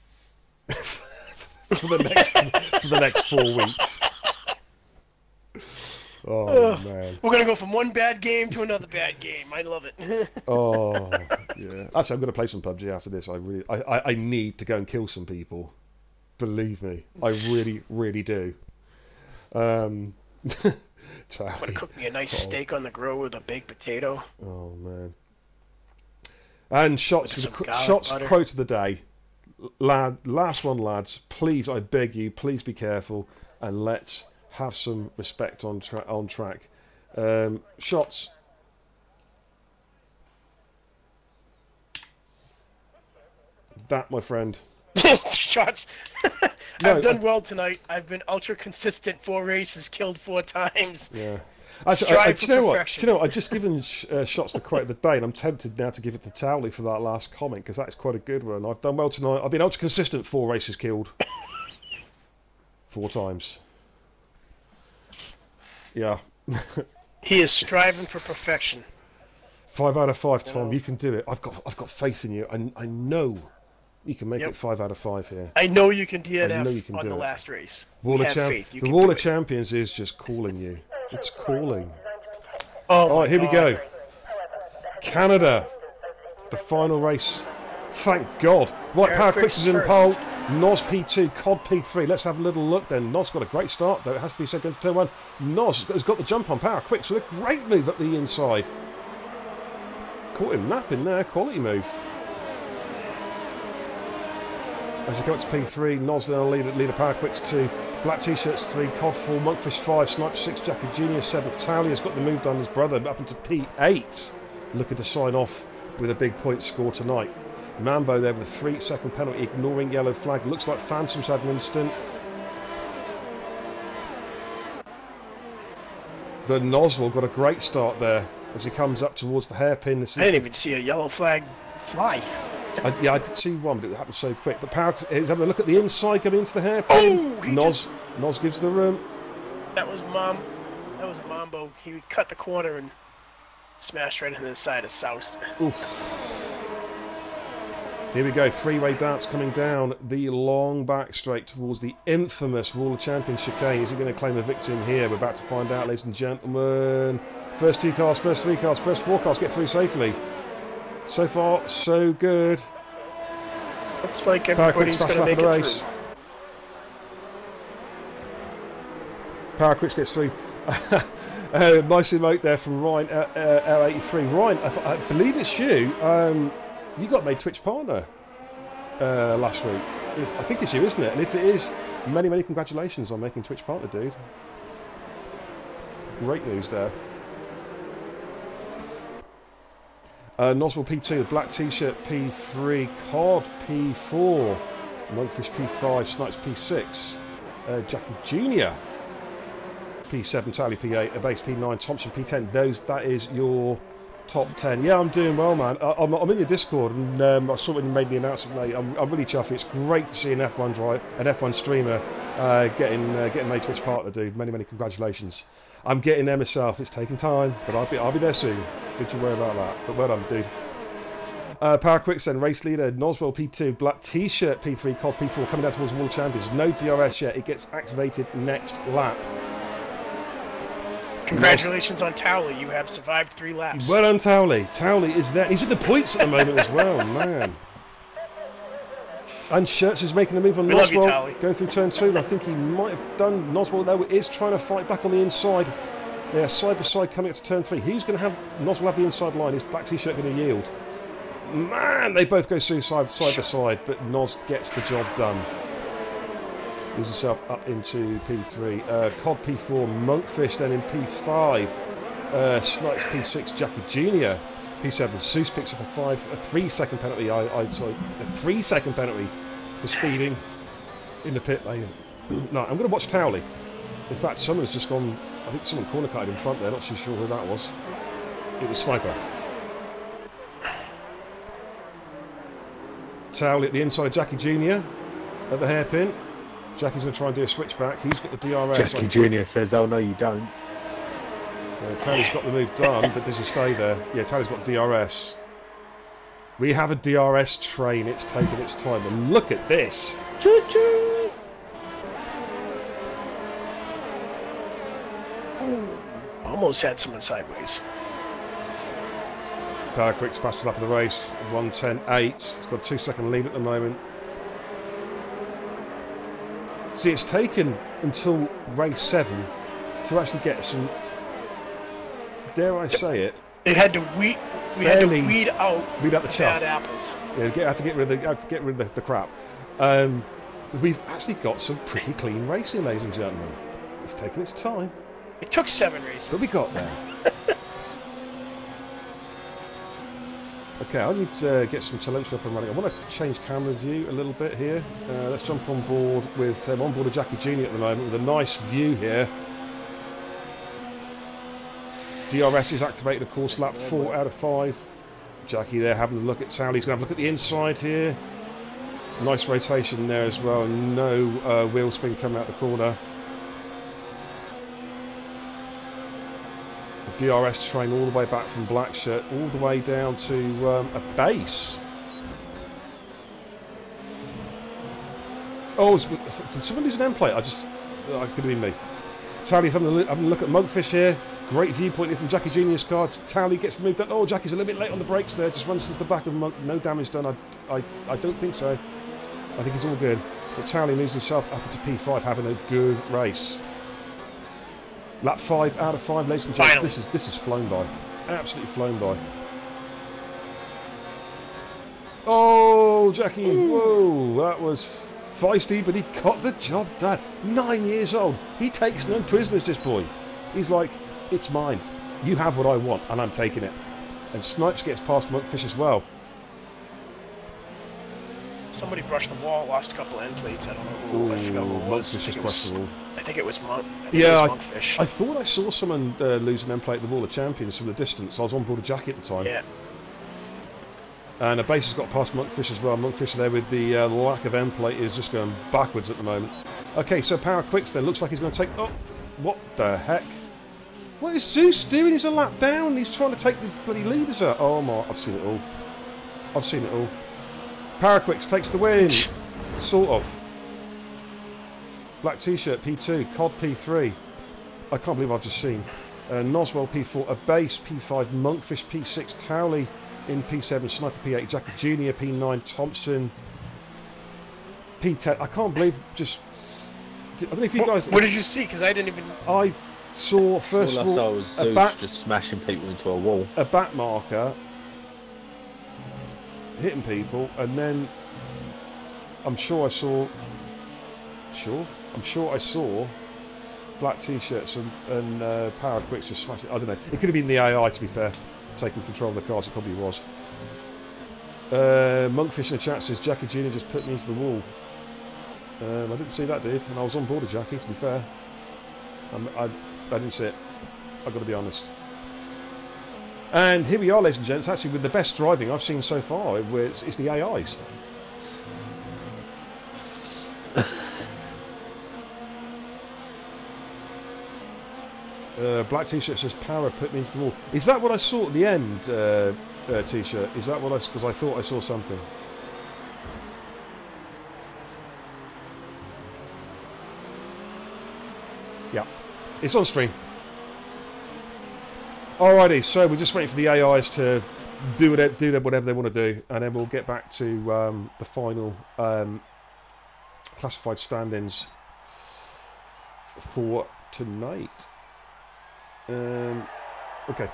S1: for the next for the next four weeks. Oh
S2: Ugh.
S1: man.
S2: We're gonna go from one bad game to another bad game. I love it.
S1: Oh yeah. Actually, I'm going to play some P U B G after this. I really, I, I, I need to go and kill some people. Believe me, I really, really do. Um,
S2: I'm
S1: Tally.
S2: gonna cook me a nice
S1: Oh.
S2: steak on the grill with a baked potato.
S1: Oh man. And shots,
S2: With
S1: with
S2: some
S1: the,
S2: garlic
S1: shots
S2: butter.
S1: quote of the day. Lad, last one, lads. Please, I beg you, please be careful and let's have some respect on tra on track. Um, shots. That, my friend.
S2: Shots. I've
S1: No,
S2: done
S1: I-
S2: well tonight. I've been ultra consistent. Four races, killed four times.
S1: Yeah. Actually, I, I,
S2: Strive
S1: do
S2: for
S1: you know what?
S2: perfection.
S1: Do you know what? I've just given sh uh, shots the quote of the day, and I'm tempted now to give it to Towley for that last comment because that's quite a good one. I've done well tonight. I've been ultra consistent. Four races killed. Four times. Yeah.
S2: He is striving for perfection.
S1: Five out of five, Tom.
S2: No.
S1: You can do it. I've got, I've got faith in you. I, I know you can make
S2: Yep.
S1: it five out of five here.
S2: I know you can D N
S1: I know
S2: F
S1: you can
S2: on
S1: do
S2: the
S1: it.
S2: last race.
S1: Wall
S2: We
S1: of
S2: have
S1: Champ-
S2: faith. You
S1: the
S2: can
S1: Wall
S2: do
S1: of
S2: it.
S1: Champions is just calling you. It's calling.
S2: Oh,
S1: All
S2: my
S1: right, here we
S2: God.
S1: go. Canada, the final race. Thank God. Right,
S2: Power
S1: Power
S2: Quicks
S1: Quicks is in
S2: first.
S1: pole. Nos P two, Cod P three. Let's have a little look then. Nos got a great start, though. It has to be second to turn one. Nos has got, has got the jump on Power Quicks with a great move up the inside. Caught him napping there. Quality move. As he got to P three, Nos then lead, lead of Power Quicks two. Black T-shirts three, Cod four, Monkfish five, Sniper six, Jackie Junior seventh. Towley has got the move done his brother up into P eight. Looking to sign off with a big point score tonight. Mambo there with a three second penalty, ignoring yellow flag. Looks like Phantom's had an instant. But Noswell got a great start there as he comes up towards the hairpin. This
S2: I didn't even see a yellow flag fly.
S1: I, yeah, I did see one, but it happened so quick. But Power is having a look at the inside, getting into the hairpin.
S2: Oh, he
S1: Nos, Nos gives the room.
S2: That was mom. That was Mambo. He cut the corner and smashed right into the side of Soust.
S1: Oof. Here we go, three-way dance coming down the long back straight towards the infamous Wall of Champions chicane. Is he going to claim a victim here? We're about to find out, ladies and gentlemen. First two cars, first three cars, first four cars get through safely. So far, so good.
S2: Looks like
S1: Power Quicks
S2: everybody's
S1: fast
S2: going to
S1: lap of
S2: make
S1: the
S2: it
S1: race.
S2: through.
S1: Power Quicks gets through. uh, nice emote there from Ryan uh, uh, L eighty-three. Ryan, I, th I believe it's you. Um, you got made Twitch partner uh, last week. If, I think it's you, isn't it? And if it is, many, many congratulations on making Twitch partner, dude. Great news there. Uh, Noswell P two, Black T-shirt P three, Cod P four, Monkfish P five, Snipes P six, uh, Jackie Junior P seven, Tally P eight, Abase P nine, Thompson P ten. Those, that is your top ten. Yeah, I'm doing well, man. I, I'm, I'm in your Discord, and um, I saw when you made the announcement, mate. I'm, I'm really chuffed. It's great to see an F one drive, an F one streamer uh, getting uh, getting made Twitch partner, dude. Many, many congratulations. I'm getting there myself. It's taking time, but I'll be I'll be there soon. Don't you worry about that. But well done, dude. Uh, Power Quicks then, race leader, Noswell P two, Black T-shirt P three, Cod P four, coming down towards World Champions. No D R S yet. It gets activated next lap.
S2: Congratulations on Towley. You have survived three laps.
S1: Well done, Towley. Towley is there. He's at the points at the moment as well, man. And Shirts is making a move on
S2: We love you,
S1: Noswell,
S2: Towley.
S1: going through turn two. And I think he might have done. Noswell, though, is trying to fight back on the inside. Yeah, side by side coming up to turn three. Who's going to have Noswell have the inside line? Is Black T-shirt going to yield? Man, they both go suicide side by side, but Nos gets the job done. Moves himself up into P three. Uh, Cod P four, Monkfish then in P five. Uh, Snipes P six, Jackie Junior P seven, Seuss picks up a five, a three second penalty. I, I sorry, a three second penalty for speeding in the pit lane. No, I'm going to watch Towley. In fact, someone's just gone. I think someone corner cutted in front there. Not too sure who that was. It was Sniper. Towley at the inside of Jackie Junior at the hairpin. Jackie's going to try and do a switchback. He's got the D R S.
S3: Jackie Junior says, "Oh no, you don't."
S1: Uh, Towley's got the move done, but does he stay there? Yeah, Towley's got D R S. We have a D R S train. It's taken its time. And look at this.
S3: Choo-choo.
S2: Almost had someone sideways.
S1: Power Quicks fastest lap of the race. one ten eight. He's got a two second lead at the moment. See, it's taken until race seven to actually get some, dare I say it,
S2: It had to weed. We
S1: Fairly-
S2: had to weed out
S1: weed out the chaff.
S2: bad apples.
S1: Yeah, get, had to get rid of the, had to get rid of the, the crap. Um, we've actually got some pretty clean racing, ladies and gentlemen. It's taken its time,
S2: It took seven races.
S1: but we got there. Okay, I need to uh, get some telemetry up and running. I want to change camera view a little bit here. Uh, let's jump on board with, um, on board of Jackie Junior at the moment with a nice view here. D R S is activated, of course, lap four out of five. Jackie there having a look at Towley. He's going to have a look at the inside here. Nice rotation there as well. No uh, wheel spin coming out the corner. D R S train all the way back from Blackshirt, all the way down to um, a base. Oh, did someone lose an end plate? I just, oh, it could have been me. Towley's having a look, having a look at Monkfish here. Great viewpoint here from Jackie Junior's car. Towley gets the move done. Oh, Jackie's a little bit late on the brakes there. Just runs into the back of Monk. No damage done. I, I, I don't think so. I think he's all good. But Towley moves himself up into P five, having a good race. Lap five out of five, ladies and gentlemen. This is this has flown by, absolutely flown by. Oh, Jackie! Whoa, that was feisty, but he got the job done. Nine years old. He takes no prisoners. This boy. He's like, it's mine. You have what I want, and I'm taking it. And Snipes gets past Monkfish as well.
S2: Somebody brushed the wall, lost a couple end plates. I don't know who.
S1: Ooh,
S2: I forgot who it was.
S1: Monkfish just
S2: I think it
S1: brushed
S2: was-
S1: the wall.
S2: I think it was Monk. I think
S1: Yeah,
S2: it
S1: I,
S2: was Monkfish.
S1: I thought I saw someone uh, lose an end plate at the Wall of Champions from the distance. I was on board a Jackie at the time.
S2: Yeah.
S1: And a base has got past Monkfish as well. Monkfish there with the uh, lack of end plate is just going backwards at the moment. Okay, so Power Quicks then. Looks like he's going to take... Oh, what the heck? What is Zeus doing? He's a lap down. He's trying to take the bloody leaders out. Oh my... I've seen it all. I've seen it all. Power Quicks takes the win. Sort of. Black T-shirt P two. C O D P three. I can't believe I've just seen. Uh, Noswell P four. A base P five. Monkfish P six. Towley in P seven. Sniper P eight. Jackie Junior P nine. Thompson P ten. I can't believe just... I don't know if you
S2: What,
S1: guys...
S2: what did you see? Because I didn't even.
S1: I saw first
S5: All
S1: of
S5: I saw
S1: all
S5: was
S1: a
S5: Zeus
S1: back,
S5: just smashing people into a wall.
S1: a back marker hitting people, and then I'm sure I saw sure I'm sure I saw black t-shirts and, and uh, Power Quicks just smashing. I don't know, it could have been the A I, to be fair, taking control of the cars. It probably was. uh, Monkfish in the chat says Jackie Junior just put me into the wall. um, I didn't see that, dude, and I was on board of Jackie, to be fair. I'm, I, I didn't see it. I've got to be honest. And here we are, ladies and gents, actually with the best driving I've seen so far. It's, it's the A Is. uh, black t-shirt says power put me into the wall. Is that what I saw at the end, uh, uh, t-shirt? Is that what I... Because I thought I saw something. Yeah. It's on stream. Alrighty, so we're just waiting for the A Is to do it, do whatever they want to do, and then we'll get back to um, the final um, classified stand-ins for tonight. Um, okay.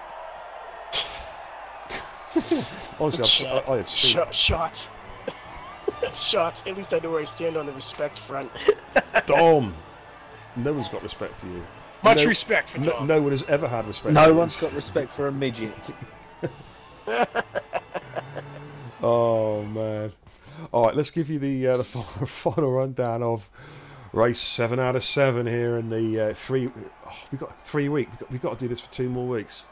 S1: Honestly, I've, I, I have seen.
S2: Sh- shots. Shots. At least I know where I stand on the respect front.
S1: Dom. No one's got respect for you.
S2: Much
S1: no,
S2: respect for
S1: no,
S2: Dom.
S1: no one has ever had respect.
S5: No
S1: for
S5: one's
S1: you.
S5: got respect for a midget.
S1: Oh man! All right, let's give you the uh, the final rundown of race seven out of seven here in the uh, three. Oh, we've got three weeks. We've got, we've got to do this for two more weeks.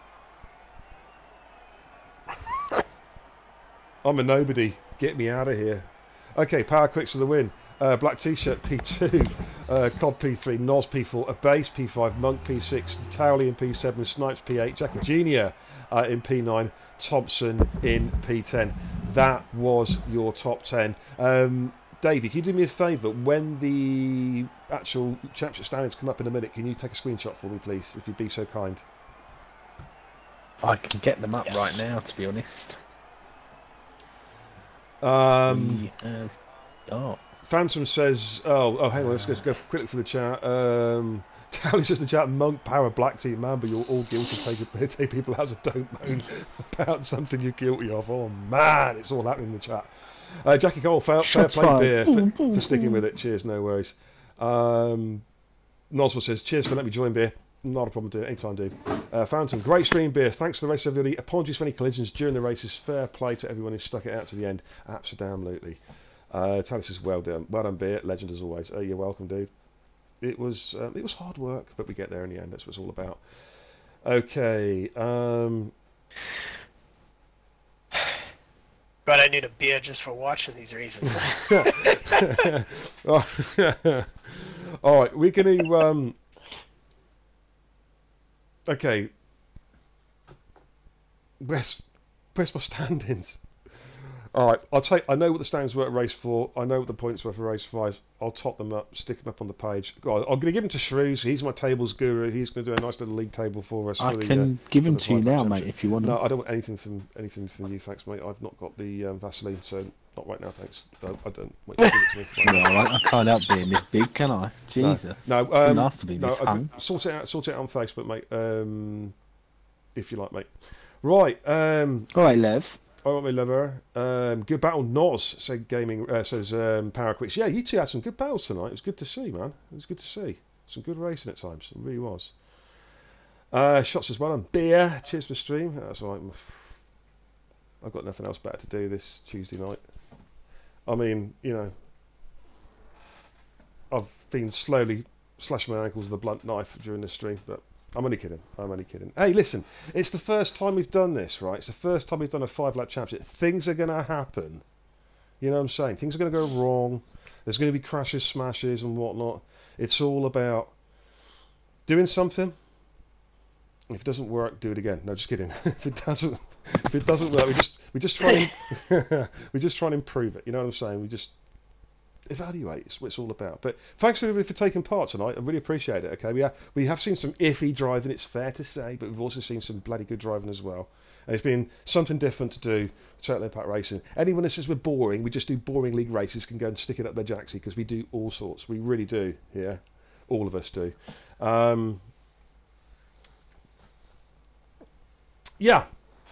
S1: I'm a nobody. Get me out of here. Okay, Power Quicks for the win. Uh, black T-shirt P two, uh, C O D P three, Nos P four, a base P five, Monk P six, Towley in P seven, Snipes P eight, Jackie Junior uh, in P nine, Thompson in P ten. That was your top ten. Um, Davey, can you do me a favour? When the actual championship standings come up in a minute, can you take a screenshot for me, please, if you'd be so kind?
S5: I can get them up
S2: Yes.
S5: right now, to be honest.
S1: Um,
S5: We have got...
S1: Phantom says, oh, oh, hang on, let's, let's go quickly for the chat. Um, Tally says the chat, Monk, Power, Black Team, man, but you're all guilty. Take, take people out, so don't moan about something you're guilty of. Oh, man, it's all happening in the chat. Uh, Jackie Cole, fair, fair
S3: Shots
S1: play,
S3: fired.
S1: beer, for, for sticking with it. Cheers, no worries. Um, Noswell says, cheers for letting me join, beer. Not a problem, dude. Anytime, dude. Uh, Fountain, great stream, beer. Thanks to the race, everybody. Apologies for any collisions during the races. Fair play to everyone who stuck it out to the end. Absolutely. Uh, Talis is well done. Well done, beer. Legend as always. Oh, you're welcome, dude. It was um, it was hard work, but we get there in the end. That's what it's all about. Okay. Um...
S2: God, I need a beer just for watching these races.
S1: All right, we're going to. Um... Okay. Where's where's my standings? All right, I'll take. I know what the standings were at race four. I know what the points were for race five. I'll top them up, stick them up on the page. God, I'm going to give them to Shrews. He's my tables guru. He's going to do a nice little league table for us.
S3: I
S1: for the,
S3: can
S1: uh,
S3: give
S1: for
S3: him
S1: the
S3: to you
S1: Vibe
S3: now,
S1: Championship.
S3: mate, if you want them.
S1: No, I don't want anything from anything from you, thanks, mate. I've not got the um, Vaseline, so not right now, thanks. No, I don't. Wait, give it to me. Right
S3: Yeah,
S1: now.
S3: all right, I can't help being this big, can I? Jesus.
S1: No,
S3: It's
S1: um,
S3: nice to be
S1: no,
S3: this
S1: I-
S3: hung.
S1: sort it out. Sort it out on Facebook, mate. Um, if you like, mate. Right. Um,
S3: All right, Lev.
S1: all right, my lover. Um, good battle, Noz. Said gaming. Uh, says um, Power Quicks. Yeah, you two had some good battles tonight. It was good to see, man. It was good to see. Some good racing at times. It really was. Uh, shots as well on beer. Cheers for the stream. That's all right. I've got nothing else better to do this Tuesday night. I mean, you know, I've been slowly slashing my ankles with a blunt knife during this stream, but I'm only kidding. I'm only kidding. Hey, listen, it's the first time we've done this, right? It's the first time we've done a five-lap championship. Things are going to happen. You know what I'm saying? Things are going to go wrong. There's going to be crashes, smashes, and whatnot. It's all about doing something. If it doesn't work, do it again. No, just kidding. if it doesn't, if it doesn't work, we just we just try and we just try and improve it. You know what I'm saying? We just evaluate. It's what it's all about. But thanks everybody for taking part tonight. I really appreciate it. Okay, we have we have seen some iffy driving. It's fair to say, but we've also seen some bloody good driving as well. And it's been something different to do. Total Impact Racing. Anyone that says we're boring, we just do boring league races, can go and stick it up their jacksie, because we do all sorts. We really do. Yeah, all of us do. Um, yeah,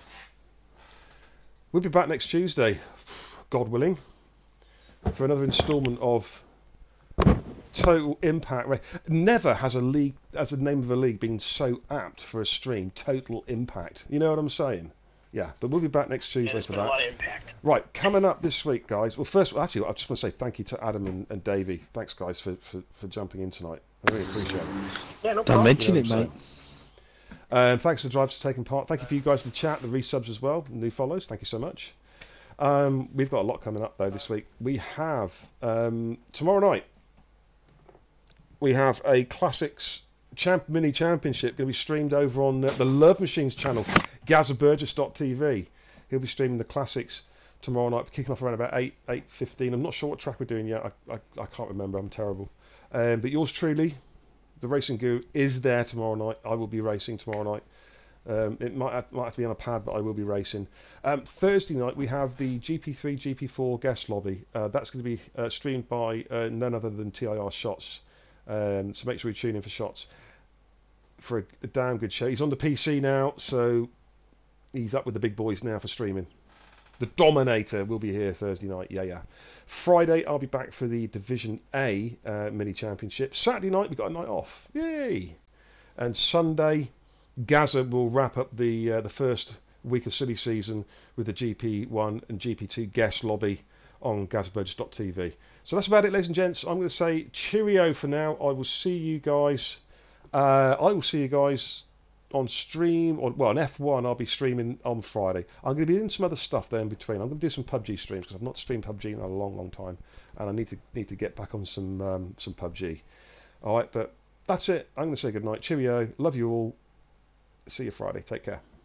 S1: we'll be back next Tuesday, God willing, for another instalment of Total Impact. Ra- Never has a league, as the name of a league, been so apt for a stream. Total Impact. You know what I'm saying? Yeah, but we'll be back next
S2: Yeah,
S1: Tuesday
S2: there's
S1: for
S2: been a
S1: that.
S2: lot of impact.
S1: Right, coming up this week, guys. Well, first, actually, I just want to say thank you to Adam and, and Davey. Thanks, guys, for, for, for jumping in tonight. I really appreciate it.
S2: Yeah, no
S3: Don't
S2: problem.
S3: mention
S1: You
S3: it,
S1: know what
S3: mate.
S1: I'm saying? Um, thanks for the drivers for taking part. Thank you for you guys in the chat, the resubs as well, new follows. Thank you so much. Um, we've got a lot coming up though this week. We have um, tomorrow night. We have a classics champ mini championship going to be streamed over on the, the Love Machines channel, Gaza Burgess dot T V. He'll be streaming the classics tomorrow night, kicking off around about eight eight fifteen. I'm not sure what track we're doing yet. I I, I can't remember. I'm terrible. Um, but yours truly, the Racing Guru, is there tomorrow night. I will be racing tomorrow night. Um, it might have, might have to be on a pad, but I will be racing. Um, Thursday night we have the G P three, G P four guest lobby. Uh, that's going to be uh, streamed by uh, none other than T I R Shots. Um, so make sure you tune in for Shots for a, a damn good show. He's on the P C now, so he's up with the big boys now for streaming. The Dominator will be here Thursday night. Yeah, yeah. Friday I'll be back for the Division A uh, mini championship. Saturday night we've got a night off. Yay! And Sunday, Gaza will wrap up the uh, the first week of silly season with the G P one and G P two guest lobby on Gaza Burgess dot T V. So that's about it, ladies and gents. I'm going to say cheerio for now. I will see you guys. Uh, I will see you guys on stream, or well, on F one. I'll be streaming on Friday. I'm going to be doing some other stuff there in between. I'm going to do some P U B G streams because I've not streamed P U B G in a long, long time, and I need to need to get back on some um, some P U B G. All right, but that's it. I'm going to say good night. Cheerio. Love you all. See you Friday. Take care.